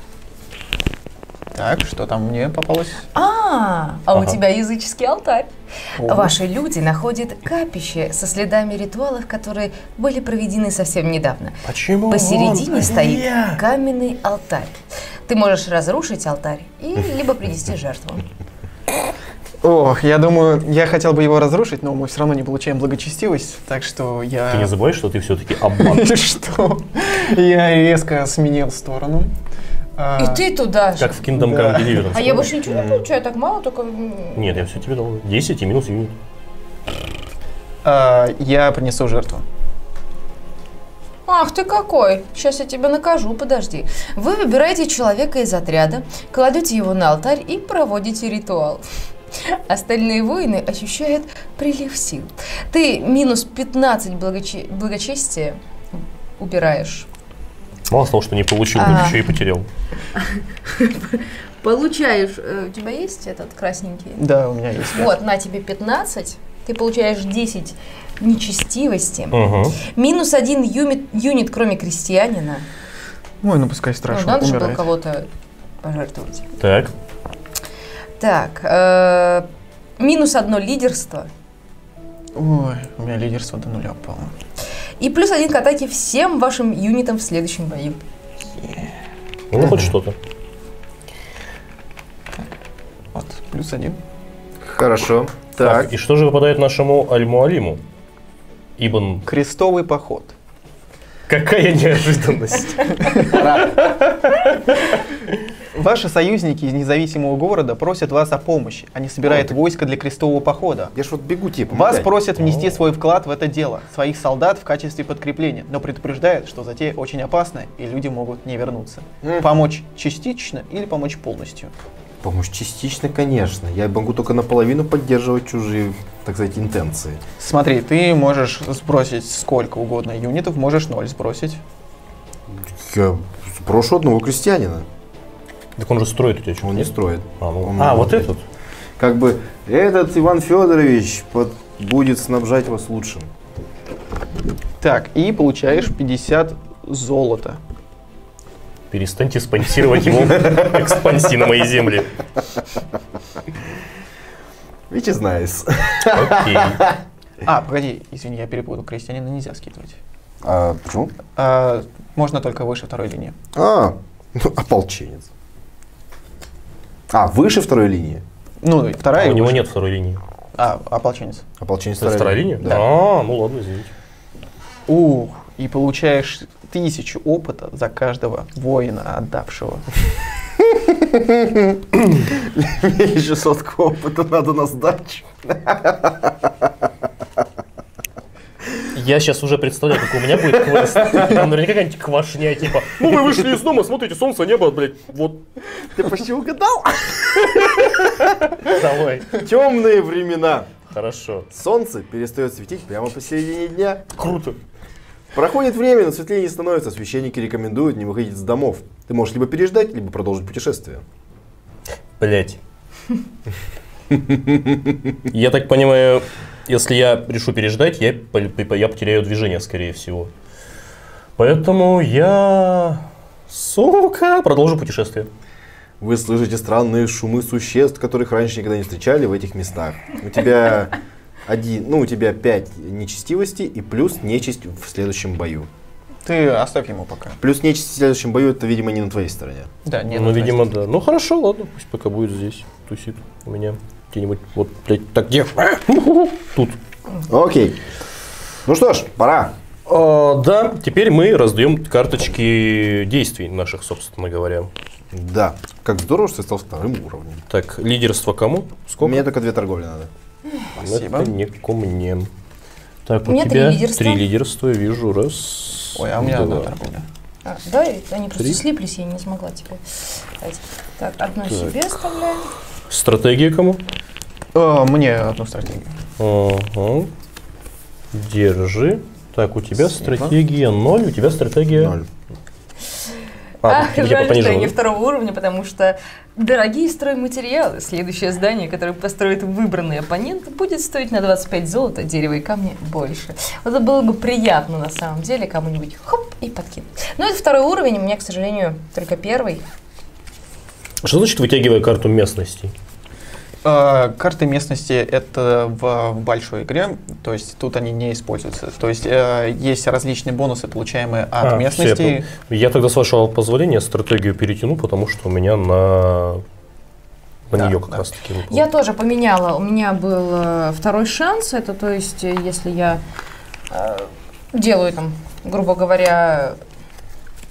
Так, что там мне попалось? у Ага. тебя языческий алтарь. О. Ваши люди находят капище со следами ритуалов, которые были проведены совсем недавно. Почему? Посередине стоит каменный алтарь. Ты можешь разрушить алтарь и либо принести жертву. Ох, я думаю, я хотел бы его разрушить, но мы все равно не получаем благочестивость, так что я... Ты не забывай, что ты все-таки обман. Что? Я резко сменил сторону. И ты туда же. Как в Kingdom Да. Come Deliverance. А я больше ничего не получаю, так мало, только... Нет, я все тебе дал. 10 и минус юнит. Я принесу жертву. Ах ты какой! Сейчас я тебя накажу, подожди. Вы выбираете человека из отряда, кладете его на алтарь и проводите ритуал. Остальные воины ощущают прилив сил. Ты минус 15 благочестия убираешь. Мало того, что не получил, так еще и потерял. Получаешь... У тебя есть этот красненький? Да, у меня есть. Вот, на тебе 15. Ты получаешь 10 нечестивости. Минус 1 юнит, кроме крестьянина. Ой, ну пускай страшно. Надо же было кого-то пожертвовать. Так. Так, минус 1 лидерство. Ой, у меня лидерство до 0 упало. И плюс 1 к атаке всем вашим юнитам в следующем бою. Ну, хоть что-то. Вот, плюс 1. Хорошо. Так. И что же выпадает нашему Аль-Муалиму? Ибн... Крестовый поход. Какая неожиданность. Ваши союзники из независимого города просят вас о помощи. Они собирают войско для крестового похода. Я ж вот бегу типа. Вас просят внести свой вклад в это дело, своих солдат в качестве подкрепления, но предупреждают, что затея очень опасна и люди могут не вернуться. Помочь частично или помочь полностью? Помощь частично, конечно. Я могу только наполовину поддерживать чужие, так сказать, интенции. Смотри, ты можешь сбросить сколько угодно юнитов, можешь 0 сбросить. Я сброшу одного крестьянина. Так он же строит у тебя что-то. Он не строит. Вот этот? Как бы этот Иван Федорович будет снабжать вас лучшим. Так, и получаешь 50 золота. Перестаньте спонсировать его экспансии на мои земли. Which is nice. Окей. Погоди, извини, я перепутал. Крестьянина нельзя скидывать. Почему? Можно только выше второй линии. Ополченец. Выше второй линии? Ну, вторая. У него нет второй линии. Ополченец. Ополченец Вторая линия? Да. Ну ладно, извините. И получаешь 1000 опыта за каждого воина, отдавшего. Мне еще 100 опыта надо на сдачу. Я сейчас уже представляю, какой у меня будет квест. Там наверняка какая-нибудь квашня, типа, ну вы вышли из дома, смотрите, солнце, небо, блядь, вот. Ты почти угадал? Давай. Темные времена. Хорошо. Солнце перестает светить прямо посередине дня. Круто. Проходит время, но светлее не становится. Священники рекомендуют не выходить из домов. Ты можешь либо переждать, либо продолжить путешествие. Блять. Я так понимаю, если я решу переждать, я потеряю движение, скорее всего. Поэтому я, продолжу путешествие. Вы слышите странные шумы существ, которых раньше никогда не встречали в этих местах. У тебя 5 нечестивости и плюс нечисть в следующем бою. Ты оставь ему пока. Плюс нечисть в следующем бою, это, видимо, не на твоей стороне. Да, нет. Ну, видимо, да. Ну, хорошо, ладно, пусть пока будет здесь, тусит у меня где-нибудь, вот, блядь, так, где? Тут. Окей. Ну что ж, пора. Да, теперь мы раздаем карточки действий наших, собственно говоря. Да. Как здорово, что ты стал вторым уровнем. Так, лидерство кому? Сколько? Мне только 2 торговли надо. Спасибо. Это не ко мне. Так, У у меня тебя 3 лидерства. 3 лидерства, вижу, раз. Ой, у меня 2. 1 торговля. Да, они просто 3. слиплись, я не смогла тебе дать. Так, одну себе оставляем. Стратегия кому? Мне 1 стратегию. Ага. Держи. Так, у тебя Спасибо. стратегия 0, у тебя стратегия... 0. Ах, я жаль, что я не понижал. 2-го уровня, потому что дорогие стройматериалы. Следующее здание, которое построит выбранный оппонент, будет стоить на 25 золота, дерева и камни больше. Вот это было бы приятно на самом деле кому-нибудь хоп и подкинуть. Но это 2-й уровень, у меня, к сожалению, только 1-й. Что значит вытягивая карту местности? Карты местности это в большой игре, то есть тут они не используются. То есть есть различные бонусы, получаемые от местности. Я тогда, с вашего позволения, стратегию перетяну, потому что у меня на нее как раз таки выпало. Я тоже поменяла. У меня был 2-й шанс. Это то есть, если я делаю там, грубо говоря,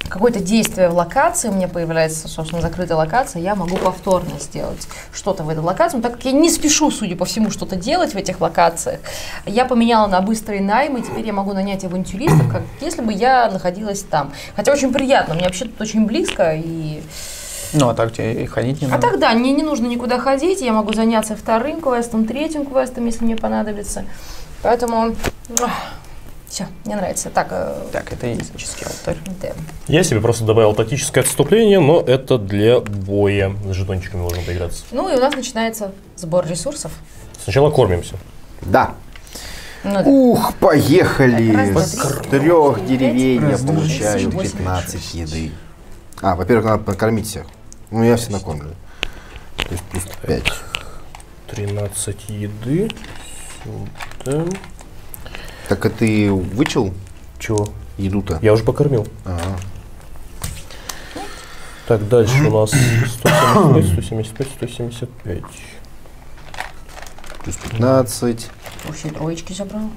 какое-то действие в локации, у меня появляется, собственно, закрытая локация, я могу повторно сделать что-то в этой локации. Но так как я не спешу, судя по всему, что-то делать в этих локациях, я поменяла на быстрый найм, и теперь я могу нанять авантюристов, как если бы я находилась там. Хотя очень приятно, мне вообще тут очень близко, и... Ну, а так тебе и ходить не надо. А тогда мне не нужно никуда ходить, я могу заняться вторым квестом, третьим квестом, если мне понадобится. Поэтому... Все, мне нравится. Так, это языческий алтарь. Да. Я себе просто добавил тактическое отступление, но это для боя. С жетончиками можно поиграться. Ну и у нас начинается сбор ресурсов. Сначала кормимся. Да. Ну, да. Ух, поехали! Так, раз, С два, три, 3 деревень я раз, два, получаю шесть, восемь, 15 еды. А, во-первых, надо покормить всех. Ну, я все накормлю. То есть плюс 5. 13 еды. Сюда. Так, а ты вычел Чего? еду-то? Я уже покормил. Ага. Так, дальше у нас 175, 175, 175. Плюс 15. Вообще троечки забрал.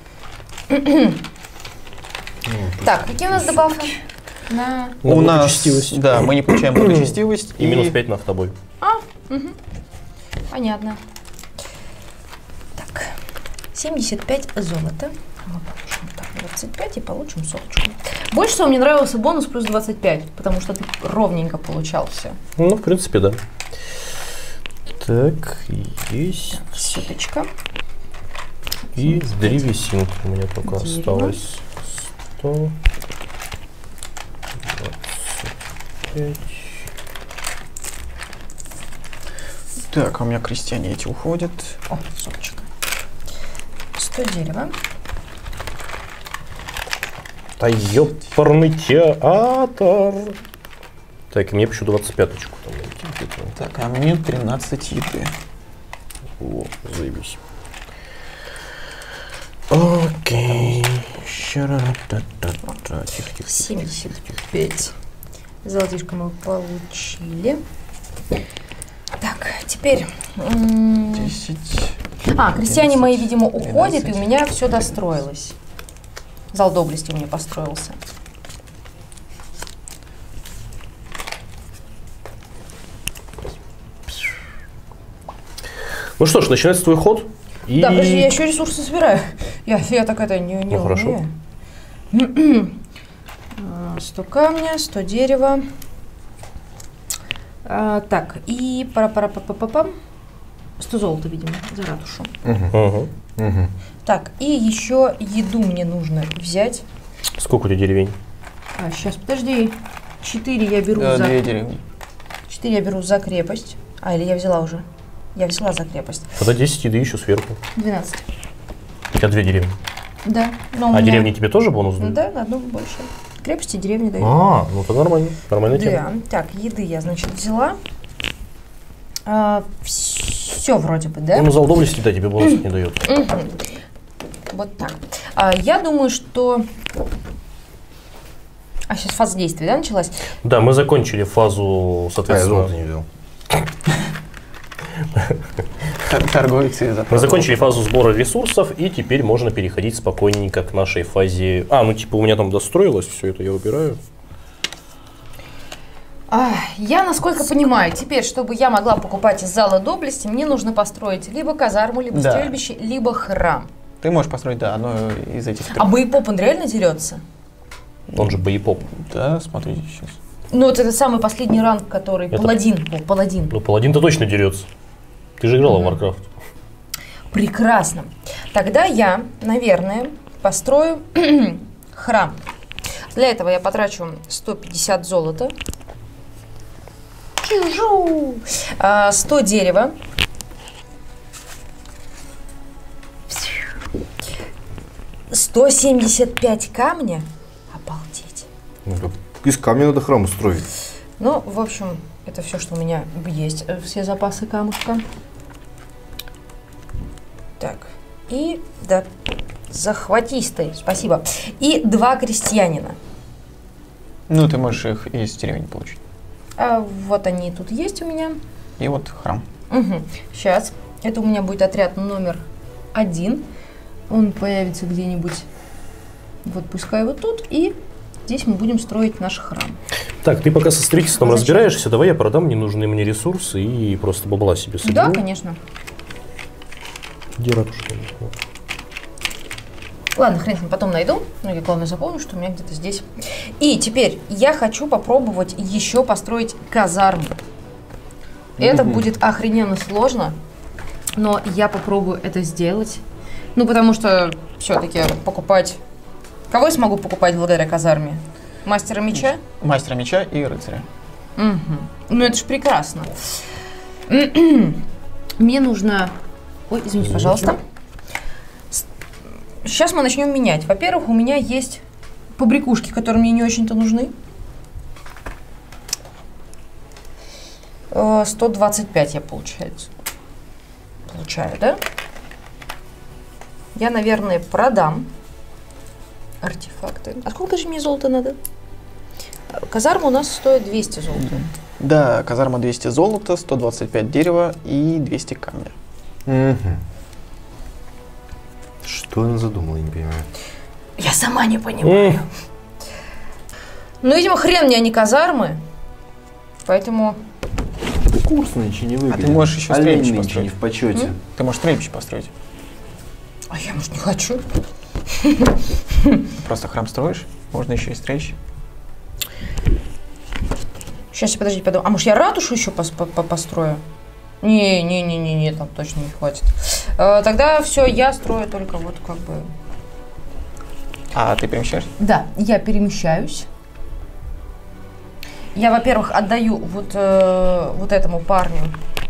Так, какие у нас добавки? На... На У нас, благочестивость. да, мы не получаем благочестивость. И минус 5 на автобой. Понятно. Так, 75 золота. Мы получим так, 25 и получим соточку. Больше всего мне нравился бонус плюс 25, потому что ты ровненько получал все. Ну, в принципе, да. Так, есть. Соточка. И древесинка у меня только Дерево. осталось. 100. 25. Так, а у меня крестьяне эти уходят. О, соточка. 100 дерева. Да ёпарный театр. Так, и мне еще 25-очку там найти где-то. Так, а мне 13 еды. О, заебись. Окей. Тихо, тихо. 75 золотишко мы получили. Так, теперь... 10. крестьяне мои, видимо, уходят, 12, и у меня все достроилось. Зал доблести у меня построился. Ну что ж, начинается твой ход. И... Да, подожди, я еще ресурсы собираю. Я так это не Ну, хорошо. умею. 100 камня, 100 дерева. Так, и 100 золота, видимо, за ратушу. Угу. Угу. Так, и еще еду мне нужно взять. Сколько у тебя деревень? Сейчас, подожди. 4 я беру за... 2 деревни. 4 я беру за крепость. Или я взяла уже? Я взяла за крепость. Тогда 10 еды еще сверху. 12. У тебя 2 деревни. Да. Но у А меня- деревни тебе тоже бонус дают? Да, на одну больше. Крепости деревни дают. Ну то нормально. Нормальная тема. Да. Так, еды я, значит, взяла. Все вроде бы, да? Ну, зал доблести, да, тебе бонус не дает. Вот так. Я думаю, что... сейчас фаза действия, да, началась? Да, мы закончили фазу, Я соответственно. золото не взял. Торговец и Мы закончили фазу сбора ресурсов, и теперь можно переходить спокойненько к нашей фазе. У меня там достроилось, все это я выбираю. Я, насколько понимаю, теперь, чтобы я могла покупать из зала доблести, мне нужно построить либо казарму, либо Да. стрельбище, либо храм. Ты можешь построить, да, одно из этих А трех. боепоп, он реально дерется? Он же боепоп. Да, смотрите сейчас. Ну, вот это самый последний ранг, который... Это- Паладин. Паладин. Ну, паладин-то точно дерется. Ты же играла в Warcraft. Прекрасно. Тогда я, наверное, построю храм. Для этого я потрачу 150 золота. Чужу! 100 дерева. $175 камня. Обалдеть. Ну, так из камня надо храм устроить. Ну, в общем, это все, что у меня есть. Все запасы камушка. Так. И, да, захватись ты, спасибо. И 2 крестьянина. Ну, ты можешь их из деревни получить. Вот они тут есть у меня. И вот храм. Сейчас. Это у меня будет отряд номер 1. Он появится где-нибудь, вот пускай вот тут. И здесь мы будем строить наш храм. Так, ты пока со строительством Зачем? разбираешься, давай я продам ненужные мне ресурсы и просто бабла себе соберу. Да, конечно. Где ратуша? Ладно, хрен с ним, потом найду. Ну, я главное запомню, что у меня где-то здесь. И теперь я хочу попробовать еще построить казарму. Это будет охрененно сложно, но я попробую это сделать. Ну, потому что все-таки покупать... Кого я смогу покупать благодаря казарме? Мастера меча? Мастера меча и рыцаря. Угу. Ну, это ж прекрасно. Мне нужно... Ой, извините, пожалуйста. Сейчас мы начнем менять. Во-первых, у меня есть побрякушки, которые мне не очень-то нужны. 125 я, получаю, да? Я, наверное, продам артефакты. А сколько же мне золота надо? Казарма у нас стоит 200 золота. Да, казарма 200 золота, 125 дерева и 200 камня. Что она задумала, я не понимаю. Я сама не понимаю. Ну, видимо, хрен мне, а не казармы. Поэтому... Курс нынче не выгоден. ты можешь еще Олень стрельбище нынче не построить. в почете. Ты можешь стрельбище построить. А я, может, не хочу. Просто храм строишь, можно еще и стрельбище. Сейчас, подождите, подумаю. А может, я ратушу еще построю? Не, там точно не хватит. Тогда все, я строю только вот как бы... А ты перемещаешься? Да, я перемещаюсь. Я, во-первых, отдаю вот этому парню.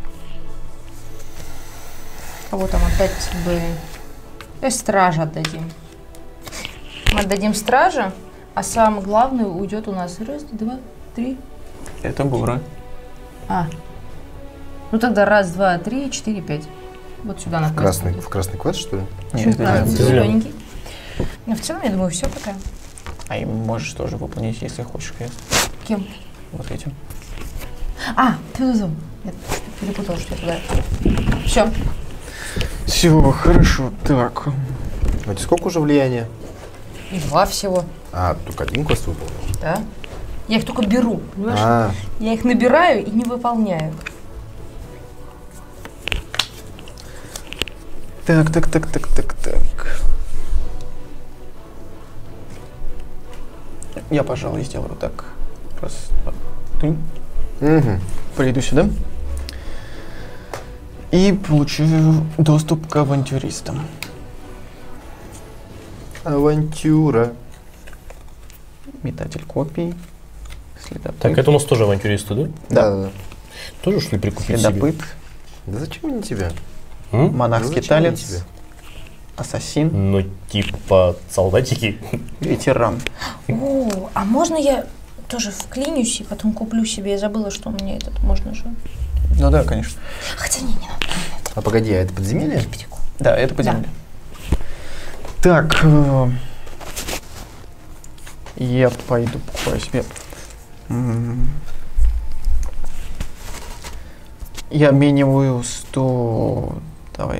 Кого там отдать бы? Стража отдадим. Мы отдадим стража, а самое главное уйдет у нас. Раз, два, три. Это бура. Ну тогда раз, два, три, четыре, пять. Вот сюда на В красный квадрат, что ли? Нет, зелененький. Но в целом, я думаю, все пока. А им можешь тоже выполнить, если хочешь квест. Кем? Вот этим. Я перепутала, что туда. Все. Все, хорошо. Так. А тебе сколько уже влияния? И 2 всего. Только один квест выполнил? Да. Я их только беру, понимаешь? Я их набираю и не выполняю. Так. Я, пожалуй, сделаю так. Раз, два, три. Приду сюда. И получаю доступ к авантюристам. Авантюра. Метатель копий. Следопыт. Так, это у нас тоже авантюристы, да? Да. Тоже шли прикупить Следопыт. себе? Да зачем они тебе? Монах-скиталец. Ассасин. Ну, типа солдатики. Ветеран. О, а можно я тоже вклинюсь и потом куплю себе? Я забыла, что мне этот можно же. Ну да, конечно. Хотя не надо. А погоди, а это подземелье? Да, это подземелье. Так. Я пойду покупаю себе. Я обмениваю 100... Давай.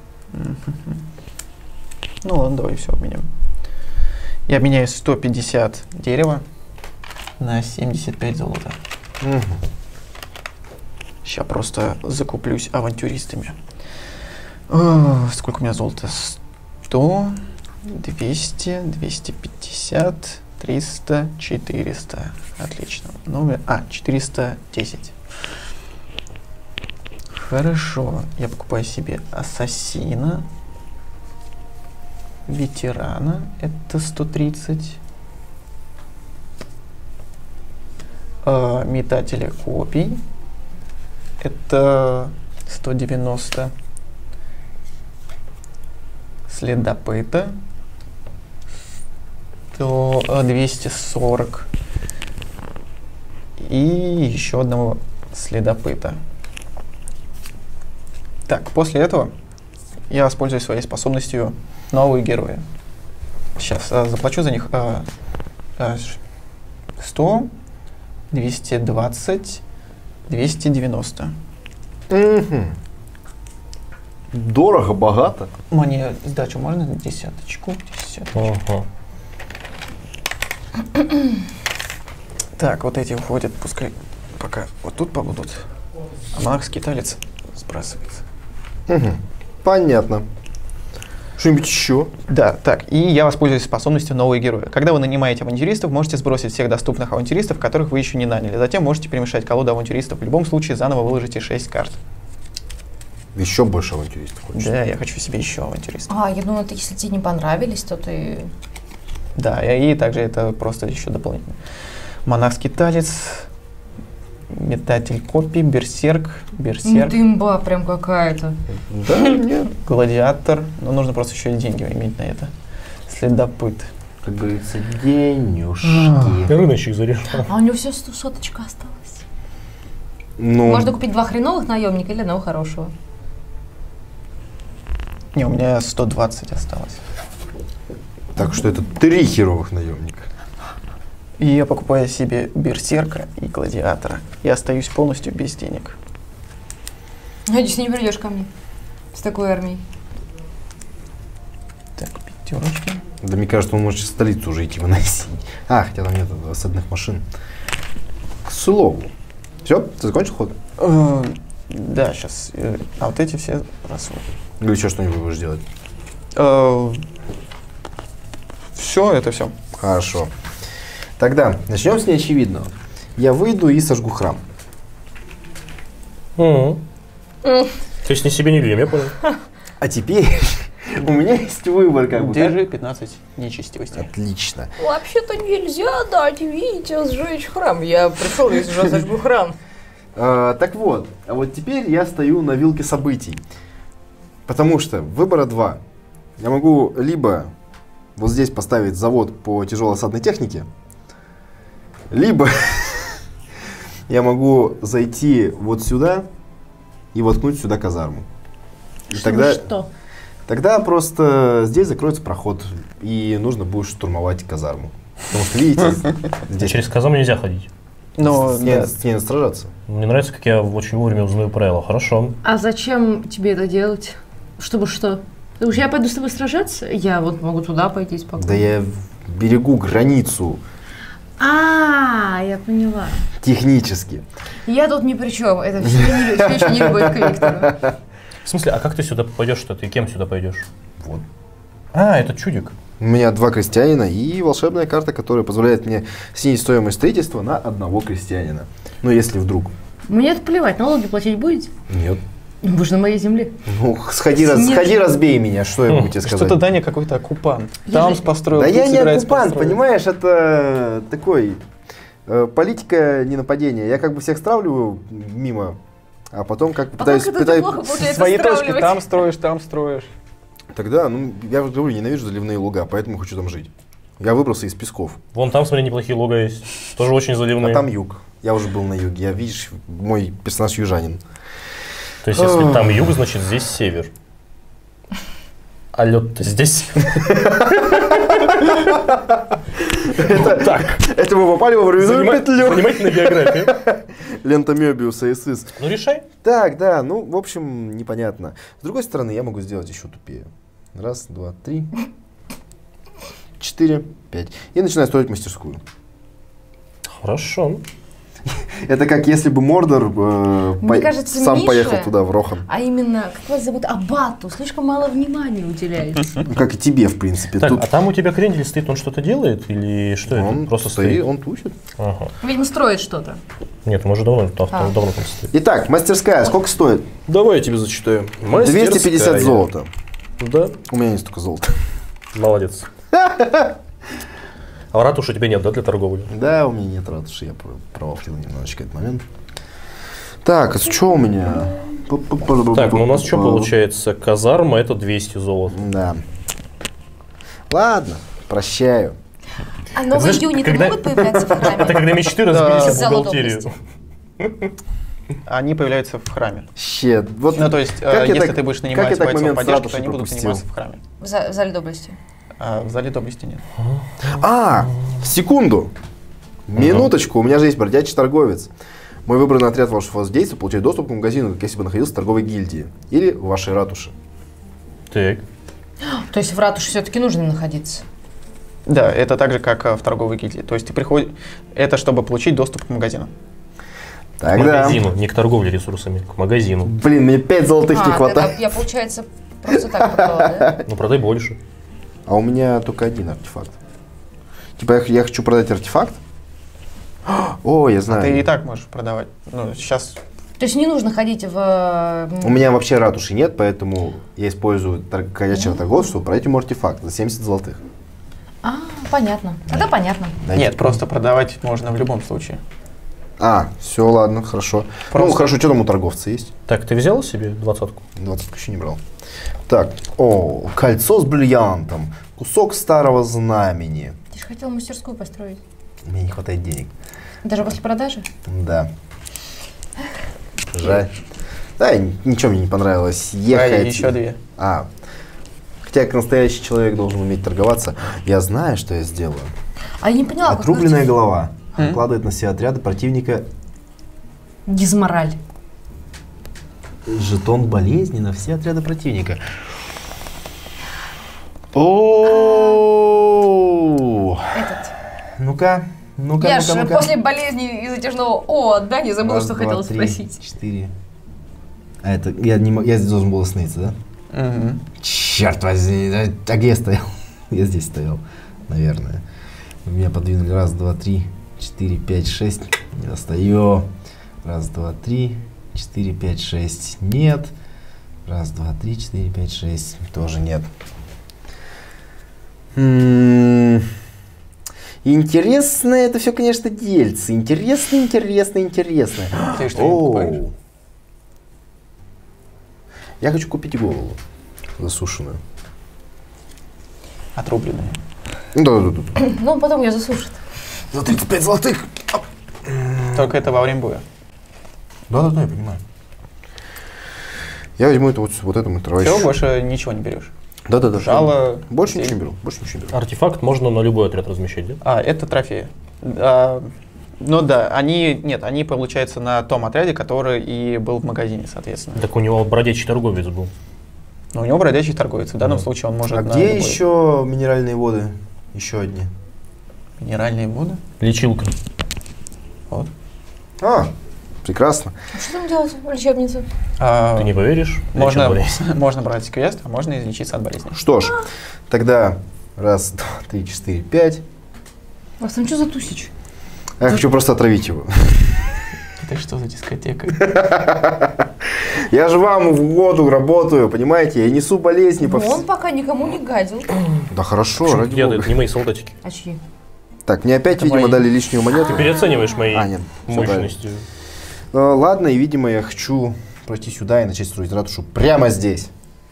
Ну ладно, давай все обменяем. Я обменяю 150 дерева на 75 золота. Сейчас просто закуплюсь авантюристами. Сколько у меня золота? 100, 200, 250, 300, 400. Отлично. 410. Хорошо. Я покупаю себе ассасина. Ветерана. Это 130. Метателя копий. Это 190. Следопыта. 240. И еще одного следопыта. Так, после этого я воспользуюсь своей способностью новые герои. Сейчас заплачу за них 100, 220, 290. Дорого, богато. Мне сдачу можно? Десяточку. Ага. Так, вот эти уходят, пускай пока вот тут побудут. А монах-скиталец сбрасывается. Понятно. Что-нибудь еще? Да, так, и я воспользуюсь способностью нового героя. Когда вы нанимаете авантюристов, можете сбросить всех доступных авантюристов, которых вы еще не наняли. Затем можете перемешать колоду авантюристов. В любом случае, заново выложите 6 карт. Еще больше авантюристов хочешь? Да, я хочу себе еще авантюристов. Я думала, если тебе не понравились, то ты... Да, и также это просто еще дополнительно. Монах-скиталец, метатель копий, берсерк, Ну ты имба прям какая-то. Да, нет. гладиатор. Но нужно просто еще и деньги иметь на это. Следопыт. Как говорится, денежки. Рыночек зарежу. А у него все 100 соточка осталось. Ну, Можно купить 2 хреновых наемника или одного хорошего. Не, у меня 120 осталось. так что это 3 херовых наемника. И я покупаю себе берсерка и гладиатора. И остаюсь полностью без денег. Надеюсь, не придешь ко мне с такой армией. Так, 5. Да мне кажется, он может в столицу уже идти выносить. Хотя там нет осадных машин. К слову. Все? Ты закончил ход? Да, сейчас. А вот эти все рассудят. Или еще что-нибудь будешь делать? Все, это все. Хорошо. Тогда начнем с неочевидного. Я выйду и сожгу храм. То есть ни себе, ни людям, я понял. А теперь у меня есть выбор, как бы. Держи 15 нечестивостей. Отлично. Вообще-то нельзя дать Вите сжечь храм. Я пришел и уже сожгу храм. Так вот, а вот теперь я стою на вилке событий. Потому что выбора 2. Я могу либо вот здесь поставить завод по тяжелой осадной технике, либо я могу зайти вот сюда и воткнуть сюда казарму. И тогда просто здесь закроется проход, и нужно будет штурмовать казарму. Потому что, видите, здесь Через казарму нельзя ходить. Но с ней надо сражаться. Мне нравится, как я очень вовремя узнаю правила. Хорошо. А зачем тебе это делать? Чтобы что? Потому что я пойду с тобой сражаться? Я вот могу туда пойти спокойно. Да я берегу границу Я поняла. технически. Я тут ни при чем. Это все еще не любовь к Виктору. В смысле, а как ты сюда попадешь-то? Ты кем сюда пойдешь? Вот. Это чудик. У меня 2 крестьянина и волшебная карта, которая позволяет мне снизить стоимость строительства на 1 крестьянина. Ну, если вдруг. Мне это плевать, налоги платить будете? Нет. Вы же на моей земле. Ну, сходи разбей меня, что я могу тебе сказать. что-то Даня какой-то оккупант. Там построил. Да тут я не собирается оккупант, построить. понимаешь, это такой политика ненападения. Я как бы всех стравливаю мимо, а потом как бы пытаюсь... Свои точки там строишь. Тогда, я же говорю, ненавижу заливные луга, поэтому хочу там жить. Я выбрался из песков. Вон там, смотри, неплохие луга есть. Тоже очень заливные. А там юг. Я уже был на юге. Я, видишь, мой персонаж южанин. То есть, если там юг, значит здесь север. А лед-то здесь. Это мы попали во временную петлю. Занимательная география. Лента Мёбиуса СС. Ну, решай. Так, да, в общем, непонятно. С другой стороны, я могу сделать еще тупее. 1, 2, 3, 4, 5. И начинаю строить мастерскую. Хорошо. Это как если бы Мордор Мне кажется, сам Миша, поехал туда, в Рохан. А именно, как вас зовут, Абату, слишком мало внимания уделяется. Как и тебе, в принципе. Так, Тут а там у тебя крендель стоит, он что-то делает? Или что это? он Просто стоит, стоит? он тусит. Ага. Видимо, строит что-то. Нет, он уже давно там стоит. Итак, мастерская сколько стоит? Давай я тебе зачитаю. 250 золота. Да? У меня не столько золота. Молодец. А ратуши у тебя нет, да, для торговли? Да, у меня нет ратуши, я провафлил немножечко этот момент. Так, а что у меня? Так, у нас что получается? Казарма это 200 золота. Да. Ладно, прощаю. А новые знаешь, юниты когда- могут появляться в храме? Это когда мечты разбились Из-за в бухгалтерию. лотовности. Они появляются в храме. Щет. Вот Ну, то есть, как я если так- ты будешь как нанимать я так бойцов момент с поддержки, то ратушей они будут пропустил? заниматься в храме. В зале доблести. А в зале доблести нет. Секунду. Минуточку, у меня же есть бродячий торговец. Мой выбранный отряд вашего воздействия получает доступ к магазину, как если бы находился в торговой гильдии. Или в вашей ратуше. Так. То есть в ратуше все-таки нужно находиться. Да, это так же, как в торговой гильдии. То есть ты приходишь, это чтобы получить доступ к магазину. К Тогда... магазину, не к торговле ресурсами, к магазину. Блин, мне 5 золотых не хватает. Я, получается, просто так попала, да? Ну, продай больше. А у меня только один артефакт. Типа я хочу продать артефакт. О, я знаю. Ты и так можешь продавать. Ну, сейчас... То есть не нужно ходить в... У меня вообще ратуши нет, поэтому я использую ходячего торговца, чтобы продать ему артефакт за 70 золотых. А, понятно. Тогда понятно. Дайте. Нет, просто продавать можно в любом случае. А, все, ладно, хорошо. Ну, Просто- хорошо, что там у торговца есть? Так, ты взял себе 20-ку? 20 еще не брал. Так, о, кольцо с бриллиантом, кусок старого знамени. Ты же хотел мастерскую построить. Мне не хватает денег. Даже после продажи? Да. Жаль. Да, ничего мне не понравилось. Правильно, Ехать. еще 2. А. Хотя, как настоящий человек должен уметь торговаться. Я знаю, что я сделаю. А я не поняла, как Отрубленная это- голова накладывает на себя отряды противника Дизмораль. жетон болезни на все отряды противника. О, Этот. ну-ка, ну-ка, Я ну-ка, же ну-ка. после болезни и затяжного «О», да, не забыла, Раз, что два, хотела три, спросить. 4. А это я не я здесь должен был остановиться, да? Угу. Черт возьми, а где я стоял? Я здесь стоял, наверное. Меня подвинули. Раз, два, три, 4, 5, 6. Не достаю. Раз, два, три, 4, 5, 6. Нет. Раз, два, три, 4, 5, 6. Тоже нет. Интересно, это все, конечно, дельцы. Интересно, интересно, интересно. Ты что не покупаешь? Я хочу купить голову засушенную. Отрубленные. Да. Ну, потом ее засушат. За 35 золотых. Только это во время боя. Да, я понимаю. Я возьму это вот этому товарищу. Все, больше ничего не берешь. Да. Жало. Больше ничего не беру. Больше ничего не беру. Артефакт можно на любой отряд размещать, да? А, это трофеи. Ну да, они, получается, на том отряде, который и был в магазине, соответственно. Так у него бродячий торговец был. Но у него бродячий торговец. В данном случае он может А на где любой- еще минеральные воды? Еще одни. Минеральные воды. Лечилка. Вот. А, прекрасно. А что там делать в лечебнице? Ты не поверишь? Можно, лечат болезнь. можно брать квест, а можно излечиться от болезни. Что ж, тогда раз, два, три, 4, 5. У вас там что за тусич? Я хочу просто отравить его. Это что за дискотека? Я же вам в году работаю, понимаете? Я несу болезни по Ну, он всему. пока никому не гадил. Да хорошо, Почему ради делают? бога. Не мои солдатики. А чьи? Так, мне опять, Это видимо, мои. дали лишнюю монету. Ты переоцениваешь мои А, нет, всё мощности. Ладно, и, видимо, я хочу пройти сюда и начать строить ратушу прямо здесь.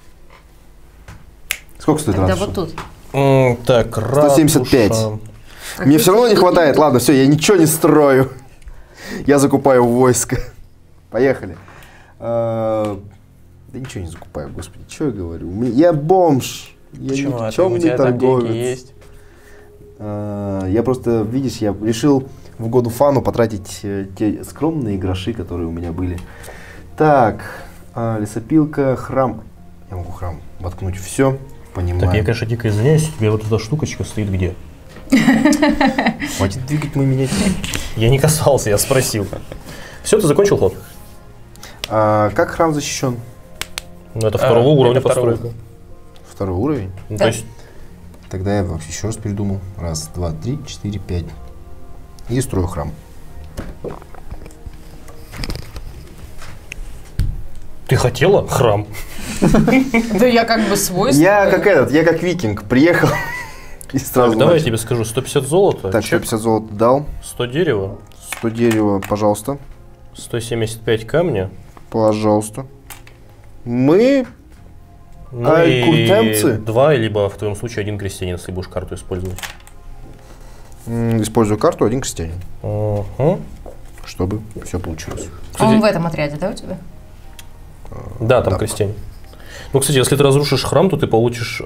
Сколько стоит Тогда ратуша? вот тут. Так, 175. ратуша. Мне все равно не хватает. Ладно, все, я ничего не строю. Я закупаю войско. Поехали. Да ничего не закупаю, господи, что я говорю? Я бомж. Я Почему? А ты- у никчемный тебя там торговец. деньги есть? Я просто, видишь, я решил в году фану потратить те скромные гроши, которые у меня были. Так, лесопилка, храм. Я могу храм воткнуть, все, понимаю. Так, я, конечно, дико извиняюсь, тебе вот эта штукочка стоит где? Хватит двигать мой миниатюр. Я не касался, я спросил. Все, ты закончил ход? Как храм защищен? Ну, это второго уровня это второго. постройка. Второй уровень? Ну, Да. то есть, Тогда я вообще еще раз передумал. Раз, два, три, 4, 5. И строю храм. ты хотела храм? Да я как бы свой. Я как викинг, приехал и сразу Так, давай я начал. тебе скажу, 150 золота, Так, чек, 150 золота дал, 100 дерева, 100 дерева, пожалуйста. 175 камня. Пожалуйста. Мы Ну и и куртемцы? 2, либо в твоем случае 1 крестьянин, если будешь карту использовать. использую карту один крестьянин, Ага. чтобы все получилось. А он Кстати, в этом отряде, да, у тебя? да, там Да. крестьянин. Ну, кстати, если ты разрушишь храм, то ты получишь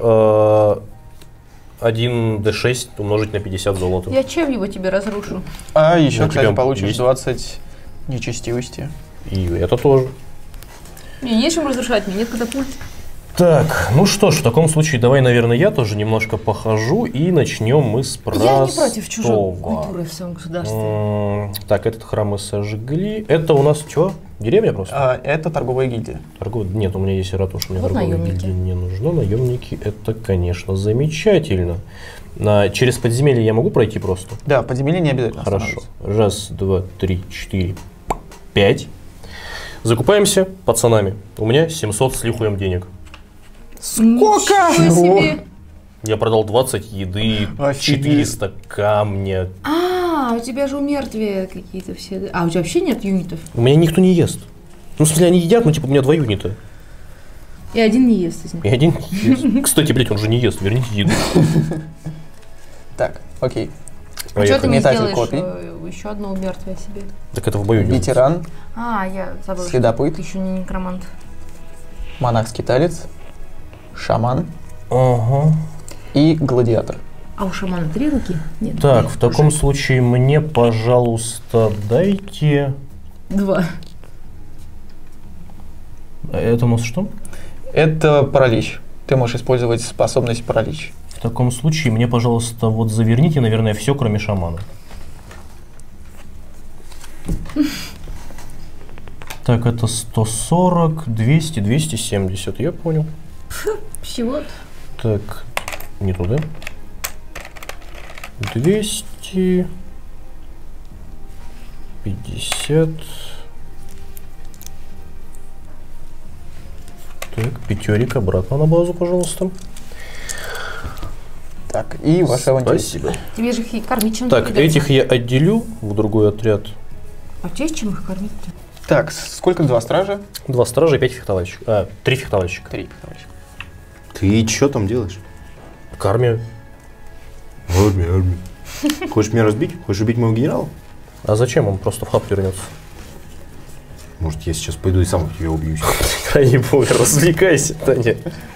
1d6 умножить на 50 золота. Я чем его тебе разрушу? А еще, Ну, кстати, тебя получишь есть. 20 нечестивости. И это тоже. Мне нечем разрушать, мне нет катапульт. Так, ну что ж, в таком случае давай, наверное, я тоже немножко похожу и начнем мы с простого. Я не против чужой культуры в своем государстве. Так, этот храм мы сожгли. Это у нас что? Деревня просто? Это торговая гильдия. Нет, у меня есть ратуша, мне Вот торговая наемники. гильдия не нужна. Наемники, это, конечно, замечательно. Через подземелье я могу пройти просто? Да, в подземелье не обязательно Хорошо. останавливаться. Раз, два, три, 4, 5. Закупаемся пацанами. У меня 700 с лихуем денег. Сколько? Ничего себе. Я продал 20 еды, Офигеть. 400 камня. У тебя же у мертвия какие-то все. А у тебя вообще нет юнитов? У меня никто не ест. Ну, в смысле, они едят, но типа у меня 2 юнита. И один не ест из них. И один не ест. Кстати, блядь, он же не ест, верните еду. Так, окей. А что ты не Метатель сделаешь копий. еще одно мертвое себе? Так это в бою делается. Ветеран, Я забыла. следопыт, Ты еще не некромант. монах-скиталец, шаман Ага. и гладиатор. А у шамана 3 руки? Нет. Так, нет, в таком уже случае мне, пожалуйста, дайте... 2. Это у нас что? Это паралич. Ты можешь использовать способность паралич. В таком случае мне, пожалуйста, вот заверните, наверное, все, кроме шамана. Так, это 140, 200, 270, я понял. Всего? Так, не туда. 250. Так, пятерик обратно на базу, пожалуйста. Так, и ваша авантюра. Спасибо. Тебе же их кормить чем-то Так, придется. этих я отделю в другой отряд. А у тебя есть чем их кормить-то? Так, сколько 2 стража? 2 стража и 5 фехтовальщиков. 3 фехтовальщика. 3 товарища. Ты что там делаешь? К армии. Армия. Хочешь меня разбить? Хочешь убить моего генерала? А зачем? Он просто в хаб вернется. Может, я сейчас пойду и сам ее убьюсь. Ради бога, развлекайся, Таня.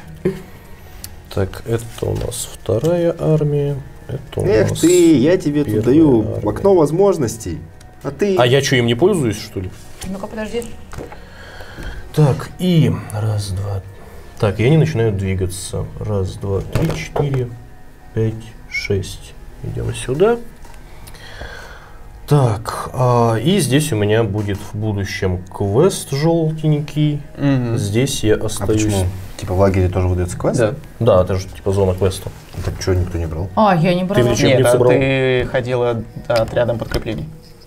Так, это у нас 2-я армия. Это у Эх нас... ты, я тебе тут первая даю армия. окно возможностей. А ты... А я что, им не пользуюсь, что ли? Ну-ка, подожди. Так, и... Раз, два... Так, и они начинают двигаться. Раз, два, 3, 4, 5, 6. Идем сюда. Так, и здесь у меня будет в будущем квест желтенький. Здесь я А остаюсь... почему? Типа в лагере тоже выдается квест? Да. Да, это же типа зона квеста. Так что никто не брал? Я не брала. в лечебницу Нет, брал? ты ходила отрядом подкреплений.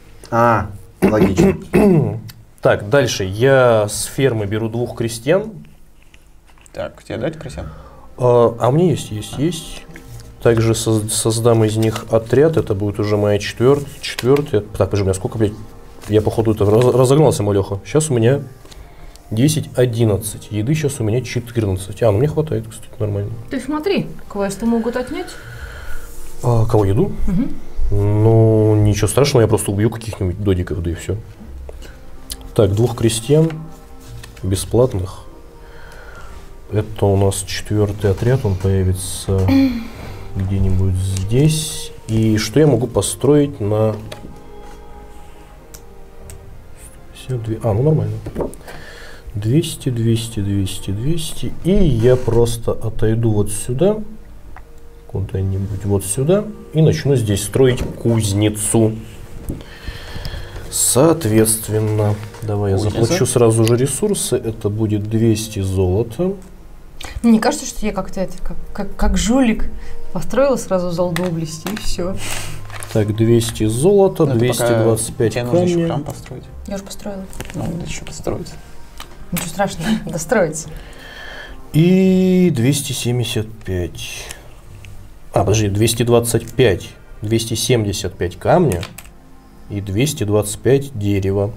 Логично. Так, дальше. Я с фермы беру 2 крестьян. Так, тебе дать крестьян? А у меня есть. Также создам из них отряд. Это будет уже моя четвертая. Так, подожди, у меня сколько, блядь? Я, походу, это разогнался, Малеха. Сейчас у меня 10, 11. Еды сейчас у меня 14. Ну мне хватает, кстати, нормально. Ты смотри, квесты могут отнять. Кого, еду? Ну, ничего страшного, я просто убью каких-нибудь додиков, да и все. Так, 2 крестьян бесплатных. Это у нас 4-й отряд, он появится где-нибудь здесь. И что я могу построить на... 52. Ну нормально. 200, 200, 200, 200. И я просто отойду вот сюда, куда-нибудь вот сюда, и начну здесь строить кузницу. Соответственно, давай я заплачу сразу же ресурсы. Это будет 200 золота. Мне кажется, что я как-то это, как жулик построила сразу зал доблести и все. Так, 200 золота, 225 тебе нужно еще камня. храм построить. Я уже построила. Ну, надо еще построить. Ничего страшного, достроится. И 275. Подожди, 225. 275 камня и 225 дерева.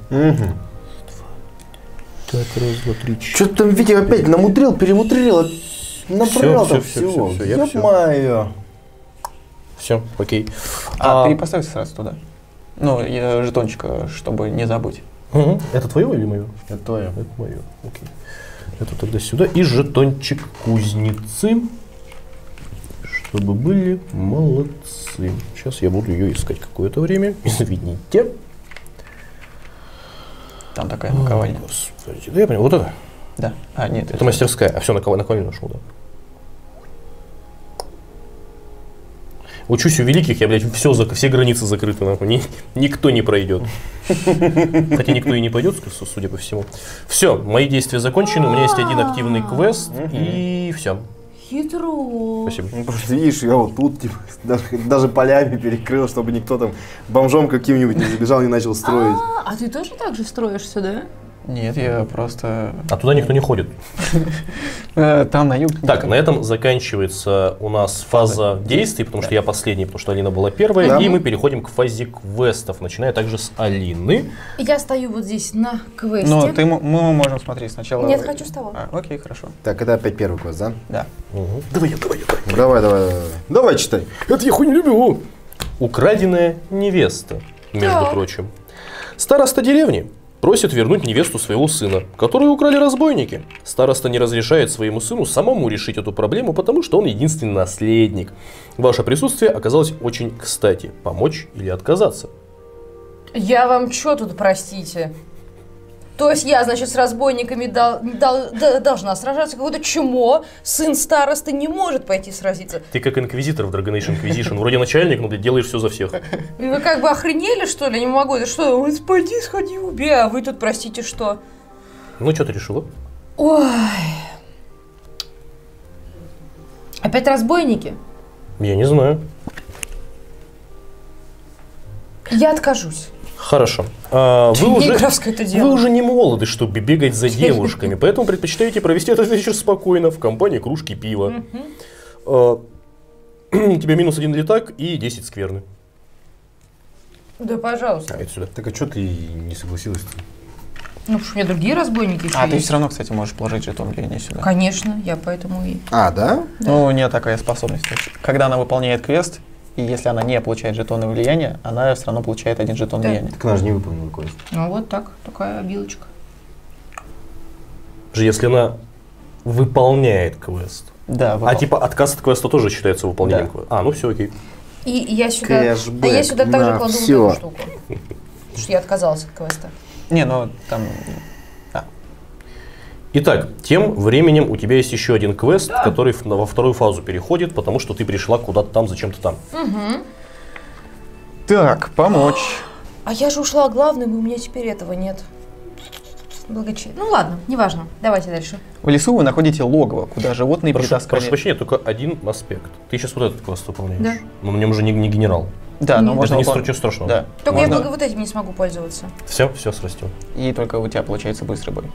Так, раз, два, три, 4. Что-то там Витя опять намудрил, перемудрил, набрал там всего. Ё-моё. Все, окей. Перепоставь сразу туда. Ну, жетончика, чтобы не забыть. Это твое или мое? Это твое. Это мое. Окей. Это тогда сюда. И жетончик кузницы. Чтобы были молодцы. Сейчас я буду ее искать какое-то время. Извините. Там такая наковальня. Господи, да я понял. Вот это. Да. А, нет. Это мастерская. А все, на кого нашел, да? Учусь у великих, я, блядь, все границы закрыты, нахуй. Никто не пройдет. Хотя никто и не пойдет, судя по всему. Все, мои действия закончены, у меня есть один активный квест, и все. Хитро. Спасибо. Ну, просто видишь, я вот тут типа, даже полями перекрыл, чтобы никто там бомжом каким-нибудь не забежал, не начал строить. А ты тоже так же строишься, да? Нет, я просто... А туда никто не ходит. Там на юг. Так, на этом заканчивается у нас фаза действий, потому что я последний, потому что Алина была первая, Да. и мы переходим к фазе квестов, начиная также с Алины. Я стою вот здесь на квесте. Но мы можем смотреть сначала... Нет, хочу с тобой. Окей, хорошо. Так, это опять первый квест, да? Да. Угу. Давай, читай. Это я хуй не люблю. Украденная невеста, между Так. прочим. Староста деревни просит вернуть невесту своего сына, которую украли разбойники. Староста не разрешает своему сыну самому решить эту проблему, потому что он единственный наследник. Ваше присутствие оказалось очень кстати. Помочь или отказаться? Я вам что тут, простите? То есть я, значит, с разбойниками должна сражаться, какое-то чмо, сын старосты не может пойти сразиться. Ты как инквизитор в Dragon Age Inquisition. Вроде начальник, но ты делаешь все за всех. И вы как бы охренели, что ли? Не могу. Это что? Вот пойди, сходи, убей, а вы тут, простите, что? Ну, что ты решила? Ой. Опять разбойники? Я не знаю. Я откажусь. Хорошо. Вы Негровское это дело. Вы уже не молоды, чтобы бегать за девушками, поэтому предпочитаете провести этот вечер спокойно в компании кружки пива. Тебе -1 летак и 10 скверны. Да, пожалуйста. Это сюда. Так а что ты не согласилась-то? Ну, потому что у меня другие разбойники еще А ты есть. все равно, кстати, можешь положить жетон влияния сюда. Конечно, я поэтому и... А, да? Ну, у нее такая способность. Когда она выполняет квест, и если она не получает жетоны влияния, она все равно получает 1 жетон Да. влияния. Так она же не выполнила квест. Ну, вот так, такая обилочка. Если она выполняет квест. Да, А типа отказ от квеста тоже считается выполнением Да. квеста. А, ну все, окей. И я сюда... Кэшбэк А я сюда также на кладу всё. вот эту штуку. Потому что я отказалась от квеста. Не, ну там... Итак, тем временем у тебя есть еще один квест, который во вторую фазу переходит, потому что ты пришла куда-то там, зачем-то там. Так, помочь. А я же ушла главным, и у меня теперь этого нет. Ну ладно, неважно. Давайте дальше. В лесу вы находите логово, куда животные Прошу притаскали... прощения, только один аспект. Ты сейчас вот этот квест выполняешь. Да. Но на нем уже не генерал. Да, но Это можно... Это выпол- ничего страшного. Да. Только можно- я только вот этим не смогу пользоваться. Все срастем. И только у тебя получается быстрый бой.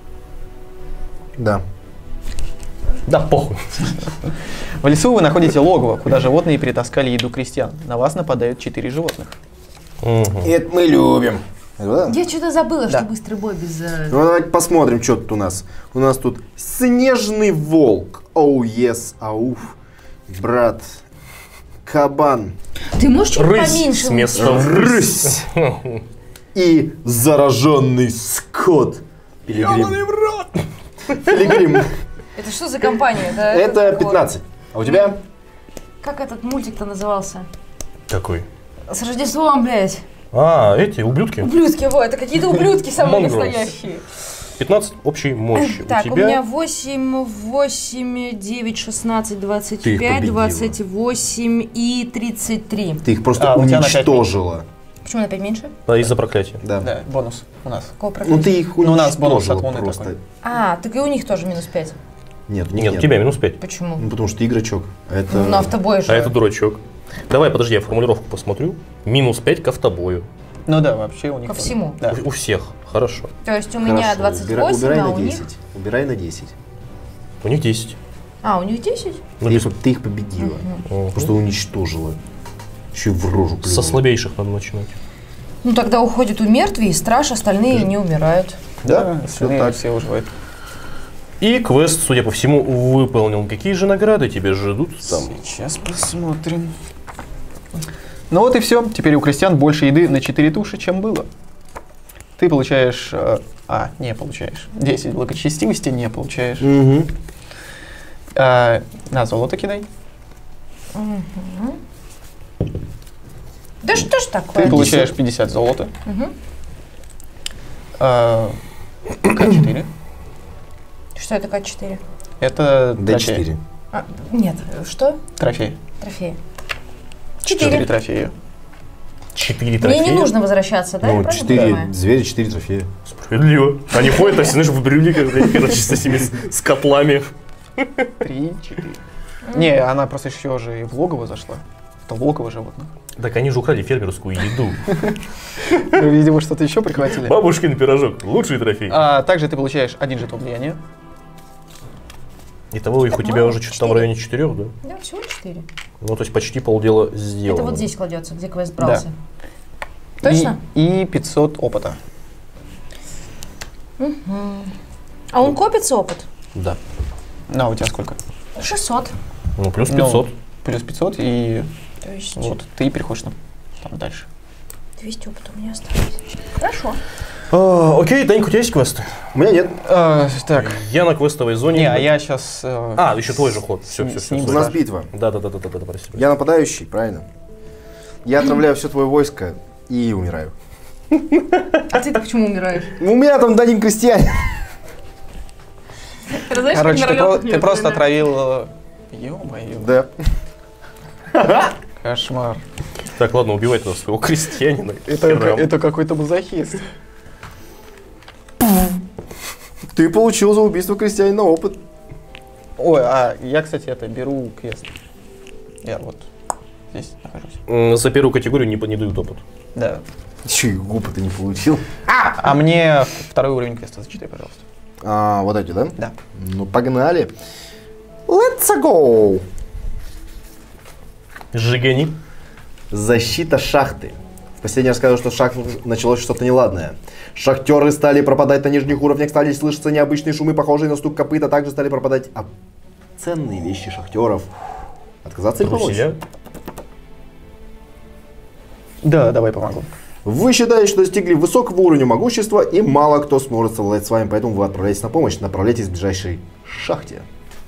Да. Да, похуй. В лесу вы находите логово, куда животные перетаскали еду крестьян. На вас нападают 4 животных. Это мы любим. Это да? Я что-то забыла, Да. что быстрый бой без... Ну, давайте посмотрим, что тут у нас. У нас тут снежный волк. Оу, ес, ауф. Брат. Кабан. Ты можешь чуть Рысь поменьше? с места в Рысь. И зараженный скот. Пилигрим. Пилигрим. Это что за компания? Это такое? 15. А у тебя? Как этот мультик-то назывался? Какой? С Рождеством, блядь. А, эти ублюдки. Ублюдки, вот, это какие-то ублюдки самые Mongrels. настоящие. 15 общей мощи. Так, у у тебя меня 8, 9, 16, Ты их 25, победила. 28 и 33. Ты их просто у тебя на 5 уничтожила. Почему на 5 меньше? из-за проклятия. Да. Да, бонус у нас. Какого Ну проклятия? ты их Ну, у нас бонус уничтожила от Луны просто. такой. А, так и у них тоже минус 5. Нет, у них Нет, у тебя минус 5. Почему? Ну, потому что ты игрочок. А это... Ну, на автобой же. А это дурачок. Давай, подожди, я формулировку посмотрю. Минус 5 к автобою. Ну да, вообще у них... Ко тоже. всему. Да. У всех. Хорошо. То есть у меня Хорошо, 28, убирай а на у 10. них... Убирай на 10. У них 10. А, у них 10? Ну, Ты их победила. Просто уничтожила. Еще и в рожу плюнула. Со слабейших надо начинать. Ну, тогда уходит у мертвей, страж, остальные не умирают. Да, все Остальные так. все выживают. И квест, судя по всему, выполнен. Какие же награды тебе ждут там? Сейчас посмотрим. Ну вот и все. Теперь у крестьян больше еды на 4 туши, чем было. Ты получаешь... не получаешь. 10 благочестивости не получаешь. Угу. На золото кидай. Да что ж такое? Ты получаешь 50 золота. Мгм. К4. Что это К4? Это D4. Нет, что? Трофей. Трофеи. 4 трофея. 4 Мне трофея. не нужно возвращаться, да? Я Ну, правильно 4 понимаю? зверя, 4 трофея. Справедливо. Они ходят, а знаешь, в брюликах, блядь, короче, с этими с котлами. 3, 4. Не, она просто еще же и в логово зашла. Это логово животных. Так они же украли фермерскую еду. Ну, видимо, что-то еще прихватили. Бабушкин пирожок. Лучший трофей. Также ты получаешь 1 жетон влияния. Итого их у тебя уже что-то там в районе 4, да? Да, всего 4. Ну, то есть почти полдела сделано. Это вот здесь кладется, где квест брался. Точно? И 500 опыта. А он копится опыт? Да. А у тебя сколько? 600. Ну, плюс 500. Плюс 500, и То есть вот ты переходишь там дальше. 200 опыта у меня осталось. Хорошо. Окей, Данька, у тебя есть квест? У меня нет. Так. Я на квестовой зоне. Не, а я сейчас... еще твой же ход. Все. с ним У нас битва. Да, прости. Я нападающий, правильно? Я отправляю все твое войско и умираю. А ты-то почему умираешь? У меня там Данин крестьянин. Короче, ты просто отравил... Ё-моё. Да. Кошмар. Так, ладно, убивай этого своего крестьянина. Это какой-то мазохист. Ты получил за убийство крестьянина опыт. Ой, а я, кстати, беру квест. Я вот здесь нахожусь. За первую категорию не дают опыт. Да. Еще и опыта не получил. А мне второй уровень квеста зачитай, пожалуйста. Вот эти, да? Да. Ну, погнали. Let's go! Сжигани. Защита шахты. В последний раз сказал, что в шахте началось что-то неладное. Шахтеры стали пропадать на нижних уровнях, стали слышаться необычные шумы, похожие на стук копыт, а также стали пропадать ценные вещи шахтеров. Отказаться или помочь? Труселя. Да, давай помогу. Вы считаете, что достигли высокого уровня могущества, и мало кто сможет совладать с вами, поэтому вы отправляетесь на помощь. Направляйтесь к ближайшей шахте.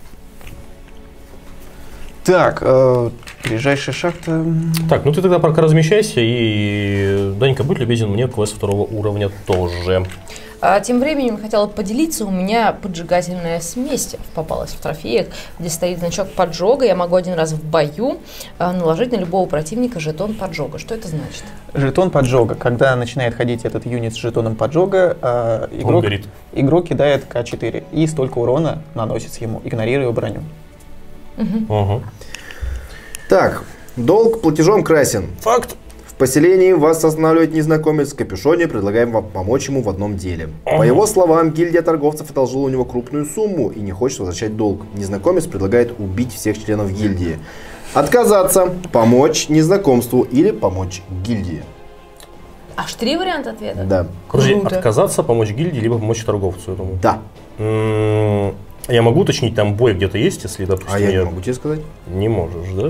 Так, ближайшая шахта... Так, ну ты тогда пока размещайся, и, Данька, будь любезен, мне квест второго уровня тоже. А тем временем хотела поделиться, у меня поджигательная смесь попалась в трофеях, где стоит значок поджога. Я могу один раз в бою наложить на любого противника жетон поджога. Что это значит? Жетон поджога. Когда начинает ходить этот юнит с жетоном поджога, горит. игрок кидает К4 и столько урона наносится ему, игнорируя броню. Угу. Так, долг платежом красен. Факт. В поселении вас останавливает незнакомец в капюшоне, предлагаем вам помочь ему в одном деле. По его словам, гильдия торговцев одолжила у него крупную сумму и не хочет возвращать долг. Незнакомец предлагает убить всех членов гильдии. Отказаться, помочь незнакомству или помочь гильдии. Аж 3 варианта ответа? Да. Подожди, Круто. отказаться, помочь гильдии, либо помочь торговцу, я думаю. Да. Я могу уточнить, там бой где-то есть, если, допустим, А я не могу тебе сказать. Не можешь, да?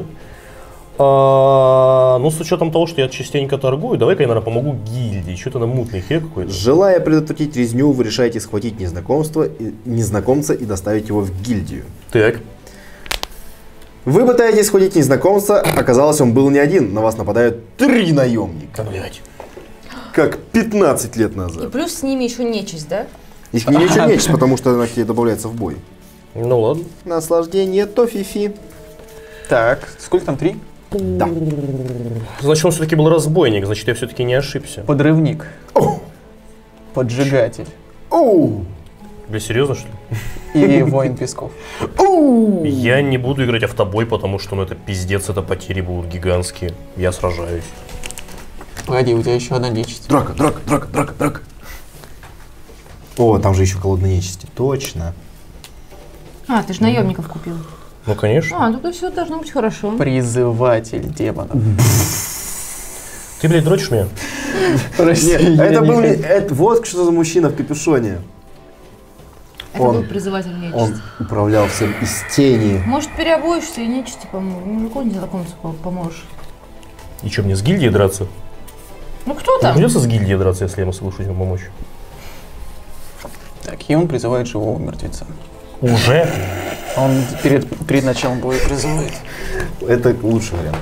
Ну, с учетом того, что я частенько торгую, давай-ка я, наверное, помогу гильдии. Что-то на мутный хер какой-то. Желая предотвратить резню, вы решаете схватить незнакомца и доставить его в гильдию. Так. Вы пытаетесь схватить незнакомца, оказалось, он был не один. На вас нападают 3 наемника. Блять. Как 15 лет И назад. плюс с ними еще нечисть, да? И к ней ничего нечисть, потому что она к тебе добавляется в бой. Ну ладно. Наслаждение то фифи. Так, сколько там? 3? Да. Значит, он все-таки был разбойник, значит, я все-таки не ошибся. Подрывник. О! Поджигатель. Оу! Бля, серьезно, что ли? И воин песков. Оу! Я не буду играть автобой, потому что, ну, это пиздец, это потери будут гигантские. Я сражаюсь. Погоди, у тебя еще одна нечисть. Драка. О, там же еще колодные нечисти. Точно. А, ты же наемников купил. Ну, конечно. Ну то все должно быть хорошо. Призыватель демонов. Ты, блядь, дрочишь меня? Прости, Это был вот что за мужчина в капюшоне. Это Он- был призыватель нечисти. Он управлял всем из тени. Может, переобуешься и нечисти поможешь. Мужику незнакомцу поможешь. И что, мне с гильдией драться? Ну кто Не там? придется с гильдией драться, если я ему соглашусь ему помочь. Так, и он призывает живого мертвеца. Уже? Он перед началом боя призывает. Это лучший вариант.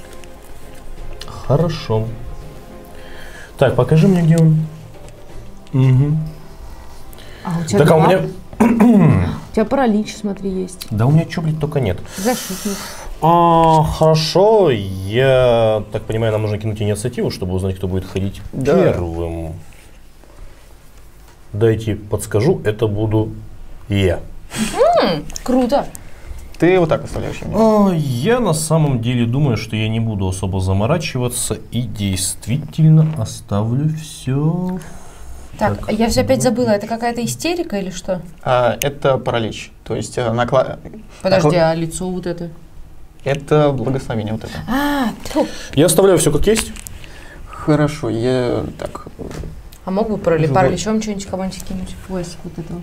Хорошо. Так, покажи мне, где он. Угу. А у тебя Так, а у дома? меня... У тебя паралич, смотри, есть. Да у меня чё, блядь, только нет. Защитник. Хорошо, я так понимаю, нам нужно кинуть инициативу, чтобы узнать, кто будет ходить первым. Дайте подскажу, это буду я. Круто. Ты вот так оставляешь меня. Я на самом деле думаю, что я не буду особо заморачиваться и действительно оставлю все. Так, я все опять забыла, это какая-то истерика или что? Это паралич. То есть Подожди, а лицо вот это? это благословение вот это. Тьфу. Я оставляю все как есть. Хорошо, я так. А мог бы параличом что-нибудь кого-нибудь кинуть? Поиск вот этого.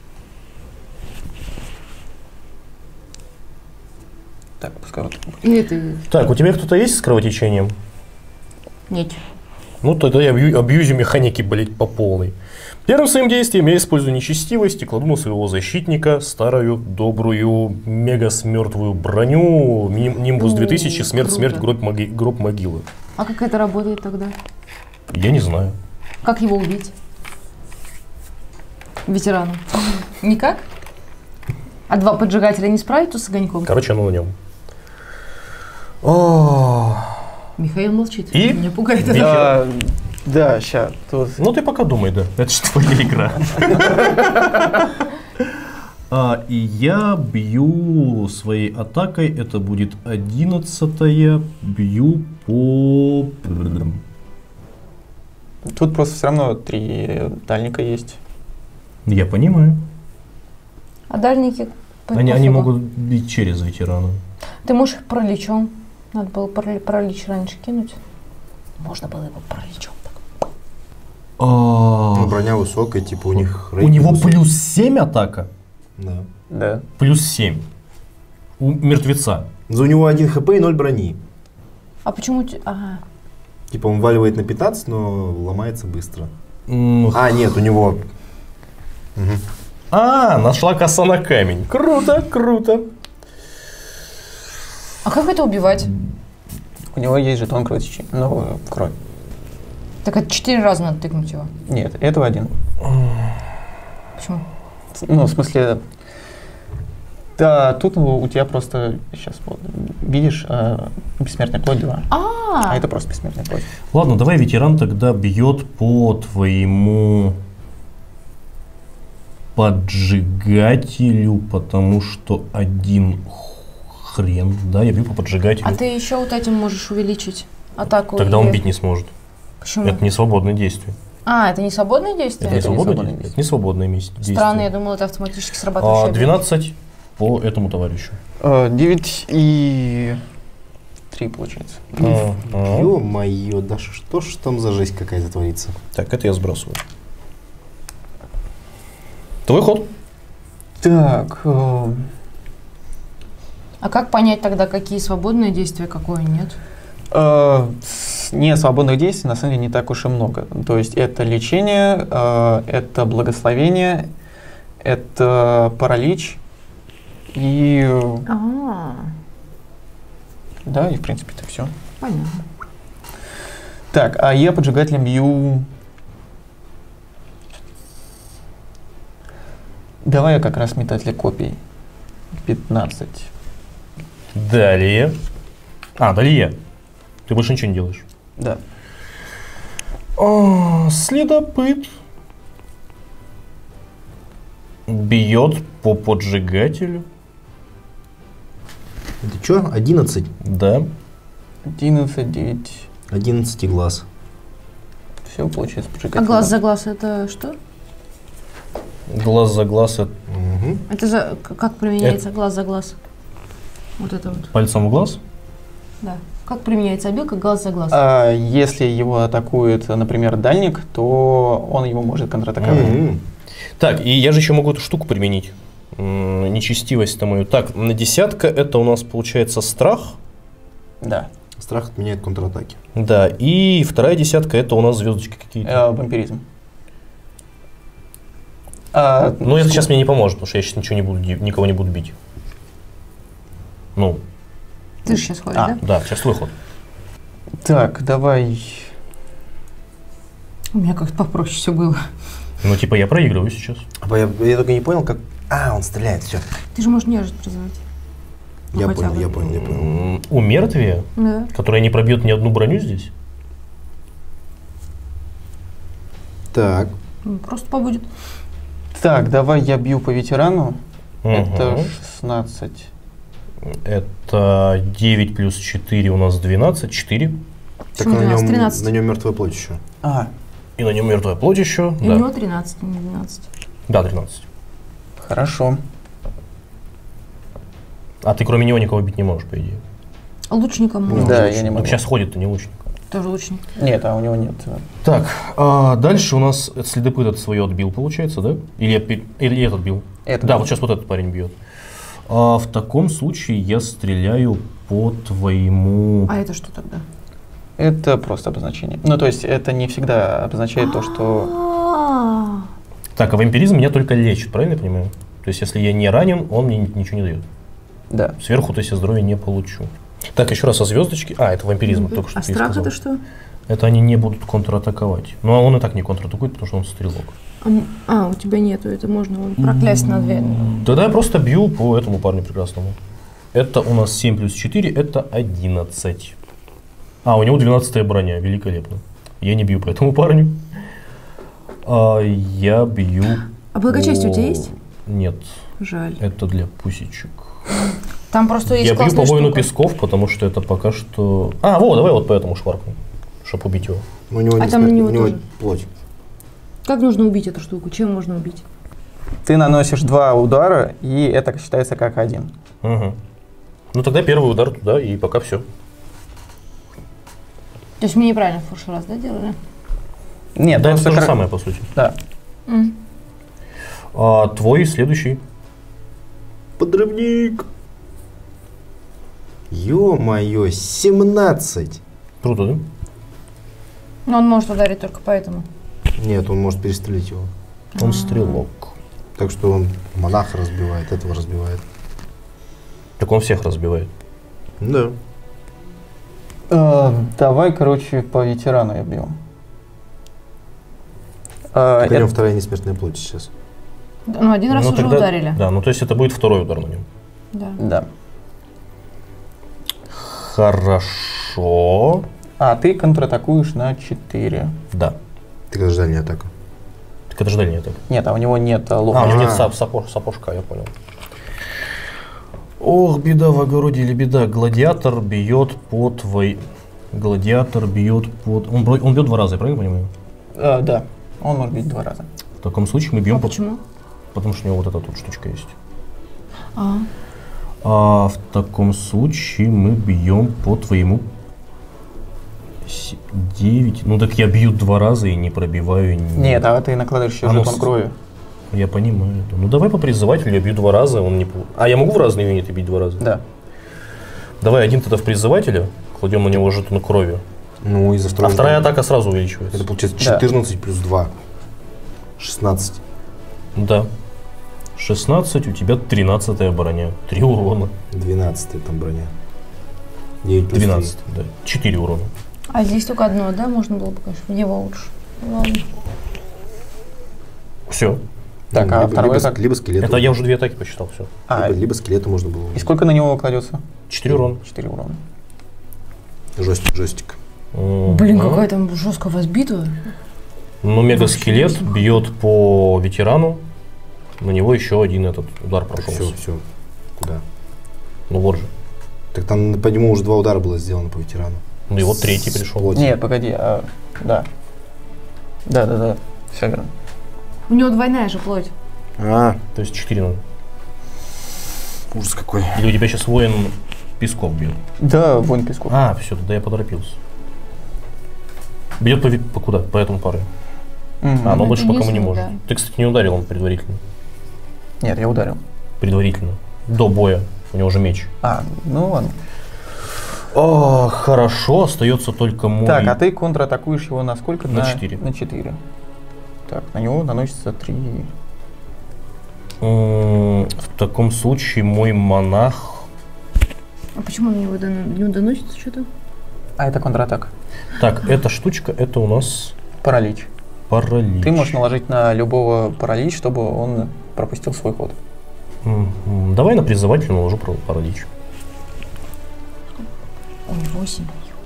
Так, пускай вот. Нет, Так, у тебя кто-то есть с кровотечением? нет. Ну, тогда я абьюзю механики, блять, по полной. Первым своим действием я использую нечестивость и кладу на своего защитника старую, добрую, мега-смертвую броню Нимбус 2000, смерть, круто. гроб могилы. А как это работает тогда? Я не знаю. Как его убить? Ветерану. Никак? А 2 поджигателя не справятся с огоньком? Короче, оно на нем. Михаил молчит. И? Меня пугает Вечер. это. Да, сейчас. Ну, ты пока думай, да. Это же твоя игра. И я бью своей атакой. Это будет 11-я. Бью по... Тут просто все равно 3 дальника есть. Я понимаю. А дальники? Они могут бить через ветерана. Ты можешь их параличом. Надо было паралич раньше кинуть. Можно было его параличом. Ну, броня высокая, типа у них... У него плюс 7 атака? Да. Да. Плюс 7. У мертвеца. За у него 1 хп и 0 брони. А почему... Ага. Типа он валивает на 15, но ломается быстро. М, Нет, у него... Нашла коса на камень. Круто, круто. А как это убивать? У него есть жетон кровотечения. Ну, кровь. Так это 4 раза надо тыкнуть его. Нет, этого 1. Почему? Ну, в смысле... Да, тут у тебя просто, сейчас вот, видишь, бессмертная плоть 2. А это просто бессмертная плоть. Ладно, давай ветеран тогда бьет по твоему поджигателю, потому что 1 хрен. Да, я бью по поджигателю. А ты еще вот этим можешь увеличить атаку. Тогда он бить не сможет. Почему? Это не свободное действие. Это не свободное действие? Это не свободное свободное действие. Это не свободное действие. Странно, я думала, это автоматически срабатывающее. 12 по этому товарищу. 9 и 3 получается. Ё-моё, да что ж там за жесть какая-то творится? Так, это я сбрасываю. Твой ход. Так, А как понять тогда, какие свободные действия, какое нет? не свободных действий на самом деле не так уж и много. То есть это лечение, это благословение, это паралич и... Да, и в принципе это все. Понятно. Так, а я поджигателем бью... Давай я как раз метателя копий. 15. Далее. Далее. Ты больше ничего не делаешь. Да. Следопыт бьет по поджигателю. Это что? 11? Да. 11, 9. 11 глаз. Все, получается, А поджигатель. глаз за глаз это что? Глаз за глаз. Это как применяется глаз за глаз? Вот это вот. Пальцем в глаз. Да. Как применяется обилка глаз за глаз? Если его атакует, например, дальник, то он его может контратаковать. Так, и я же еще могу эту штуку применить. Нечестивость-то мою. Так, на 10 это у нас получается страх. Да. Страх отменяет контратаки. Да, и вторая 10 это у нас звездочки какие-то. Вампиризм. Ну, это сейчас мне не поможет, потому что я сейчас никого не буду бить. Ну. Ты же сейчас ходишь, да? Да, сейчас твой ход. Так, давай. У меня как-то попроще все было. Ну, типа, я проигрываю сейчас. Я только не понял, как А, он стреляет, все. Ты же можешь нежить призывать. Ну, Я хотя понял, бы. я понял, я понял. У мертвия, Да. которая не пробьет ни одну броню здесь. Так. Просто побудет. Так, давай я бью по ветерану. Это Мгм. 16. Это 9 плюс 4 у нас 12, 4. Так Почему 12? 13. на нем мертвая плоть еще. А, И на нем мертвая плоть еще. И у Да. него 13, не 12. Да, 13. хорошо. А ты кроме него никого бить не можешь, по идее. Лучником Ну, можно. Да, я не могу. Так сейчас ходит-то не лучник. Тоже лучник. Нет, а у него нет. Так, дальше у нас следопыт это свое отбил, получается, да? Или этот бил? Это Да, бил. вот сейчас вот этот парень бьет. В таком случае я стреляю по твоему... А это что тогда? Это просто обозначение. Ну, то есть это не всегда обозначает то, что... А, Так, а вампиризм меня только лечит, правильно я понимаю? То есть если я не ранен, он мне ничего не дает. Да. Сверху-то я здоровья не получу. Так, еще раз о звездочке. А, это вампиризм, только что а ты страх сказал. это что? Это они не будут контратаковать. Ну, а он и так не контратакует, потому что он стрелок. У тебя нету, это можно проклясть на 2. Тогда я просто бью по этому парню прекрасному. Это у нас 7 плюс 4, это 11. А, у него 12-я броня, великолепно. Я не бью по этому парню. Я бью... А благочестие у тебя есть? Нет, Жаль. это для пусечек. Там просто есть Я бью по классная воину штука. песков, потому что это пока что... давай вот по этому шварку, чтобы убить его. У него, А не там смерть, у него у него тоже. плоть. Как нужно убить эту штуку? Чем можно убить? Ты наносишь 2 удара, и это считается как 1. Угу. Ну тогда первый удар туда, и пока все. То есть мы неправильно в прошлый раз, да, делали? Нет, Да, это просто то же кра- самое, по сути. Да. Твой следующий. Подрывник. Ё-моё, 17. Круто, да? Но он может ударить только поэтому. Нет, он может перестрелить его. Он стрелок. Так что он монаха разбивает, этого разбивает. Так он всех разбивает. Да. Давай, короче, по ветерану я бью. Так у него Это- вторая несмертная плоть сейчас. Ну, один раз Ну, уже тогда- ударили. Да, ну то есть это будет второй удар на нем. Да. Да. Хорошо. А ты контратакуешь на 4. Да. Ты когда дальняя атака. Так это же дальняя атака. Нет, а у него нет У лома. него нет сапожка, я понял. Ох, беда в огороде или беда. Гладиатор бьет по твоей... Гладиатор бьет под... Он бьет 2 раза, я правильно понимаю? Да, он может бить 2 раза. В таком случае мы бьем А по... почему? Потому что у него вот эта вот штучка есть. А, А в таком случае мы бьем по твоему 9. Ну так я бью 2 раза и не пробиваю. Нет, а ты накладываешь еще Оно жетон крови. Я понимаю это. Ну давай по призывателю я бью 2 раза, он не... А я могу в разные юниты бить 2 раза? Да. Давай один тогда в призывателя, кладем на него жетон крови. Ну и за А второй. вторая атака сразу увеличивается. Это получается Да. 14 плюс 2. 16. Да. 16, у тебя 13-я броня. 3 урона. 12 там броня. 9 плюс 12, да. 4 урона. а здесь только одно, да? Можно было бы, конечно, в него лучше. Ладно. Все. Так, а второй либо, атак? либо скелету. Это я уже 2 атаки посчитал, все. Либо скелету можно было. И сколько на него кладется? 4 урона. 4 урона. Жестик. Блин, какая там жестко возбитая. Ну, мегаскелет бьет по ветерану. На него еще один этот удар прошелся. Все. Куда? Ну вот же. Так там по нему уже 2 удара было сделано по ветерану. Ну и вот третий пришел. плотью. Нет, погоди, да. Да. Все верно. У него двойная же плоть. А, То есть 4 надо. ужас какой. Или у тебя сейчас воин песков бьет. Да, вон песку. А, все, тогда я поторопился. Бьет по куда? По этому парню. Мгм. А, но это больше пока мы не нижний можем. удар. Ты, кстати, не ударил он предварительно. Нет, я ударил. Предварительно. До боя. У него же меч. Ну ладно. Хорошо, остается только мой. Так, а ты контратакуешь его на сколько? На 4. На 4. Так, на него наносится 3. В таком случае мой монах. А почему на него не доносится что-то? А это контратака. Так, эта штучка, это у нас Паралич. паралич. Ты можешь наложить на любого паралич, чтобы он пропустил свой ход. Давай на призывателя наложу паралич. Ой, 8.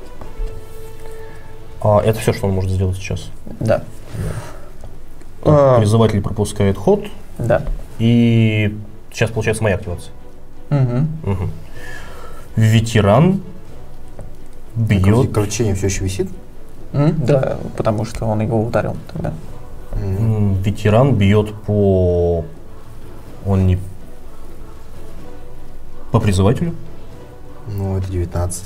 Это все, что он может сделать сейчас. Да. Призыватель пропускает ход. Да. И сейчас получается моя активация. Угу. Ветеран бьет. Кровотечение все еще висит? Да, потому что он его ударил тогда. Ветеран бьет по... Он не... По призывателю. Ну, это 19.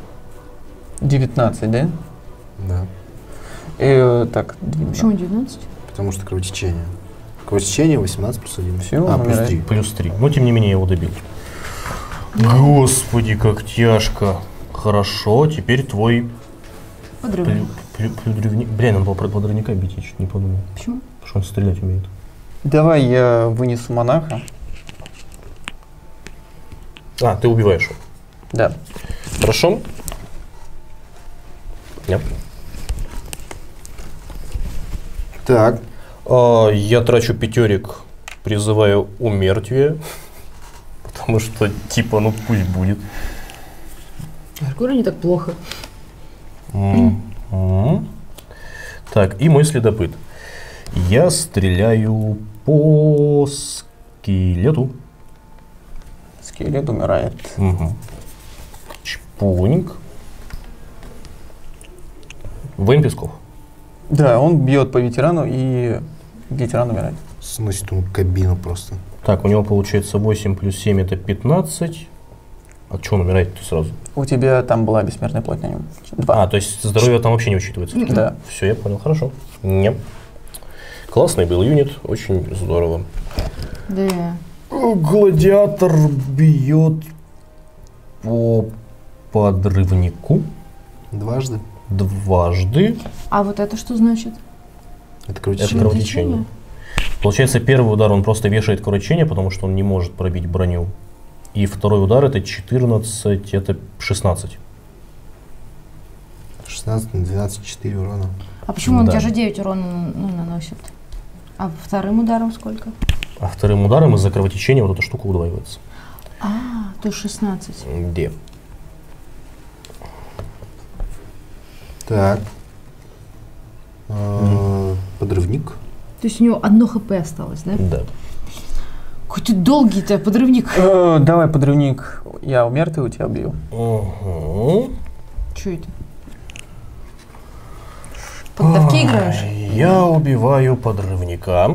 19, да? Да. Так, Почему 19? Потому что кровотечение. Кровотечение 18 плюс 1. Всё, плюс умирает. 3. Плюс 3. Но тем не менее я его добил. Господи, как тяжко. Хорошо, теперь твой Подрывник. подрывник. Блин, надо было подрывника бить, я чуть не подумал. Почему? Потому что он стрелять умеет. Давай я вынесу монаха. Ты убиваешь его. Да. Хорошо. Нет. Так. Я трачу пятерик, призываю умертвие. Потому что, типа, ну пусть будет. Аркура не так плохо. Так, и мой следопыт. Я стреляю по скелету. Скелет умирает. Чпуньк. Воин Песков. Да, он бьет по ветерану, и ветеран умирает. Сносит ему кабину просто. Так, у него получается 8 плюс 7 это 15. А что он умирает-то сразу? У тебя там была бессмертная плоть на нем. 2. То есть здоровье там вообще не учитывается? Да. Все, я понял, хорошо. Нет. Классный был юнит, очень здорово. Да. Гладиатор бьет по подрывнику Дважды. дважды. А вот это что значит? Это Это кровотечение. кровотечение. Получается, первый удар он просто вешает кровотечение, потому что он не может пробить броню. И второй удар это 14, это 16. 16 на 12, 4 урона. А почему он Да. тебе же 9 урона наносит? А вторым ударом сколько? А вторым ударом из-за кровотечения вот эта штука удваивается. То 16. Где? Так. Подрывник. То есть у него одно хп осталось, да? Да. Какой ты долгий-то подрывник. Давай, подрывник. Я умертвый, у тебя бью. Что это? Поддавки играешь? Я убиваю подрывника.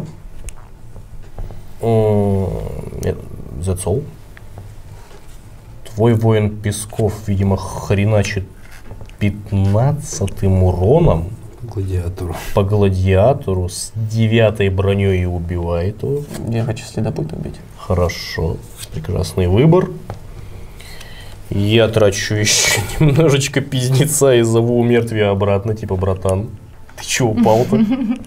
Зацол. Твой воин Песков, видимо, хреначит 15 уроном Гладиатору. по гладиатору с 9 броней и убивает его. Я хочу следопыта убить. Хорошо. Прекрасный выбор. Я трачу еще немножечко пиздеца и зову умертвие обратно, типа, братан, ты че упал-то?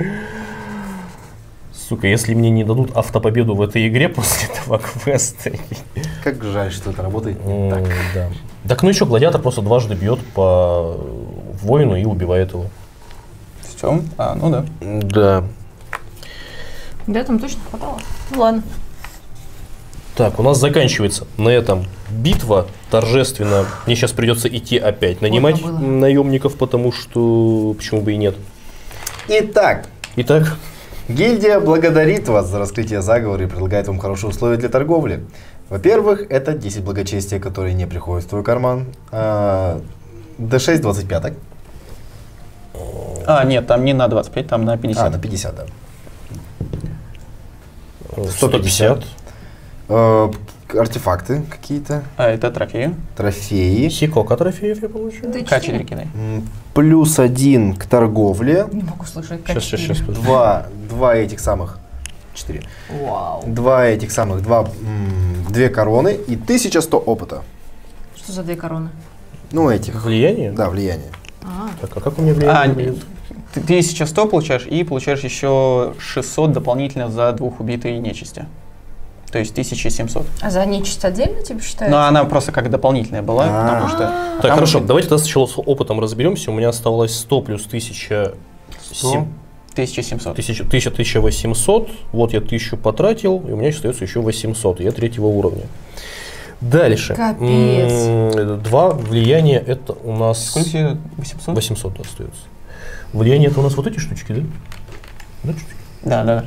Сука, если мне не дадут автопобеду в этой игре после этого квеста. Как жаль, что это работает не так. Да. Так, ну еще гладиатор просто дважды бьет по воину и убивает его. Все? Ну да. Да. Да, там точно хватало. Ну ладно. Так, у нас заканчивается на этом битва торжественно. Мне сейчас придется идти опять нанимать забыла. наемников, потому что почему бы и нет. Итак, Итак, гильдия благодарит вас за раскрытие заговора и предлагает вам хорошие условия для торговли. Во-первых, это 10 благочестия, которые не приходят в твой карман. D6 25. Нет, там не на 25, там на 50. На 50, да. 150. Артефакты какие-то, Это трофеи. трофеи. Сколько трофеев я получу? К4 кидай. Плюс 1 к торговле. Не могу слышать. Сейчас. Два этих самых. 4. Вау. Две короны и 1100 опыта. Что за 2 короны? Ну, этих. Влияние? Да, влияние. Так, а как у меня влияние? Ты 1100 получаешь и получаешь еще 600 дополнительно за 2 убитые нечисти. То есть 1700. А за нечисть отдельно тебе считают? Но она просто как дополнительная была, потому что... Так, там хорошо, уже давайте тогда сначала с опытом разберемся. У меня оставалось 100 плюс 1000. 100? 1700. 1800. Вот я 1000 потратил, и у меня остается еще 800. Я 3-го уровня. Дальше. Капец. 2 влияния это у нас... Сколько тебе? 800? 800 да, остается. Влияние это у нас вот эти штучки, да? Да, штучки? Да.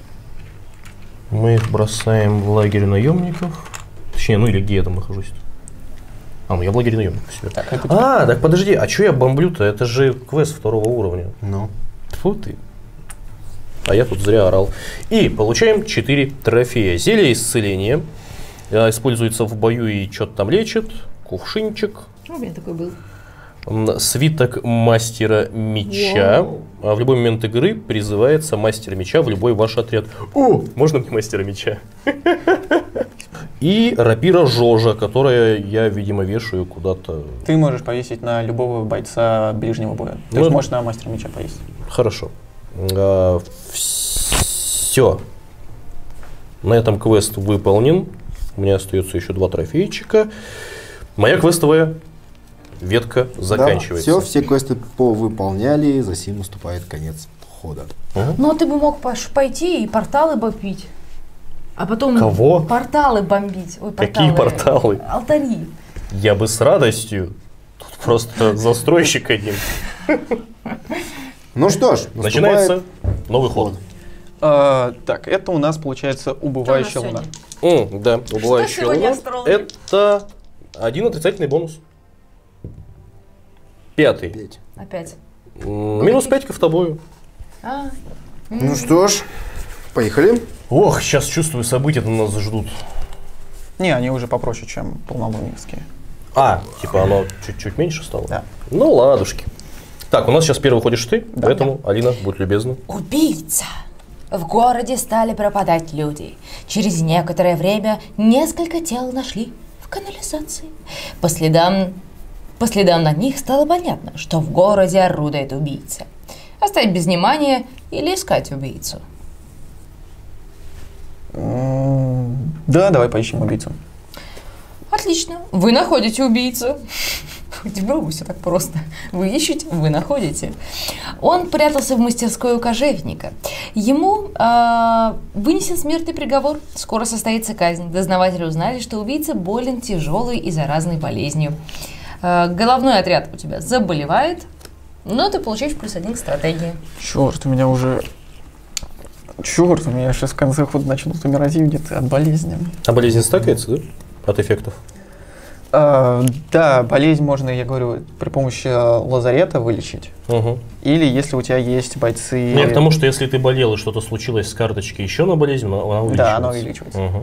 Мы их бросаем в лагерь наемников. Точнее, ну или где я там нахожусь? Ну я в лагере наемников себе. Так подожди, а что я бомблю-то? Это же квест 2-го уровня. Ну. Тьфу ты. А я тут зря орал. И получаем 4 трофея. Зелье исцеления. Используется в бою и что-то там лечит. Кувшинчик. У меня такой был. Свиток мастера меча. В любой момент игры призывается мастер меча в любой ваш отряд. О, можно мне мастера меча? И рапира Жожа, которая я, видимо, вешаю куда-то. Ты можешь повесить на любого бойца ближнего боя. Ты же можешь на мастера меча повесить. Хорошо. Все. На этом квест выполнен. У меня остается еще 2 трофейчика. Моя квестовая ветка заканчивается. Все квесты повыполняли, за сим наступает конец хода. Ну, а ты бы мог пойти и порталы бомбить. А потом Кого? Порталы бомбить. Ой, Какие порталы? Алтари. Я бы с радостью. Тут просто застройщик один. Ну что ж, начинается новый ход. Так, это у нас получается убывающая луна. Да, убывающая луна. Это 1 отрицательный бонус. 5-й. Опять. Минус 5 к автобою. Ну что ж, поехали. Ох, сейчас чувствую, события-то нас ждут. Не, они уже попроще, чем полнолуневские. Типа оно чуть-чуть меньше стало? Да. Ну, ладушки. Так, у нас сейчас первый ходишь ты, Да. поэтому, Алина, будь любезна. Убийца. В городе стали пропадать люди. Через некоторое время несколько тел нашли в канализации. По следам на них стало понятно, что в городе орудует убийца. Оставить без внимания или искать убийцу? Да, давай поищем убийцу. Отлично. Вы находите убийцу. У тебя все так просто. Вы ищете, вы находите. Он прятался в мастерской у кожевника. Ему вынесен смертный приговор. Скоро состоится казнь. Дознаватели узнали, что убийца болен тяжелой и заразной болезнью. Головной отряд у тебя заболевает, но ты получаешь +1 к стратегии. Черт, у меня сейчас в конце хода начнут умирать где-то от болезни. А болезнь стакается, да? От эффектов? Да, болезнь можно, я говорю, при помощи лазарета вылечить. Угу. Или если у тебя есть бойцы... Я к тому, что если ты болел и что-то случилось с карточки еще на болезнь, она увеличивается. Да, она увеличивается. Угу.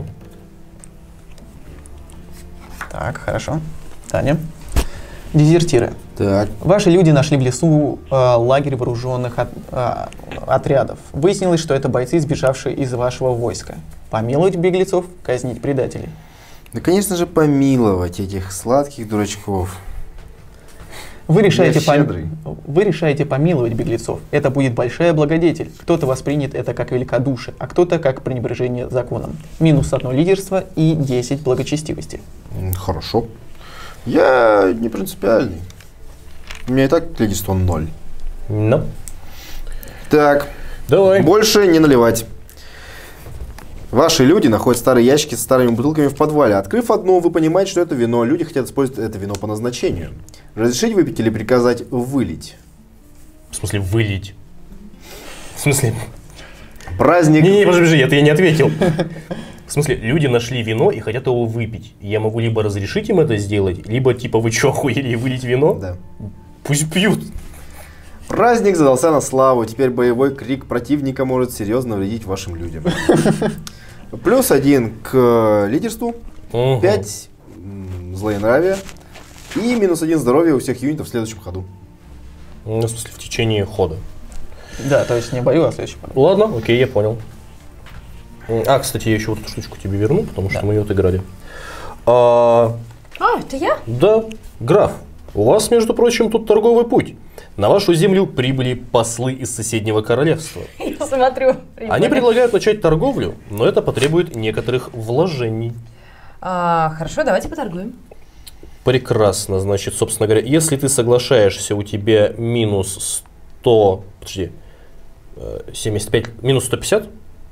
Так, хорошо. Таня. Дезертиры. Так. Ваши люди нашли в лесу лагерь вооруженных отрядов. Выяснилось, что это бойцы, сбежавшие из вашего войска. Помиловать беглецов, казнить предателей. Да, конечно же, помиловать этих сладких дурачков. Вы решаете щедрый. помиловать беглецов. Это будет большая благодетель. Кто-то воспринят это как великодушие, а кто-то как пренебрежение законом. -1 лидерство и 10 благочестивости. Хорошо. Я не принципиальный. У меня и так лидерство 0. Ну. Так. Давай. Больше не наливать. Ваши люди находят старые ящики с старыми бутылками в подвале. Открыв одну, вы понимаете, что это вино. Люди хотят использовать это вино по назначению. Разрешить выпить или приказать вылить? В смысле, вылить? В смысле? Праздник. Не, подожди, это я не ответил. В смысле, люди нашли вино и хотят его выпить. Я могу либо разрешить им это сделать, либо типа вы что, охуели и вылить вино? Да. Пусть пьют. Праздник задался на славу. Теперь боевой крик противника может серьезно вредить вашим людям. +1 к лидерству, 5 злоенравия и -1 здоровья у всех юнитов в следующем ходу. Ну, в смысле, в течение хода. Да, то есть не бою, а следующий ходу. Ладно, окей, я понял. Кстати, я еще вот эту штучку тебе верну, потому что мы ее отыграли. Это я? Да, граф, у вас, между прочим, тут торговый путь. На вашу землю прибыли послы из соседнего королевства. Я смотрю. Они предлагают начать торговлю, но это потребует некоторых вложений. Хорошо, давайте поторгуем. Прекрасно, значит, собственно говоря, если ты соглашаешься, у тебя -100, подожди, 75 минус 150.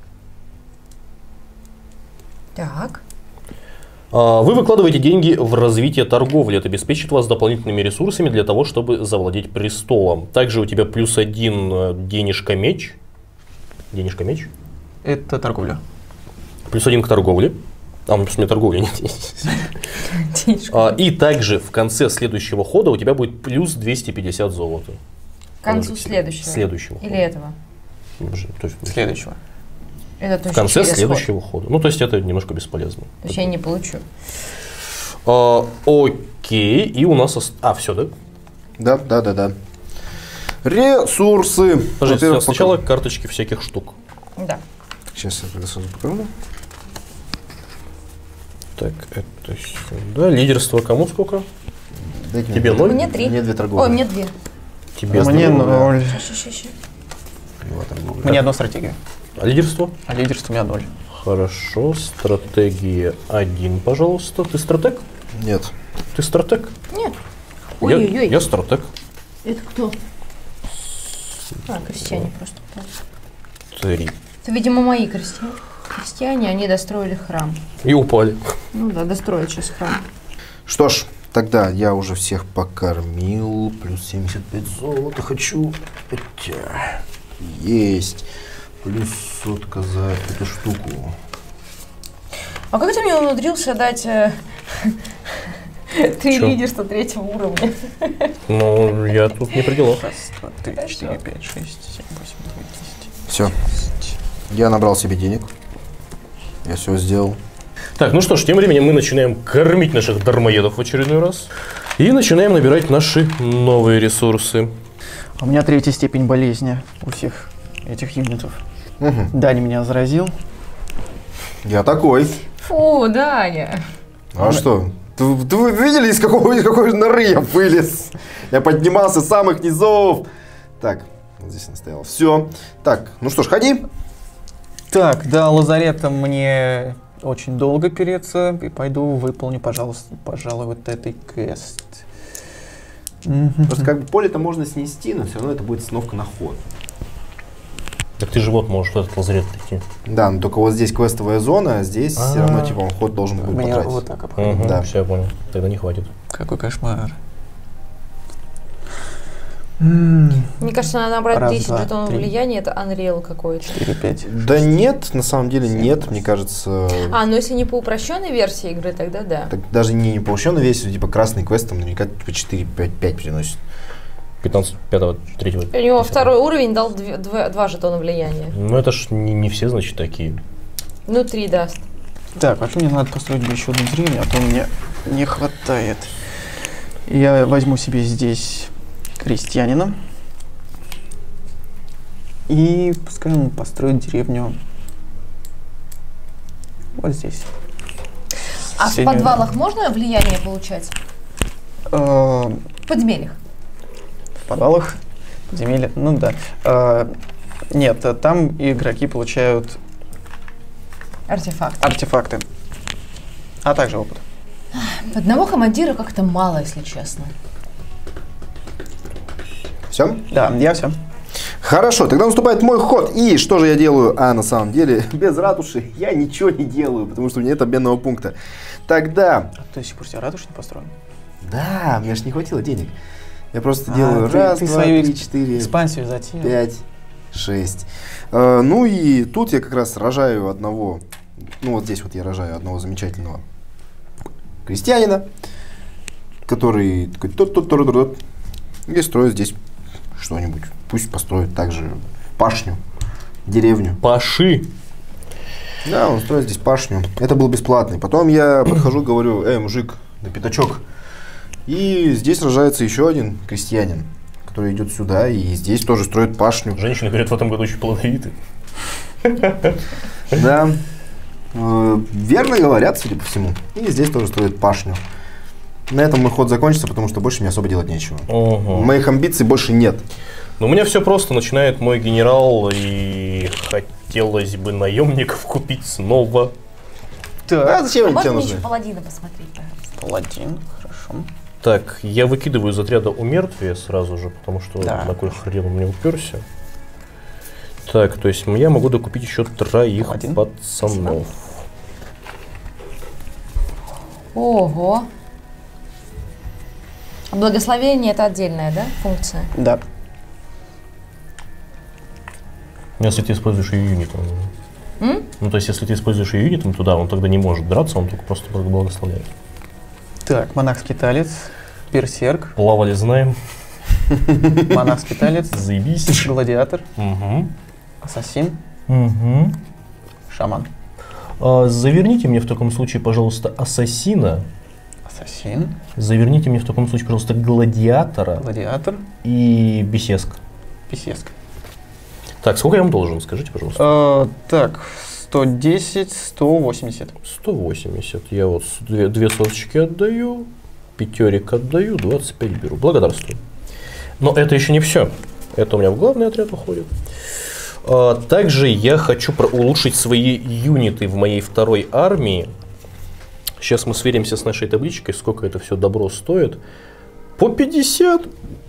Так. Вы выкладываете деньги в развитие торговли. Это обеспечит вас дополнительными ресурсами для того, чтобы завладеть престолом. Также у тебя +1 денежка-меч. Денежка-меч. Это торговля. +1 к торговле. У меня торговли нет. И также в конце следующего хода у тебя будет плюс 250 золота. К концу следующего. Или этого? Следующего. Это в конце следующего хода. Ну, то есть это немножко бесполезно. То есть я не получу. Окей. И у нас... все, да? Да. Ресурсы. Подождите, сначала карточки всяких штук. Да. Сейчас я сразу покажу. Так, это сюда. Лидерство кому сколько? Дайте тебе 0? Мне 3. Мне 2 торговли. Ой, мне 2. Тебе мне 0. Мне 1 стратегия. А лидерство? А лидерство у меня 0. Хорошо. Стратегия 1, пожалуйста. Ты стратег? Нет. Ты стратег? Нет. Ой-ой-ой. Я стратег. Это кто? Крестьяне просто. 3. Это, видимо, мои крестьяне. Крестьяне, они достроили храм. И упали. Ну да, достроят сейчас храм. Что ж, тогда я уже всех покормил. Плюс 75 золота хочу. Есть. Плюс сотка за эту штуку. А как ты мне умудрился дать 3 лидерства 3-го уровня? Ну, я тут не при делах. 1, 2, 3, 4, 5, 6, 7, 8, 9, 10. Все. Я набрал себе денег. Я все сделал. Так, ну что ж, тем временем мы начинаем кормить наших дармоедов в очередной раз. И начинаем набирать наши новые ресурсы. У меня 3-я степень болезни у всех этих юнитов. Угу. Даня меня заразил. Я такой. Фу, Даня. А что? Вы видели, из какой норы я вылез? Я поднимался с самых низов. Так, вот здесь он стоял. Все. Так, ну что ж, ходи. Так, до лазарета мне очень долго переться. И пойду выполню, пожалуй, вот этот квест. Просто как бы поле-то можно снести, но все равно это будет сновка на ход. Так ты же вот можешь в этот лазарет идти. Да, но только вот здесь квестовая зона, а здесь все равно типа он ход должен будет Меня потратить. вот так обходить. Да. Все, я понял. Тогда не хватит. Какой кошмар. Мне кажется, надо набрать Раз, 10 два, жетонов три. влияния, это Unreal какой-то. 4, 5. Да нет, на самом деле нет, мне кажется. Ну если не по упрощенной версии игры, тогда да. Так даже не полученный весь, типа красный квест там наверняка типа 4-5 приносит. 15, 5, 3. У него 2-й уровень дал 2 жетона влияния. Ну это ж не все, значит, такие. Ну 3 даст. Так, вообще мне надо построить еще одну деревню, а то мне не хватает. Я возьму себе здесь крестьянина. И пускай он построит деревню вот здесь. А в подвалах можно влияние получать? В подземельях? В подвалах, подземелья, ну да. Нет, там игроки получают артефакты, а также опыт. Одного командира как-то мало, если честно. Все? Да, я все. Хорошо, тогда наступает мой ход. И что же я делаю? На самом деле, без ратуши я ничего не делаю, потому что у меня нет обменного пункта. Тогда... А ты до сих пор себе ратушу не построен? Да, мне же не хватило денег. Я просто делаю раз, ты два, свою три, 4, экспансию затеял. 5, 6. Ну и тут я как раз рожаю одного, ну вот здесь вот я рожаю одного замечательного крестьянина, который такой тот и строит здесь что-нибудь. Пусть построит также пашню, деревню. Паши. Да, он строит здесь пашню. Это был бесплатный. Потом я подхожу, говорю: мужик, на пятачок. И здесь рожается еще один крестьянин, который идет сюда и здесь тоже строит пашню. Женщины, говорят, в этом году очень плодовиты. Да. Верно говорят, судя по всему. И здесь тоже строит пашню. На этом мой ход закончится, потому что больше мне особо делать нечего. Моих амбиций больше нет. Но у меня все просто. Начинает мой генерал, и хотелось бы наемников купить снова. А зачем они тебе Можно еще нужны? паладина посмотреть, пожалуйста? Паладин, хорошо. Так, я выкидываю из отряда умертвие сразу же, потому что Да. на кой хрен он мне уперся. Так, то есть я могу докупить еще 3 Один. пацанов. Ого. Благословение это отдельная, да, функция? Да. Если ты используешь ее юнитом. Ну, то есть, если ты используешь ее юнитом, то да, он тогда не может драться, он только просто благословляет. Так, монах-скиталец, берсерк, Плавали, знаем. монах-скиталец, Заебись. гладиатор, Угу. ассасин, Угу. шаман. Заверните мне в таком случае, пожалуйста, ассасина. Ассасин, Заверните мне в таком случае, пожалуйста, гладиатора гладиатор, и бесеск. писеск. Так, сколько я вам должен, скажите, пожалуйста? Так, 110, 180. 180. Я вот 2 соточки отдаю, 5 отдаю, 25 беру. Благодарствую. Но это еще не все. Это у меня в главный отряд уходит. Также я хочу улучшить свои юниты в моей 2-й армии. Сейчас мы сверимся с нашей табличкой, сколько это все добро стоит. По 50.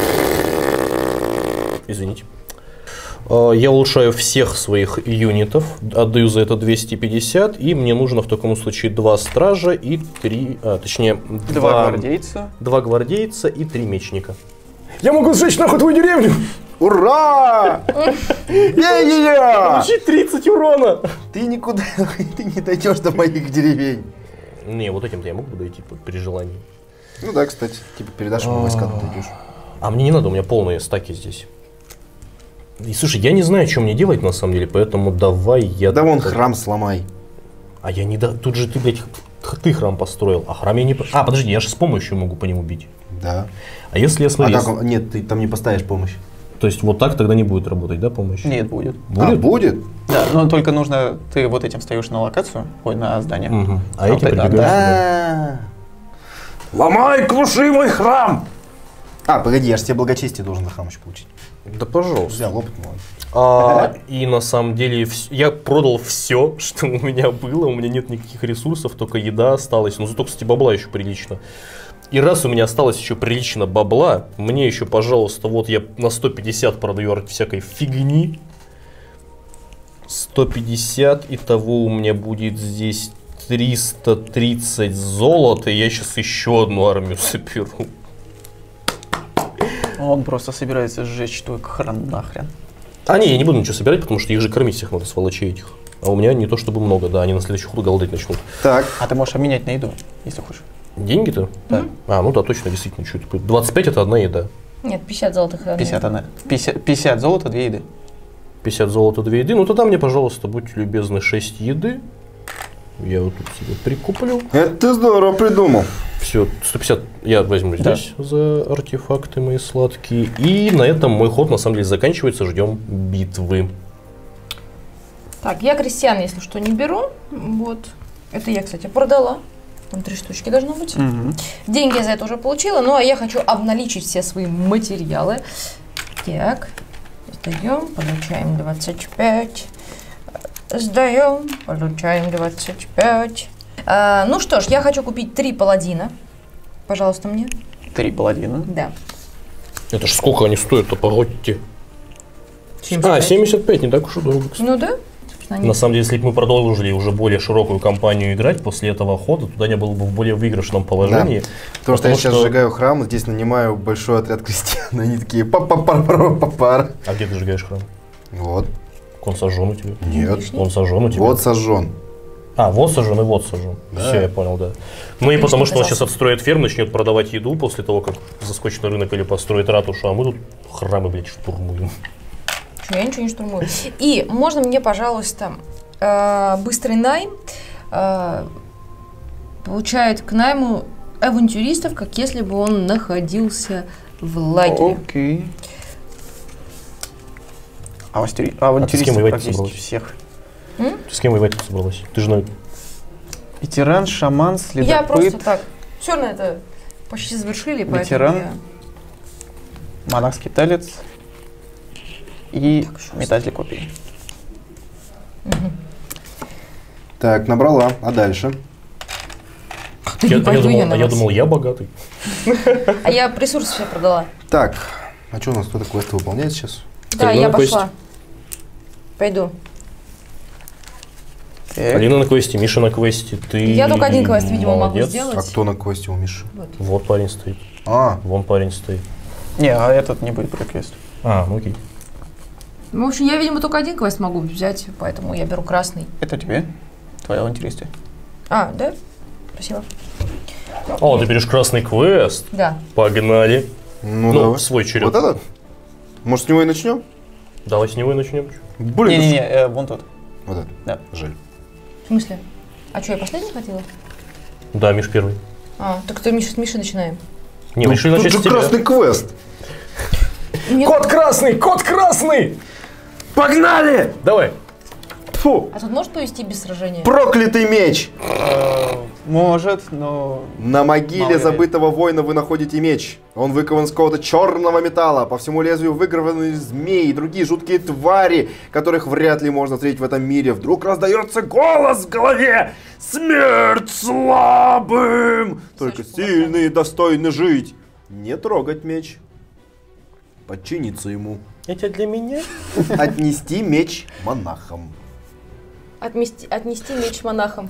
Извините. Я улучшаю всех своих юнитов, отдаю за это 250, и мне нужно в таком случае 2 стража и 3, точнее, 2 гвардейца. 2 гвардейца и 3 мечника. Я могу сжечь нахуй твою деревню! Ура! Получить 30 урона! Ты никуда ты не дойдешь до моих деревень. Не, вот этим-то я мог бы дойти при желании. Ну да, кстати, типа передашь ему войска, ты дойдешь. А мне не надо, у меня полные стаки здесь. И слушай, я не знаю, что мне делать на самом деле, поэтому давай я... Да вон храм сломай. А я не... Тут же ты, блядь, ты храм построил, а храм я не... А, подожди, я же с помощью могу по нему бить. Да. А если я смотрю... А как он... Нет, ты там не поставишь помощь. То есть вот так тогда не будет работать, да, помощь? Нет, будет. Будет? Будет? Да, но только нужно, ты вот этим встаешь на локацию, ой, на здание. Угу. А Вот эти это, прибегают сюда. Ломай, круши мой храм! А, погоди, я же тебе благочестие должен на храм еще получить. Да пожалуйста. Взял опыт, ну ладно. И на самом деле я продал все, что у меня было, у меня нет никаких ресурсов, только еда осталась, но зато, кстати, бабла еще прилично. И раз у меня осталось еще прилично бабла, мне еще, пожалуйста, вот я на 150 продаю всякой фигни. 150, итого у меня будет здесь 330 золота, и я сейчас еще одну армию соберу. Он просто собирается сжечь твой храм нахрен. А не, я не буду ничего собирать, потому что их же кормить всех надо, сволочей этих. А у меня не то чтобы много, да, они на следующий ход голодать начнут. Так. А ты можешь обменять на еду, если хочешь. Деньги-то? Да. А, ну да, точно, действительно, что это. 25 это одна еда. Нет, 50 золотых. 50 золота, 2 еды. 50 золота, 2 еды. Ну тогда мне, пожалуйста, будьте любезны, 6 еды. Я вот тут себе прикуплю. Это ты здорово придумал. Все, 150 я возьму здесь за артефакты мои сладкие. И на этом мой ход на самом деле заканчивается. Ждем битвы. Так, я крестьян, если что, не беру. Вот. Это я, кстати, продала. Там 3 штучки должно быть. Деньги я за это уже получила. Ну, а я хочу обналичить все свои материалы. Так. Сдаем, получаем 25. Сдаем, получаем 25. Ну что ж, я хочу купить 3 паладина. Пожалуйста, мне. 3 паладина. Да. Это ж сколько они стоят-то, погодите. 75. 75, не так уж и дорого. Кстати. Ну да. Собственно, они- На самом деле, если бы мы продолжили уже более широкую кампанию играть после этого хода, туда я был бы в более выигрышном положении. Да. Потому что я сейчас сжигаю храм, здесь нанимаю большой отряд крестьян, они такие пар. А где ты сжигаешь храм? Вот. Он сожжен у тебя? Нет. Он сожжен у тебя? Вот сожжен. А, вот сожжен и вот сожжен. Да. Все, я понял, да. Ну и Отлично, потому что он казалось. сейчас отстроит ферму, начнет продавать еду после того, как заскочит на рынок или построит ратушу, а мы тут храмы, блядь, штурмуем. Чё, я ничего не штурмую. И можно мне, пожалуйста, быстрый найм получает к найму авантюристов, как если бы он находился в лагере. Окей. А ты с кем Авантюристов воевать практически собралась? всех. Ты с кем воевать собралась? Ты же Ветеран, шаман, следопыт. Я просто так. Все на это почти завершили, поэтому Ветеран. я... монах-скиталец и метатель копий. Так, набрала. А дальше? Я пойду я на вас. думал, я богатый. А я ресурсы все продала. Так, а что у нас кто-то квесты выполняет сейчас? Да, Так, я ну, пошла. Пойду. Так. Алина на квесте, Миша на квесте, ты... Я только один квест, видимо, могу молодец. сделать. А кто на квесте у Миши? Вот парень стоит. А, Вон парень стоит. Не, а этот не будет проквест. А, ну окей. В общем, я, видимо, только один квест могу взять, поэтому я беру красный. Это тебе? Твоя авантюристия. А, да? Спасибо. О, ты берешь красный квест. Да. Погнали. ну, Ну, давай. свой черед. Вот этот? Может, с него и начнем? Давай с него и начнем. Блин, Не-не-не, вон тот. Вот это. Да. Жаль. В смысле? А что, я последний хотела? Да, Миш первый. А, так то Миша, с Мишей начинаем. Не, мы решили Тут начать же с тебя. красный квест. Нет. Кот красный! Кот красный! Погнали! Давай. Фу, А тут может повести без сражения? проклятый меч! Может, но... На могиле Мало ли. забытого воина вы находите меч. Он выкован из какого-то черного металла. По всему лезвию выгравированы змеи и другие жуткие твари, которых вряд ли можно встретить в этом мире. Вдруг раздается голос в голове. Смерть слабым! Только сильные достойны жить. Не трогать меч. Подчиниться ему. Это для меня? Отнести меч монахам. Отнести меч монахам.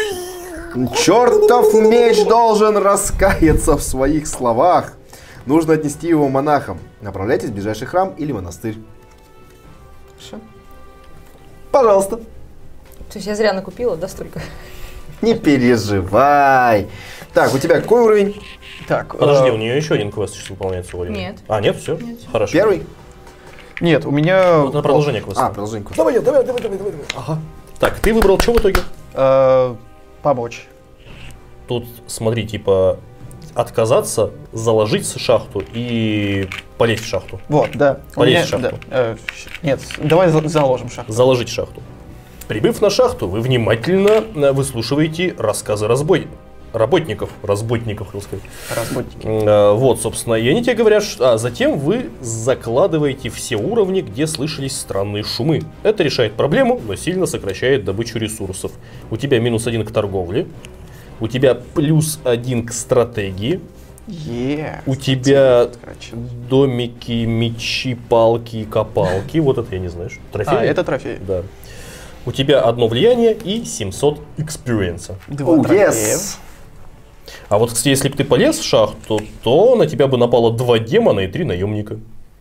Чертов меч должен раскаяться в своих словах. Нужно отнести его монахам. Направляйтесь в ближайший храм или монастырь. Хорошо. Пожалуйста. То есть я зря накупила, да, столько? Не переживай. Так, у тебя какой уровень? Так, Подожди, у нее еще один квест сейчас выполняется у Алины. Нет. А, нет, все? Нет. Хорошо. Первый? нет, у меня... Вот на продолжение квеста. А, продолжение курса. Давай. Ага. Так, ты выбрал что в итоге? Помочь. Тут, смотри, типа, отказаться, заложить шахту и полезть в шахту. Вот, да. У Полезть меня- в шахту. да, нет, давай заложим шахту. Заложить шахту. Прибыв на шахту, вы внимательно выслушиваете рассказы работников, хотел сказать. Работники. Вот, собственно, и они тебе говорят, что... затем вы закладываете все уровни, где слышались странные шумы. Это решает проблему, но сильно сокращает добычу ресурсов. У тебя -1 к торговле, у тебя +1 к стратегии, у тебя Короче. домики, мечи, палки, копалки. Вот это я не знаю, что трофей. Это трофей. Да. У тебя 1 влияние и 700 экспириенса. 2 Oh, трофея. yes. А вот, кстати, если бы ты полез в шахту, то на тебя бы напало 2 демона и 3 наемника.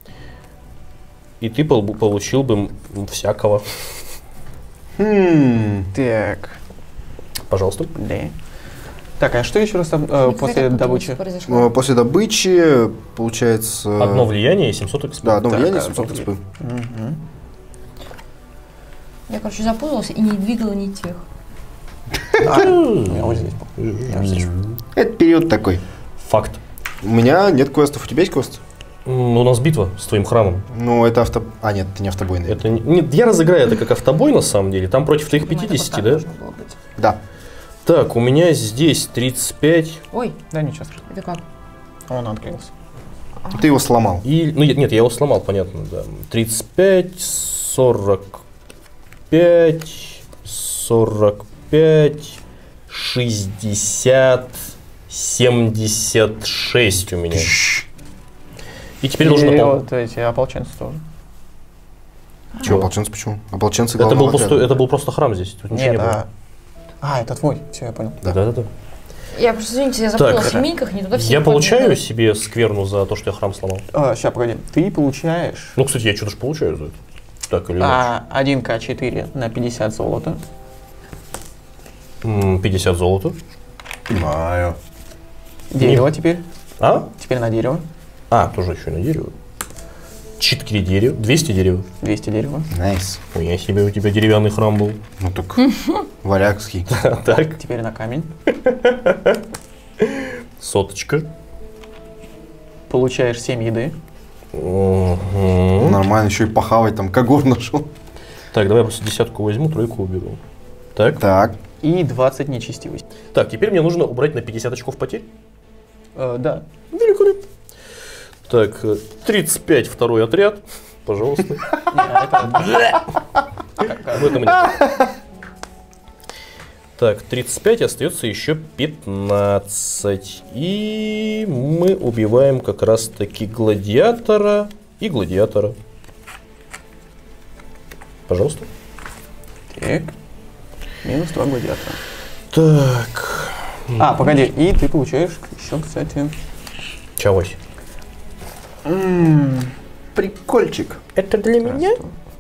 И ты получил бы всякого. Так, Пожалуйста. да. Так, а что еще раз там после добычи? Ну, после добычи получается... 1 влияние и 700 экспириенса. Да, одно Так, влияние, а, 700 экспы. Я, короче, запуталась и не двигала ни тех. Я вот здесь был. Я вот здесь. Это период такой. Факт. У меня нет квестов. У тебя есть квест? У нас битва с твоим храмом. Ну, это авто... А, нет, это не автобойный. Это нет, я разыграю это как автобой на самом деле. Там против твоих 50, да? Да. Так, у меня здесь 35. Ой, Да, ничего страшного. это как? Он открылся. Ты его сломал. И, ну нет, я его сломал, понятно, да. 35, 45, 45, 60, 76 у меня. И теперь должен И напомнить. вот эти ополченцы тоже. Чего? Ополченцы почему? Ополченцы Это был, главного просто, отряда. это был просто храм здесь. Тут ничего не Нет, было. это твой. Все, я понял. Да. Да. Я просто, извините, я запуталась в семейках, не туда все. Я получаю себе скверну за то, что я храм сломал. Сейчас, погоди. Ты получаешь Ну, кстати, я что-то же получаю за это. Так или иначе. 1К4 на 50 золота. 50 золота. Понимаю. Дерево теперь. А? Теперь на дерево. Тоже еще на дерево. 4 дерева. 200 дерева. 200 дерева. Найс. Ой, я себе, у тебя деревянный храм был. Ну так, варягский. Так, Теперь на камень. соточка. Получаешь 7 еды. Мгм. Нормально, еще и похавать там, когор нашел. Так, давай я просто десятку возьму, тройку уберу. Так. Так. И 20 нечестивостей. Так, теперь мне нужно убрать на 50 очков потерь. Да. Великолепно. Так, 35 второй отряд. Пожалуйста. В этом нет. Так, 35, остается еще 15. И мы убиваем как раз таки гладиатора и гладиатора. Пожалуйста. Так. Минус 2 гладиатора. Так. Погоди, и ты получаешь еще, кстати... Чавось. Прикольчик. Это для меня?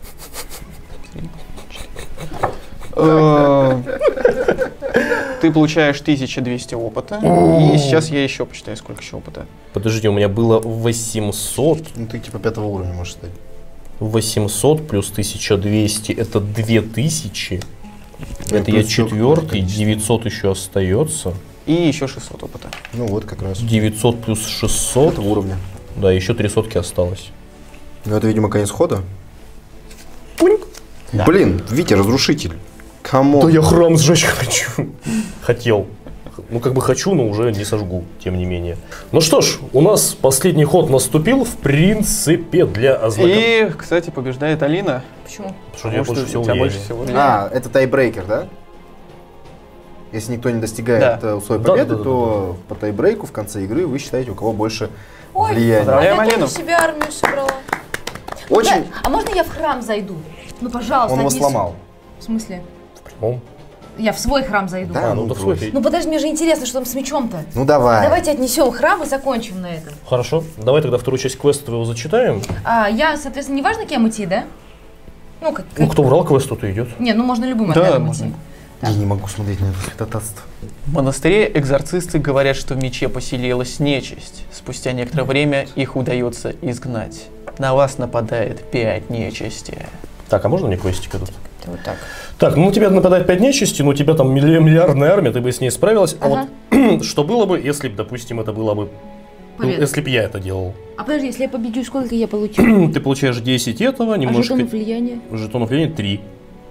Ты получаешь 1200 опыта. И сейчас я еще посчитаю, сколько еще опыта. Подожди, у меня было 800. Ну ты типа 5 уровня можешь стать. 800 плюс 1200 это 2000. Это я плюс четвертый, 900 еще остается. И еще 600 опыта. Ну вот как раз. 900 плюс 600. Это уровня. Да, еще 3 сотки осталось. Ну это, видимо, конец хода. Пуньк. Да. Блин, Витя, разрушитель. Камон. Да я храм сжечь хочу. Хотел. Ну, как бы хочу, но уже не сожгу, тем не менее. Ну что ж, у нас последний ход наступил, в принципе, для ознакомления. И, кстати, побеждает Алина. Почему? Потому что я больше всего у тебя влияния. больше всего влияния. Это тайбрейкер, да? Если никто не достигает условия Да, победы, да, то по тайбрейку в конце игры вы считаете, у кого больше Ой, влияния. поздравляем. а я Алину. тоже себе армию собрала. Очень. Да, а можно я в храм зайду? Ну, пожалуйста, Он его отнеси. сломал. В смысле? В прямом. Я в свой храм зайду. Да? Ну, да в свой. Ну, подожди, мне же интересно, что там с мечом-то. Ну давай. Давайте отнесем храм и закончим на этом. Хорошо, давай тогда вторую часть квеста твоего зачитаем. Я, соответственно, не важно, кем идти, да? Ну, как... Ну, кто врал квест, тот и идет. Не, ну можно любым Да, отрядом можно. идти. Я не могу смотреть на это святотатство. В монастыре экзорцисты говорят, что в мече поселилась нечисть. Спустя некоторое время их удается изгнать. На вас нападает 5 нечисти. Так, а можно мне квестик этот? Вот так. Так, ну у тебя нападает 5 нечисти, но у тебя там миллиардная армия, ты бы с ней справилась. Ага. А вот что было бы, если бы, допустим, это было бы... Ну, Победа. если бы я это делал. А подожди, если я победю, сколько я получу? Ты получаешь 10 этого, А немножко... жетонов влияния? Жетонов влияния 3.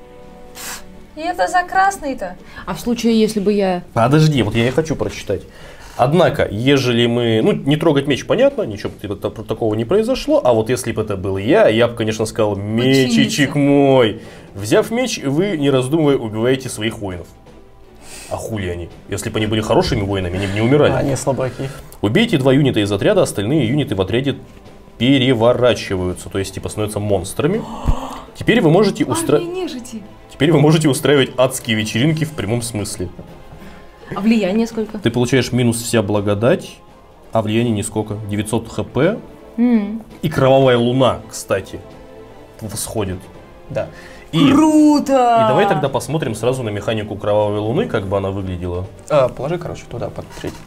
И это за красный-то. А в случае, если бы я... Подожди, вот я и хочу прочитать. Однако, ежели мы... Ну, не трогать меч, понятно, ничего такого не произошло. А вот если бы это был я бы, конечно, сказал, мечичек мой. Взяв меч, вы, не раздумывая, убиваете своих воинов. А хули они? Если бы они были хорошими воинами, они бы не умирали. Они слабаки. Убейте 2 юнита из отряда, остальные юниты в отряде переворачиваются, то есть типа становятся монстрами. Теперь вы можете Теперь вы можете устраивать адские вечеринки в прямом смысле. А влияние сколько? Ты получаешь минус вся благодать, а влияние нисколько. 900 хп. И кровавая луна, кстати, восходит. Да. И Круто! И давай тогда посмотрим сразу на механику кровавой луны, как бы она выглядела. Положи, короче, туда под третий.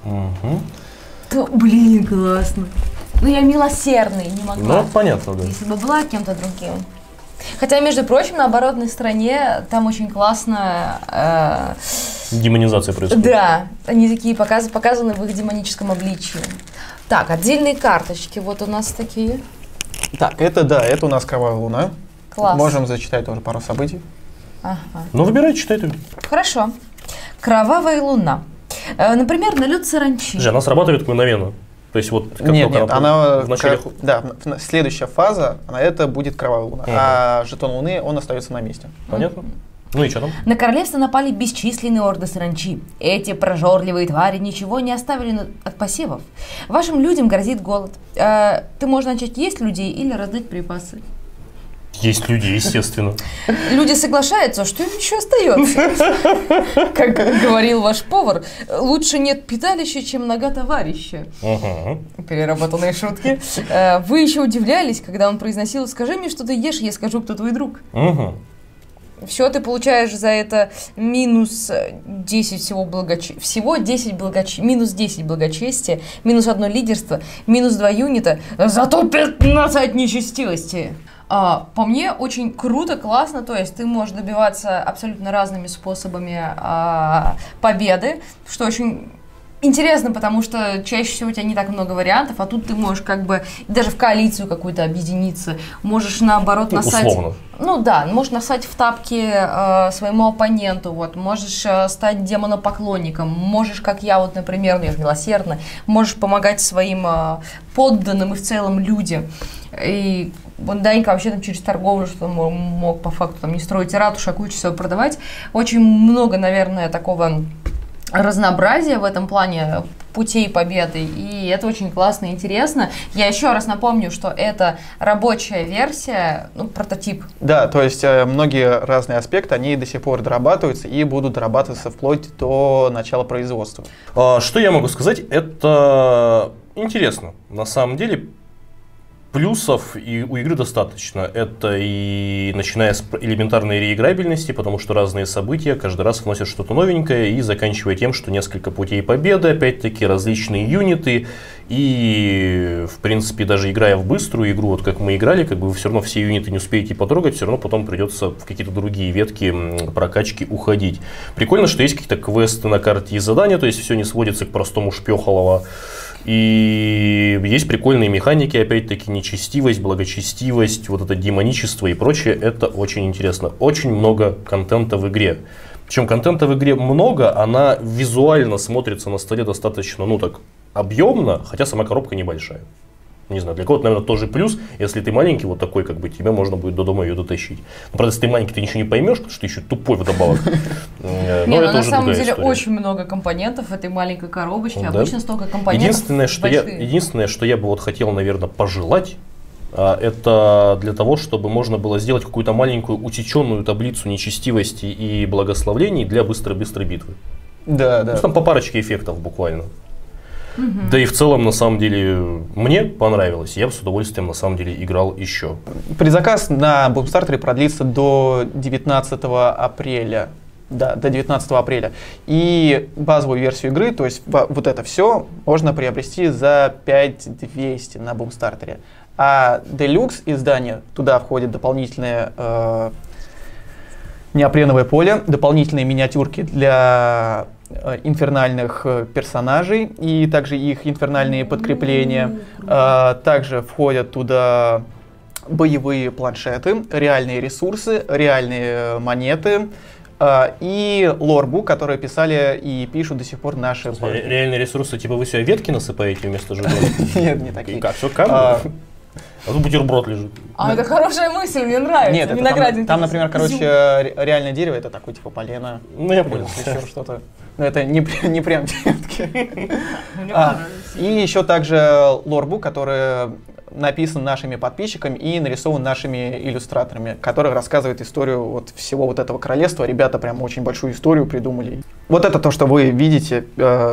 Блин, классно. Ну я милосердный, не могла. Ну, понятно, да. Если бы была кем-то другим. Хотя, между прочим, на оборотной стороне там очень классно... Демонизация происходит. Да, они такие показаны в их демоническом обличии. Так, отдельные карточки вот у нас такие. Так, это у нас кровавая луна. Класс. Можем зачитать тоже пару событий. Ага. Ну, выбирай, читай ты. Хорошо. Кровавая луна. Например, налет саранчи. Слушай, она срабатывает мгновенно. То есть вот как Нет, только она в начале... следующая фаза, это будет кровавая луна. А жетон луны, он остается на месте. Понятно? Ну и что там? На королевство напали бесчисленные орды саранчи. Эти прожорливые твари ничего не оставили от посевов. Вашим людям грозит голод. Ты можешь начать есть людей или раздать припасы. Есть люди, естественно. Люди соглашаются, что им еще остается. Как говорил ваш повар, лучше нет питалища, чем нога товарища. Переработанные шутки. Вы еще удивлялись, когда он произносил: «Скажи мне, что ты ешь, я скажу, кто твой друг». Все, ты получаешь за это минус 10 всего 10 минус 10 благочестия, минус 1 лидерство, минус 2 юнита, зато 15 нечестивости. По мне, очень круто, классно, то есть ты можешь добиваться абсолютно разными способами победы, что очень интересно, потому что чаще всего у тебя не так много вариантов, а тут ты можешь как бы даже в коалицию какую-то объединиться, можешь наоборот насать... Условно. Ну да, можешь насать в тапки своему оппоненту, вот, можешь стать демонопоклонником, можешь, как я, вот, например, ну, я же милосердна, можешь помогать своим подданным и в целом людям. И вот Данька вообще там через торговлю что мог по факту там не строить ратушу, а кучу всего продавать. Очень много, наверное, такого разнообразия в этом плане, путей победы. И это очень классно и интересно. Я еще раз напомню, что это рабочая версия, ну, прототип. Да, то есть многие разные аспекты, они до сих пор дорабатываются и будут дорабатываться вплоть до начала производства. Что я могу сказать? Это интересно. На самом деле, плюсов и у игры достаточно. Это и начиная с элементарной реиграбельности, потому что разные события каждый раз вносят что-то новенькое, и заканчивая тем, что несколько путей победы, опять-таки различные юниты, и в принципе даже играя в быструю игру, вот как мы играли, как бы вы все равно все юниты не успеете потрогать, все равно потом придется в какие-то другие ветки прокачки уходить. Прикольно, что есть какие-то квесты на карте и задания, то есть все не сводится к простому шпехолово. И есть прикольные механики, опять-таки, нечестивость, благочестивость, вот это демоничество и прочее. Это очень интересно. Очень много контента в игре. Причем контента в игре много, она визуально смотрится на столе достаточно, ну так, объемно, хотя сама коробка небольшая. Не знаю, для кого-то, наверное, тоже плюс. Если ты маленький, вот такой, как бы, тебе можно будет до дома ее дотащить. Но, правда, если ты маленький, ты ничего не поймешь, потому что ты еще тупой вдобавок. Не, ну на самом деле очень много компонентов в этой маленькой коробочке. Обычно столько компонентов. Единственное, что я бы вот хотел, наверное, пожелать, это для того, чтобы можно было сделать какую-то маленькую утеченную таблицу нечестивости и благословлений для быстрой-быстрой битвы. Да, да. Ну, там по парочке эффектов буквально. Да и в целом, на самом деле, мне понравилось. Я бы с удовольствием, на самом деле, играл еще. Предзаказ на Boomstarter продлится до 19 апреля. Да, до 19 апреля. И базовую версию игры, то есть вот это все, можно приобрести за 5200 на Boomstarter. А Deluxe издание, туда входит дополнительное неопреновое поле, дополнительные миниатюрки для инфернальных персонажей и также их инфернальные подкрепления. Также входят туда боевые планшеты, реальные ресурсы, реальные монеты и лорбук, которые писали и пишут до сих пор наши... Реальные ресурсы, типа вы себе ветки насыпаете вместо жетонов? Нет, не такие. Как, все камни? А тут бутерброд лежит. Это хорошая мысль, мне нравится. Нет, там, например, короче, реальное дерево, это такое типа полено. Ну, я понял. Еще что-то. Но это не прям ветки. И еще также лорбук, который написан нашими подписчиками и нарисован нашими иллюстраторами, который рассказывает историю вот всего вот этого королевства. Ребята прям очень большую историю придумали. Вот это то, что вы видите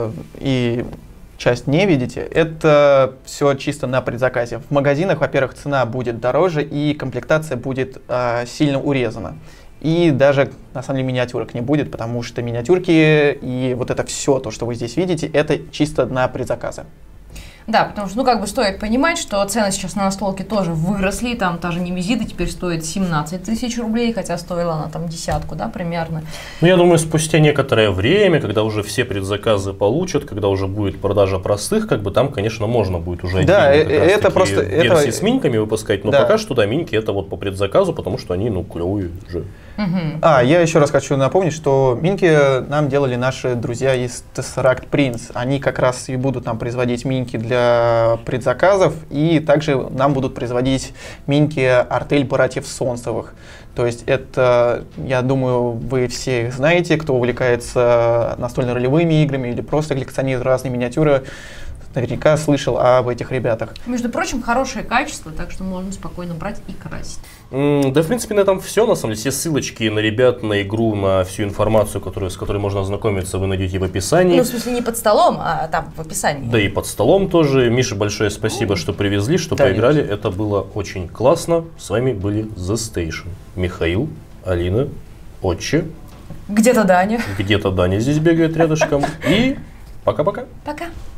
и часть не видите, это все чисто на предзаказе. В магазинах, во-первых, цена будет дороже и комплектация будет сильно урезана. И даже, на самом деле, миниатюрок не будет, потому что миниатюрки и вот это все, то, что вы здесь видите, это чисто на предзаказы. Да, потому что, ну, как бы стоит понимать, что цены сейчас на настолке тоже выросли, там та же Немезида теперь стоит 17 тысяч рублей, хотя стоила она там десятку, да, примерно. Ну, я думаю, спустя некоторое время, когда уже все предзаказы получат, когда уже будет продажа простых, как бы там, конечно, можно будет уже это просто версии с миньками выпускать, но пока что, да, миньки это вот по предзаказу, потому что они, ну, клевые уже. Я еще раз хочу напомнить, что миньки нам делали наши друзья из Tesseract Prints. Они как раз и будут нам производить миньки для предзаказов, и также нам будут производить миньки артель братьев Солнцевых. То есть это, я думаю, вы все их знаете, кто увлекается настольно-ролевыми играми или просто коллекционирует разные миниатюры, наверняка слышал об этих ребятах. Между прочим, хорошее качество, так что можно спокойно брать и красить. Да, в принципе, на этом все. На самом деле, все ссылочки на ребят, на игру, на всю информацию, с которой можно ознакомиться, вы найдете в описании. Ну, в смысле, не под столом, а там в описании. Да и под столом тоже. Миша, большое спасибо, что привезли, что поиграли. Это было очень классно. С вами были The Station. Михаил, Алина, Отче. Где-то Даня. Где-то Даня здесь бегает рядышком. И пока-пока. Пока.